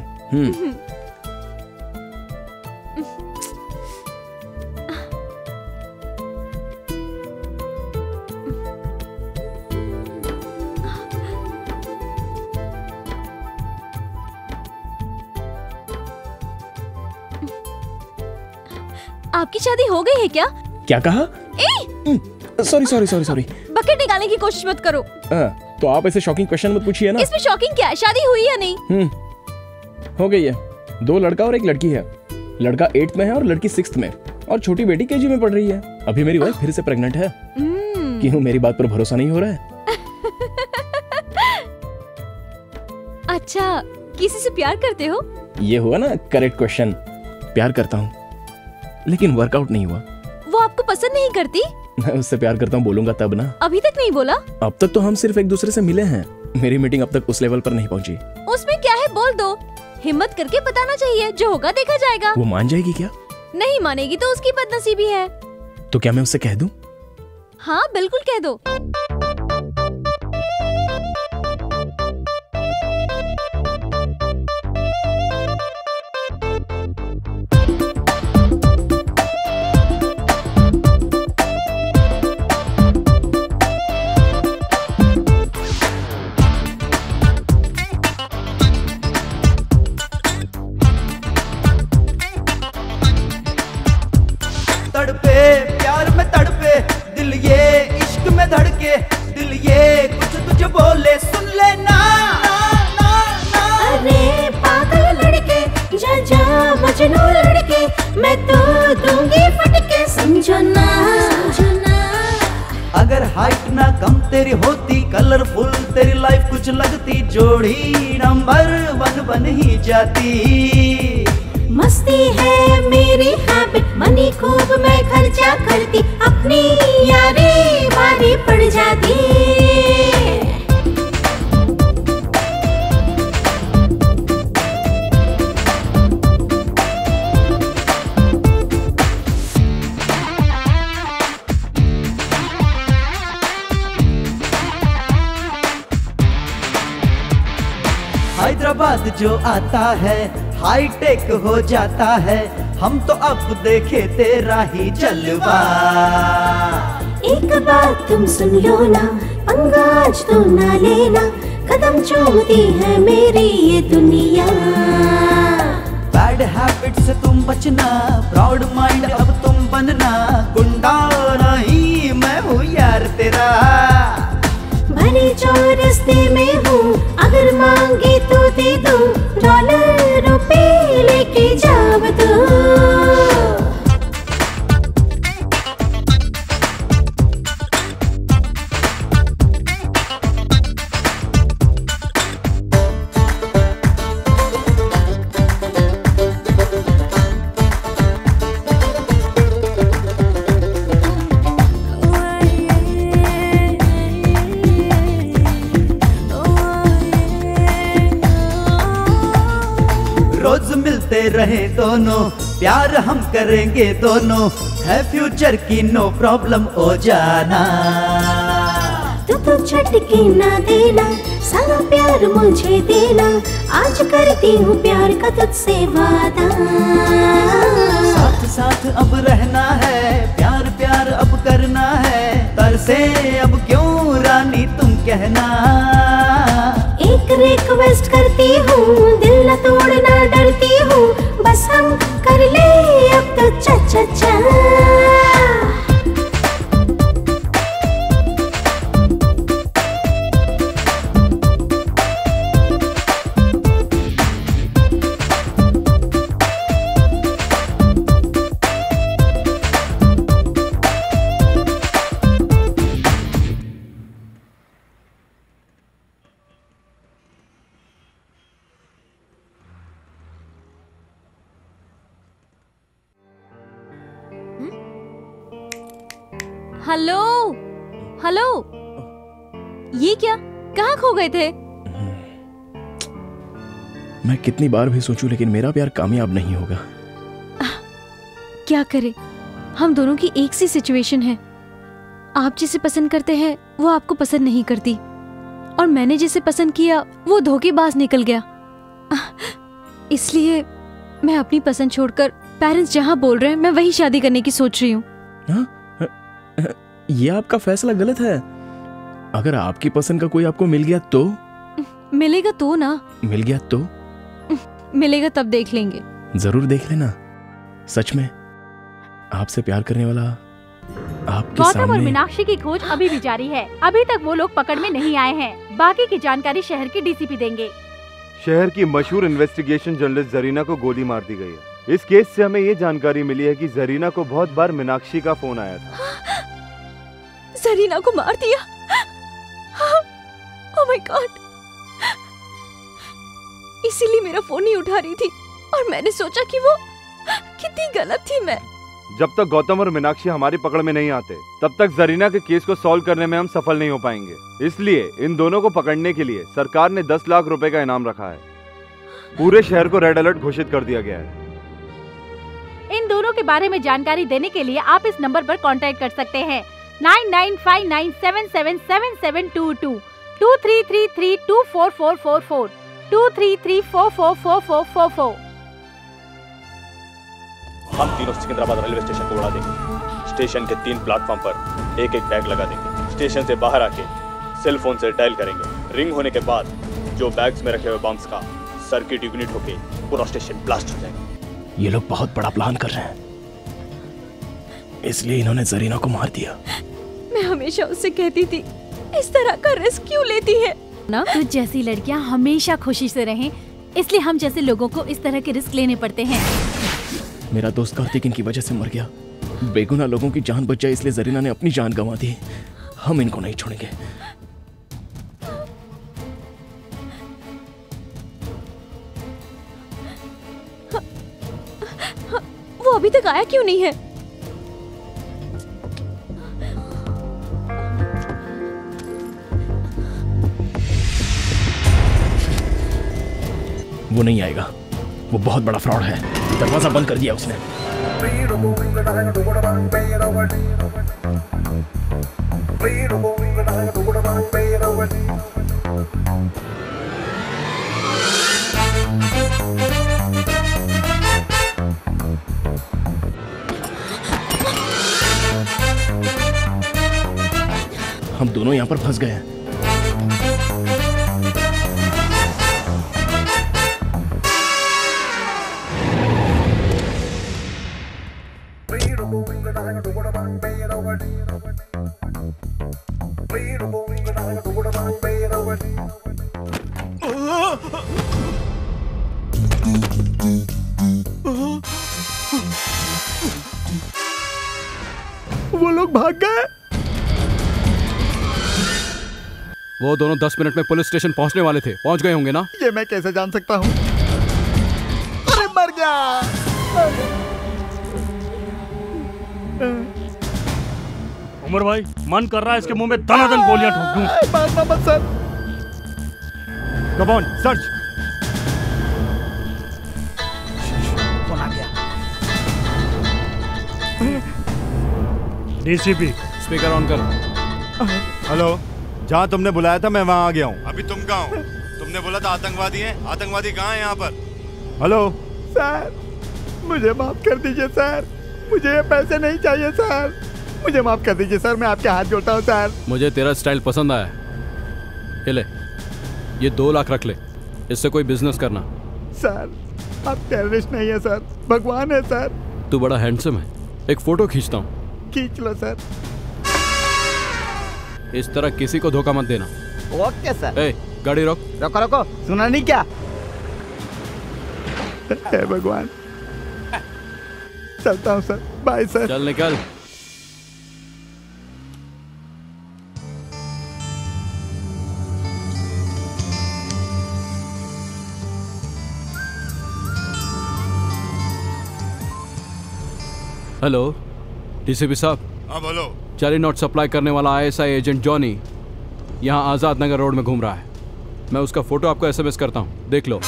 आपकी शादी हो गई है क्या? क्या कहा? Sorry sorry sorry sorry. Bucket निकालने की कोशिश मत करो। तो आप ऐसे शॉकिंग क्वेश्चन मत पूछिए ना। इसमें शॉकिंग क्या है? शादी हुई या नहीं? हो गई है। 2 लड़का और 1 लड़की है। लड़का 8th में है और लड़की 6th में, और छोटी बेटी KG में पढ़ रही है। अभी मेरी वाइफ फिर से प्रेग्नेंट है। क्यों, मेरी बात पर भरोसा नहीं हो रहा है? अच्छा, किसी से प्यार करते हो? ये हुआ ना करेक्ट क्वेश्चन। प्यार करता हूँ, लेकिन वर्कआउट नहीं हुआ। वो आपको पसंद नहीं करती? मैं उससे प्यार करता हूँ बोलूंगा तब ना। अभी तक नहीं बोला? अब तक तो हम सिर्फ एक दूसरे से मिले हैं। मेरी मीटिंग अब तक उस लेवल पर नहीं पहुंची। उसमें क्या है, बोल दो। हिम्मत करके बताना चाहिए, जो होगा देखा जाएगा। वो मान जाएगी क्या? नहीं मानेगी तो उसकी बदनसीबी है। तो क्या मैं उससे कह दूं? हाँ बिल्कुल कह दो। तड़पे प्यार में तड़पे दिल, ये इश्क में धड़के दिल, ये कुछ तुझे बोले सुन लेना। अरे पागल लड़के, जा जा मजनू लड़के, मैं तो दूंगी फटके, समझो ना। अगर हाइट ना कम तेरी होती, कलरफुल तेरी लाइफ कुछ लगती, जोड़ी नंबर 1 बन ही जाती। मस्ती है मेरी हैबिट, मनी खूब मैं खर्चा करती, अपनी यारी बारी पड़ जाती। हैदराबाद जो आता है हाईटेक हो जाता है, हम तो अब देखे तेरा ही जलवा। एक बात तुम सुन लो ना, पंगा आज तो ना लेना, कदम चूमती है मेरी ये दुनिया। बैड हैबिट से तुम बचना, प्राउड माइंड अब तुम बनना, गुंडा नहीं मैं हूँ यार तेरा। भले चौरस्ते में हूँ, अगर मांगे तो दे दो, डॉलर रुपए लेके जाओ तो। रोज मिलते रहे दोनों, प्यार हम करेंगे दोनों, है फ्यूचर की नो प्रॉब्लम हो जाना। तू झटके ना देना, सारा प्यार मुझे देना, आज करती हूँ प्यार का तुझसे वादा। साथ साथ अब रहना है, प्यार प्यार अब करना है, तरसे अब क्यों रानी तुम कहना। एक रिक्वेस्ट करती हूँ, दिल न तोड़ना डरती हूँ, बस हम कर ले अब तो चा चा चा। हेलो हेलो, ये क्या, कहाँ खो गए थे? मैं कितनी बार भी सोचूं, लेकिन मेरा प्यार कामयाब नहीं होगा। क्या करें, हम दोनों की एक सी सिचुएशन है। आप जिसे पसंद करते हैं वो आपको पसंद नहीं करती, और मैंने जिसे पसंद किया वो धोखेबाज निकल गया। इसलिए मैं अपनी पसंद छोड़कर पेरेंट्स जहाँ बोल रहे हैं मैं वही शादी करने की सोच रही हूँ। ये आपका फैसला गलत है। अगर आपकी पसंद का कोई आपको मिल गया तो? मिलेगा तो ना। मिल गया तो? मिलेगा तब देख लेंगे। जरूर देख लेना। सच में आपसे प्यार करने वाला आपके गौतम सामने। और मीनाक्षी की खोज अभी भी जारी है। अभी तक वो लोग पकड़ में नहीं आए हैं। बाकी की जानकारी शहर के डीसीपी देंगे। शहर की मशहूर इन्वेस्टिगेशन जर्नलिस्ट जरीना को गोली मार दी गई है। इस केस से हमें ये जानकारी मिली है कि जरीना को बहुत बार मीनाक्षी का फोन आया था। जरीना को मार दिया? Oh my God! इसीलिए मेरा फोन नहीं उठा रही थी और मैंने सोचा कि वो कितनी गलत थी मैं। जब तक गौतम और मीनाक्षी हमारी पकड़ में नहीं आते तब तक जरीना के केस को सॉल्व करने में हम सफल नहीं हो पाएंगे। इसलिए इन दोनों को पकड़ने के लिए सरकार ने 10 लाख रुपए का इनाम रखा है। पूरे शहर को रेड अलर्ट घोषित कर दिया गया है। इन दोनों के बारे में जानकारी देने के लिए आप इस नंबर पर कांटेक्ट कर सकते हैं 9959777722 2333244444 2334444444। हम तीनों सिकंदराबाद रेलवे स्टेशन को उड़ा देंगे। स्टेशन के 3 प्लेटफॉर्म पर एक एक बैग लगा देंगे। स्टेशन से बाहर आके सेल फोन से डायल करेंगे। रिंग होने के बाद जो बैग्स में रखे हुए बम्स का सर्किट इग्निट होके पूरा स्टेशन ब्लास्ट हो जाएगा। ये लोग बहुत बड़ा प्लान कर रहे हैं, इसलिए इन्होंने जरीना को मार दिया। मैं हमेशा उससे कहती थी इस तरह का रिस्क क्यों लेती है ना? तुझ जैसी लड़कियां हमेशा खुशी से रहें, इसलिए हम जैसे लोगों को इस तरह के रिस्क लेने पड़ते हैं। मेरा दोस्त कार्तिक इनकी वजह से मर गया। बेगुनाह लोगों की जान बच जाए इसलिए जरीना ने अपनी जान गंवा दी। हम इनको नहीं छोड़ेंगे। वो अभी तक आया क्यों नहीं है? वो नहीं आएगा, वो बहुत बड़ा फ्रॉड है। दरवाजा बंद कर दिया उसने। हम दोनों यहाँ पर फंस गए हैं। वो लोग भाग गए। वो दोनों 10 मिनट में पुलिस स्टेशन पहुंचने वाले थे। पहुंच गए होंगे ना? ये मैं कैसे जान सकता हूँ? अरे मर गया। उमर भाई, मन कर रहा है इसके मुंह में दनादन गोलियां ठोक दूं। मारना मत सर। Come on, search. कौन आ गया? डीसीपी, स्पीकर ऑन कर। हेलो, जहाँ तुमने बुलाया था मैं वहाँ आ गया हूँ। अभी तुम कहाँ हो? तुमने बोला था आतंकवादी हैं। आतंकवादी कहाँ हैं यहाँ पर? हेलो सर, मुझे माफ कर दीजिए सर। मुझे ये पैसे नहीं चाहिए सर। मुझे माफ कर दीजिए सर, मैं आपके हाथ जोड़ता हूँ सर। मुझे तेरा स्टाइल पसंद आया। ये ले, ये 2 लाख रख ले, इससे कोई बिजनेस करना। सर, आप टेररिस्ट नहीं है सर, भगवान है सर। तू बड़ा हैंडसम है, एक फोटो खींचता हूँ। खींच लो सर। इस तरह किसी को धोखा मत देना। Okay sir. ए, गाड़ी रोक। रोको रोको, सुना नहीं क्या? हे भगवान, चलता हूँ सर। Bye sir. चल निकल। हेलो डीसीपी साहब। हाँ बोलो। जाली नोट सप्लाई करने वाला आईएसआई एजेंट जॉनी यहाँ आजाद नगर रोड में घूम रहा है। मैं उसका फोटो आपको एसएमएस करता हूँ, देख लो।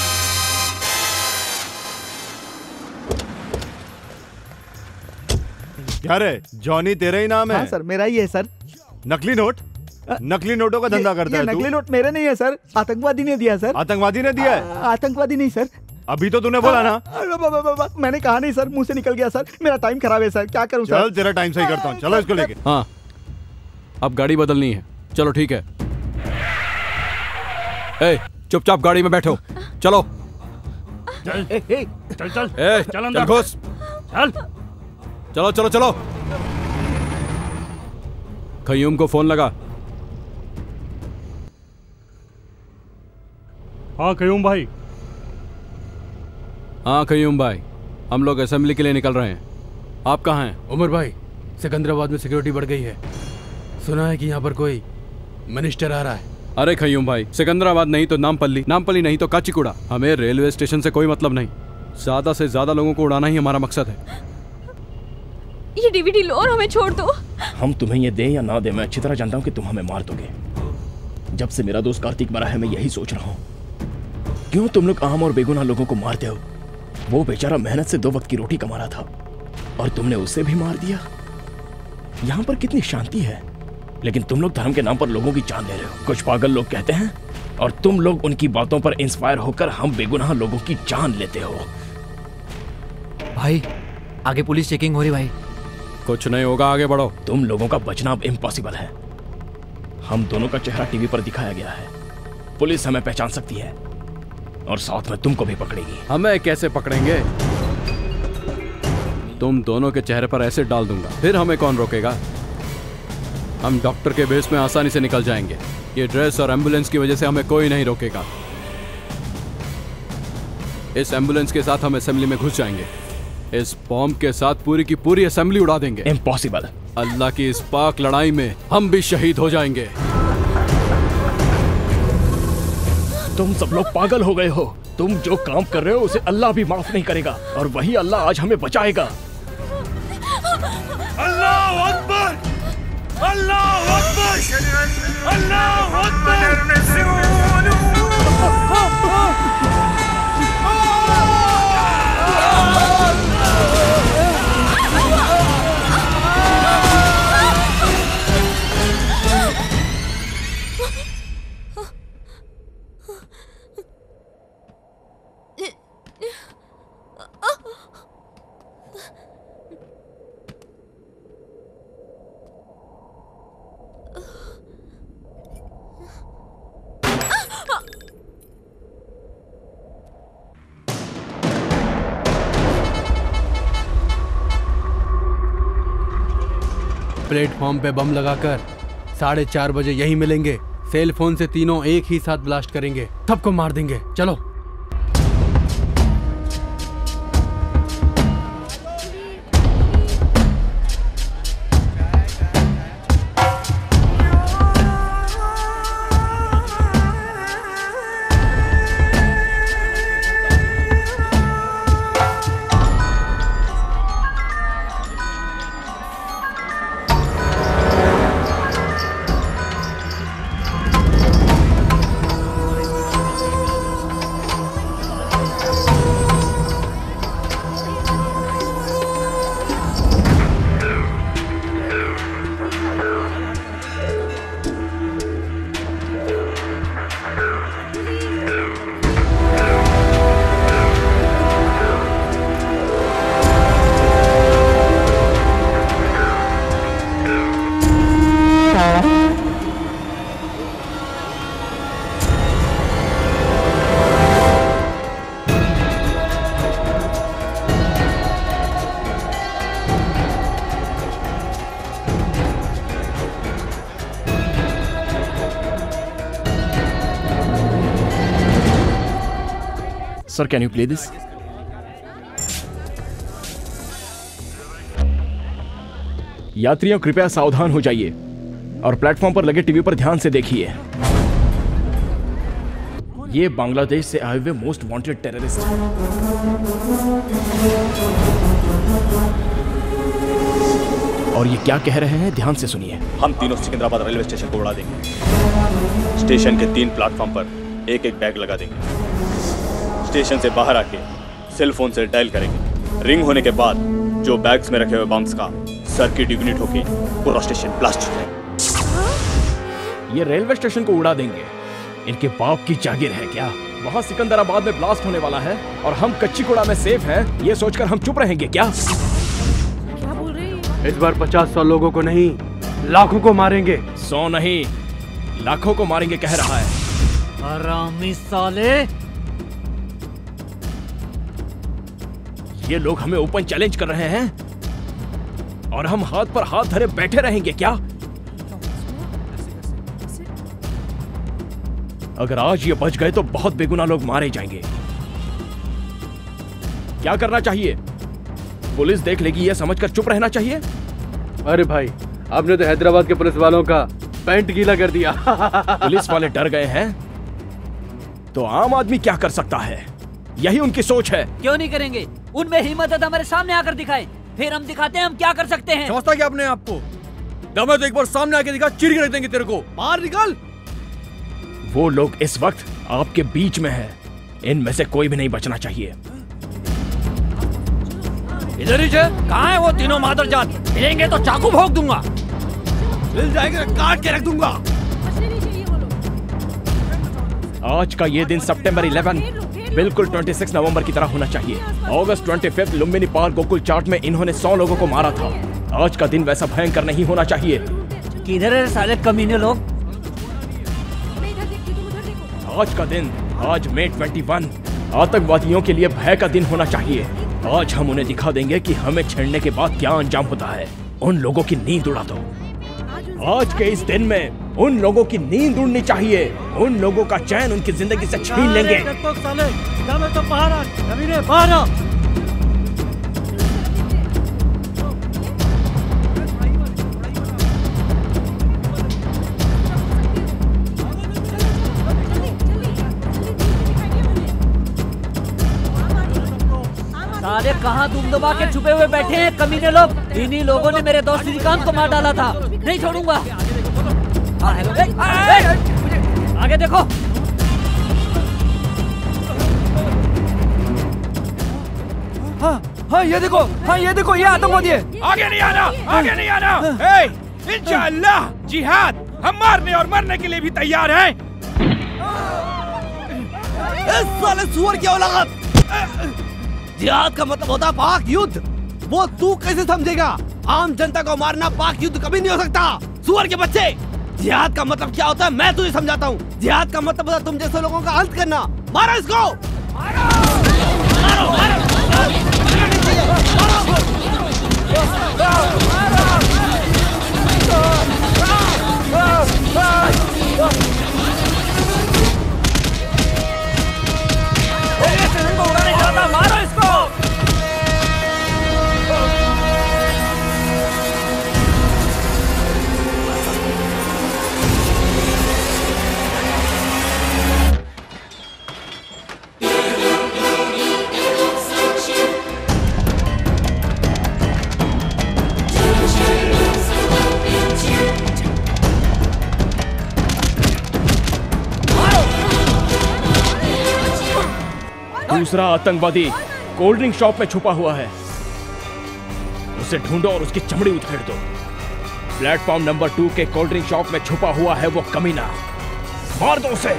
क्या रे, जॉनी तेरा ही नाम है? हाँ सर, मेरा ही है सर। नकली नोट? नकली नोटों का धंधा करता है तू? नकली नोट मेरे नहीं है सर, आतंकवादी ने दिया सर। आतंकवादी ने दिया है? आतंकवादी नहीं सर। अभी तो तूने बोला ना। मैंने कहा नहीं सर, मुंह से निकल गया सर। मेरा टाइम खराब है सर, क्या करूं सर? चल तेरा टाइम सही करता हूँ, चलो इसको लेके। हाँ, अब गाड़ी बदलनी है। चलो ठीक है। ए, चुपचाप गाड़ी में बैठो, चलो। चल चल चल ए, चल चल घुस। चल चलो चलो चलो। खयूम को फोन लगा। हाँ खयूम भाई। हाँ खयूम भाई, हम लोग असेंबली के लिए निकल रहे हैं। आप कहाँ हैं? उमर भाई, सिकंदराबाद में सिक्योरिटी बढ़ गई है। सुना है कि यहाँ पर कोई मिनिस्टर आ रहा है। अरे खयूम भाई, सिकंदराबाद नहीं तो नामपल्ली, नामपल्ली नहीं तो काचीगुड़ा। हमें रेलवे स्टेशन से कोई मतलब नहीं। ज्यादा से ज्यादा लोगों को उड़ाना ही हमारा मकसद है। ये डीवीडी लो और हमें छोड़ दो। हम तुम्हें ये दें या ना दें, मैं अच्छी तरह जानता हूँ कि तुम हमें मार दोगे। जब से मेरा दोस्त कार्तिक मरा है मैं यही सोच रहा हूँ, क्यों तुम लोग आम और बेगुनाह लोगों को मारते हो? वो बेचारा मेहनत से 2 वक्त की रोटी कमा रहा था और तुमने उसे भी मार दिया। यहाँ पर कितनी शांति है, लेकिन तुम लोग धर्म के नाम पर लोगों की जान ले रहे हो। कुछ पागल लोग कहते हैं और तुम लोग उनकी बातों पर इंस्पायर होकर हम बेगुनाह लोगों की जान लेते हो। भाई आगे पुलिस चेकिंग हो रही भाई। कुछ नहीं होगा, आगे बढ़ो। तुम लोगों का बचना अब इम्पॉसिबल है। हम दोनों का चेहरा टीवी पर दिखाया गया है, पुलिस हमें पहचान सकती है और साथ में तुमको भी पकड़ेगी। हमें कैसे पकड़ेंगे? तुम दोनों के चेहरे पर एसिड डाल दूंगा, फिर हमें कौन रोकेगा? हम डॉक्टर के बेस में आसानी से निकल जाएंगे। ये ड्रेस और एम्बुलेंस की वजह से हमें कोई नहीं रोकेगा। इस एम्बुलेंस के साथ हम असेंबली में घुस जाएंगे। इस बॉम्ब के साथ पूरी की पूरी असेंबली उड़ा देंगे। इम्पॉसिबल। अल्लाह की इस पाक लड़ाई में हम भी शहीद हो जाएंगे। तुम सब लोग पागल हो गए हो। तुम जो काम कर रहे हो उसे अल्लाह भी माफ नहीं करेगा और वही अल्लाह आज हमें बचाएगा। अल्लाह अकबर, अल्लाह अकबर, अल्लाह अकबर। प्लेटफॉर्म पे बम लगाकर 4:30 बजे यही मिलेंगे। सेल फोन से तीनों एक ही साथ ब्लास्ट करेंगे, सबको मार देंगे। चलो। Sir, can you play this? यात्रियों कृपया सावधान हो जाइए और प्लेटफॉर्म पर लगे टीवी पर ध्यान से देखिए। ये बांग्लादेश से आए हुए मोस्ट वांटेड टेररिस्ट हैं। और ये क्या कह रहे हैं, ध्यान से सुनिए। हम तीनों सिकंदराबाद रेलवे स्टेशन को उड़ा देंगे। स्टेशन के 3 प्लेटफॉर्म पर एक एक बैग लगा देंगे। स्टेशन से बाहर आके सेल फोन से डायल करेंगे। रिंग होने के बाद जो बैग्स में रखे हुए बम्स का सर्किट इग्निट होके पूरा स्टेशन ब्लास्ट हो जाएगा। ये रेलवे स्टेशन को उड़ा देंगे। इनके बाप की जागीर है क्या? वहाँ सिकंदराबाद में ब्लास्ट होने वाला है और हम कच्चीगुड़ा में सेफ हैं, ये सोचकर हम चुप रहेंगे क्या? क्या बोल रहे हैं? इस बार 50-100 लोगों को नहीं, लाखों को मारेंगे। 100 नहीं, लाखों को मारेंगे कह रहा है। हरामी साले! ये लोग हमें ओपन चैलेंज कर रहे हैं। और हम हाथ पर हाथ धरे बैठे रहेंगे क्या? अगर आज ये बच गए तो बहुत बेगुनाह लोग मारे जाएंगे। क्या करना चाहिए? पुलिस देख लेगी ये समझकर चुप रहना चाहिए? अरे भाई, आपने तो हैदराबाद के पुलिस वालों का पैंट गीला कर दिया। पुलिस वाले डर गए हैं तो आम आदमी क्या कर सकता है? यही उनकी सोच है। क्यों नहीं करेंगे? उनमें हिम्मत है तो हमारे सामने आकर दिखाएं, फिर हम दिखाते हैं हम क्या कर सकते हैं। समझता क्या अपने आप को? दम है तो एक बार सामने आके दिखा, चीर के रख देंगे तेरे को। बाहर निकल। वो लोग इस वक्त आपके बीच में है, इनमें से कोई भी नहीं बचना चाहिए। इधर ही कहाँ है वो तीनों मादरजात? मिलेंगे तो चाकू भोंक दूंगा। मिल जाएगा काट के रख दूंगा। आज का ये दिन सितंबर 11 बिल्कुल 26 नवंबर की तरह होना चाहिए। अगस्त 25 लुम्बिनी पार्क गोकुल चाट में इन्होंने 100 लोगों को मारा था। आज का दिन वैसा भयंकर नहीं होना चाहिए। किधर है साले कमीने लोग? आज का दिन, आज मई 21 आतंकवादियों के लिए भय का दिन होना चाहिए। आज हम उन्हें दिखा देंगे कि हमें छेड़ने के बाद क्या अंजाम होता है। उन लोगों की नींद उड़ा दो। आज के इस दिन में उन लोगों की नींद उड़नी चाहिए। उन लोगों का चैन उनकी जिंदगी से छीन लेंगे। साले कहाँ तुम दबा के छुपे हुए बैठे हैं कमीने लोग? इन्हीं लोगों ने मेरे दोस्त श्रीकांत को मार डाला था। नहीं छोड़ूंगा। आगे देखो। हाँ ये देखो, हाँ ये देखो, ये आतंकवादी है। आगे नहीं आना, आगे नहीं आना। इंशाअल्लाह जिहाद, हम मारने और मरने के लिए भी तैयार हैं। इस साले सुअर की औलाद। जिहाद का मतलब होता है पाक युद्ध। वो तू कैसे समझेगा? आम जनता को मारना पाक युद्ध कभी नहीं हो सकता, सुअर के बच्चे। जिहाद का मतलब क्या होता है मैं तुझे समझाता हूँ। जिहाद का मतलब होता है तुम जैसे लोगों का अंत करना। मारो इसको, मारो, मारो, मारो, मारो इसको। दूसरा आतंकवादी कोल्ड ड्रिंक शॉप में छुपा हुआ है। उसे ढूंढो और उसकी चमड़ी उधेड़ दो। प्लेटफॉर्म नंबर 2 के कोल्ड ड्रिंक शॉप में छुपा हुआ है वो कमीना। मार दो उसे।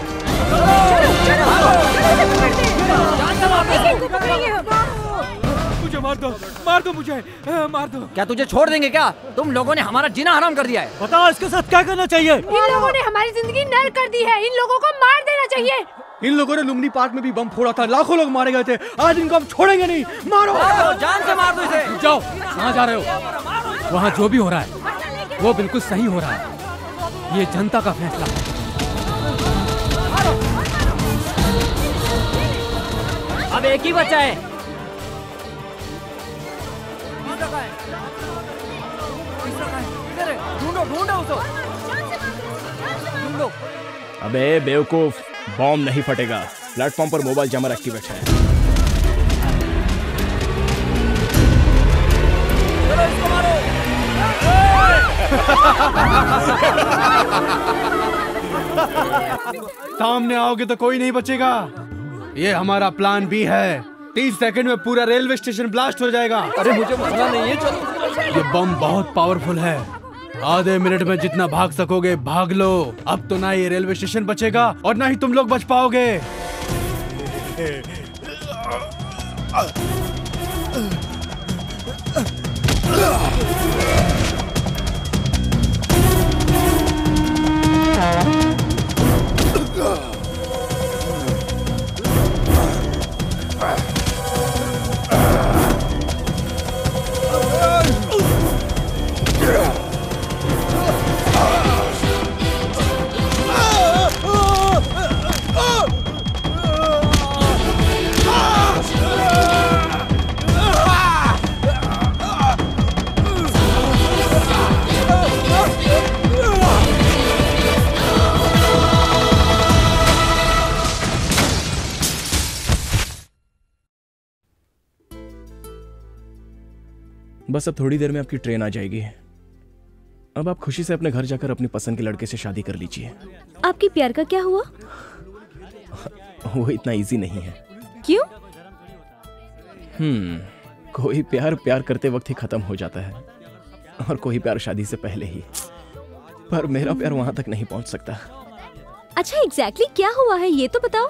मुझे मार दो मुझे, मार दो। क्या तुझे छोड़ देंगे क्या? तुम लोगों ने हमारा जीना हराम कर दिया है। बताओ इसके साथ क्या करना चाहिए? इन लोगों ने हमारी जिंदगी नर्क कर दी है। इन लोगों को मार देना चाहिए। इन लोगों ने लुम्बिनी पार्क में भी बम फोड़ा था, लाखों लोग मारे गए थे। आज इनको हम छोड़ेंगे नहीं। मारो, जान से मार दो इसे। जाओ, कहाँ जा रहे हो? वहाँ जो भी हो रहा है वो बिल्कुल सही हो रहा है। ये जनता का फैसला है। अब एक ही बचा है। ढूंढो ढूंढो उसको, ढूंढो। अबे बेवकूफ, बॉम्ब नहीं फटेगा। प्लेटफॉर्म पर मोबाइल जमर एक्टिवेट है। सामने आओगे तो कोई नहीं बचेगा। ये हमारा प्लान बी है। 30 सेकंड में पूरा रेलवे स्टेशन ब्लास्ट हो जाएगा। अरे मुझे मरना नहीं है, चलो। ये बम बहुत पावरफुल है। आधे मिनट में जितना भाग सकोगे भाग लो। अब तो ना ये रेलवे स्टेशन बचेगा और ना ही तुम लोग बच पाओगे। बस अब थोड़ी देर में आपकी ट्रेन आ जाएगी। अब आप खुशी से अपने घर जाकर अपनी पसंद के लड़के से शादी कर लीजिए। आपकी प्यार का क्या हुआ? वो इतना इजी नहीं है। क्यों? कोई प्यार प्यार करते वक्त ही खत्म हो जाता है और कोई प्यार शादी से पहले ही। पर मेरा प्यार वहां तक नहीं पहुंच सकता। अच्छा एग्जैक्टली क्या हुआ है ये तो बताओ।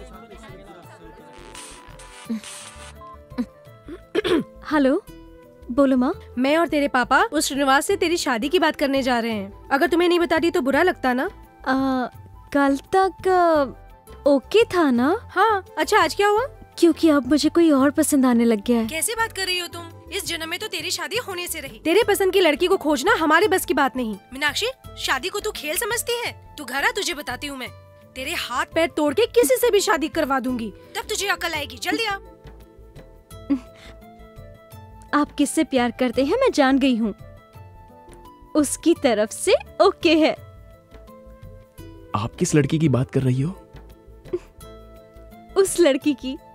हेलो, बोलो माँ। मैं और तेरे पापा उस श्रीनिवास से तेरी शादी की बात करने जा रहे हैं। अगर तुम्हें नहीं बताती तो बुरा लगता ना? कल तक ओके था ना? हाँ। अच्छा आज क्या हुआ? क्योंकि अब मुझे कोई और पसंद आने लग गया है। कैसे बात कर रही हो तुम? इस जन्म में तो तेरी शादी होने से रही। तेरे पसंद की लड़की को खोजना हमारे बस की बात नहीं। मीनाक्षी, शादी को तू खेल समझती है? तू घर आ, तुझे बताती हूँ मैं। तेरे हाथ पैर तोड़ के किसी से भी शादी करवा दूंगी, तब तुझे अकल आएगी। जल्दी आ। आप किससे प्यार करते हैं मैं जान गई हूँ। उसकी तरफ से ओके है। आप किस लड़की की बात कर रही हो? उस लड़की की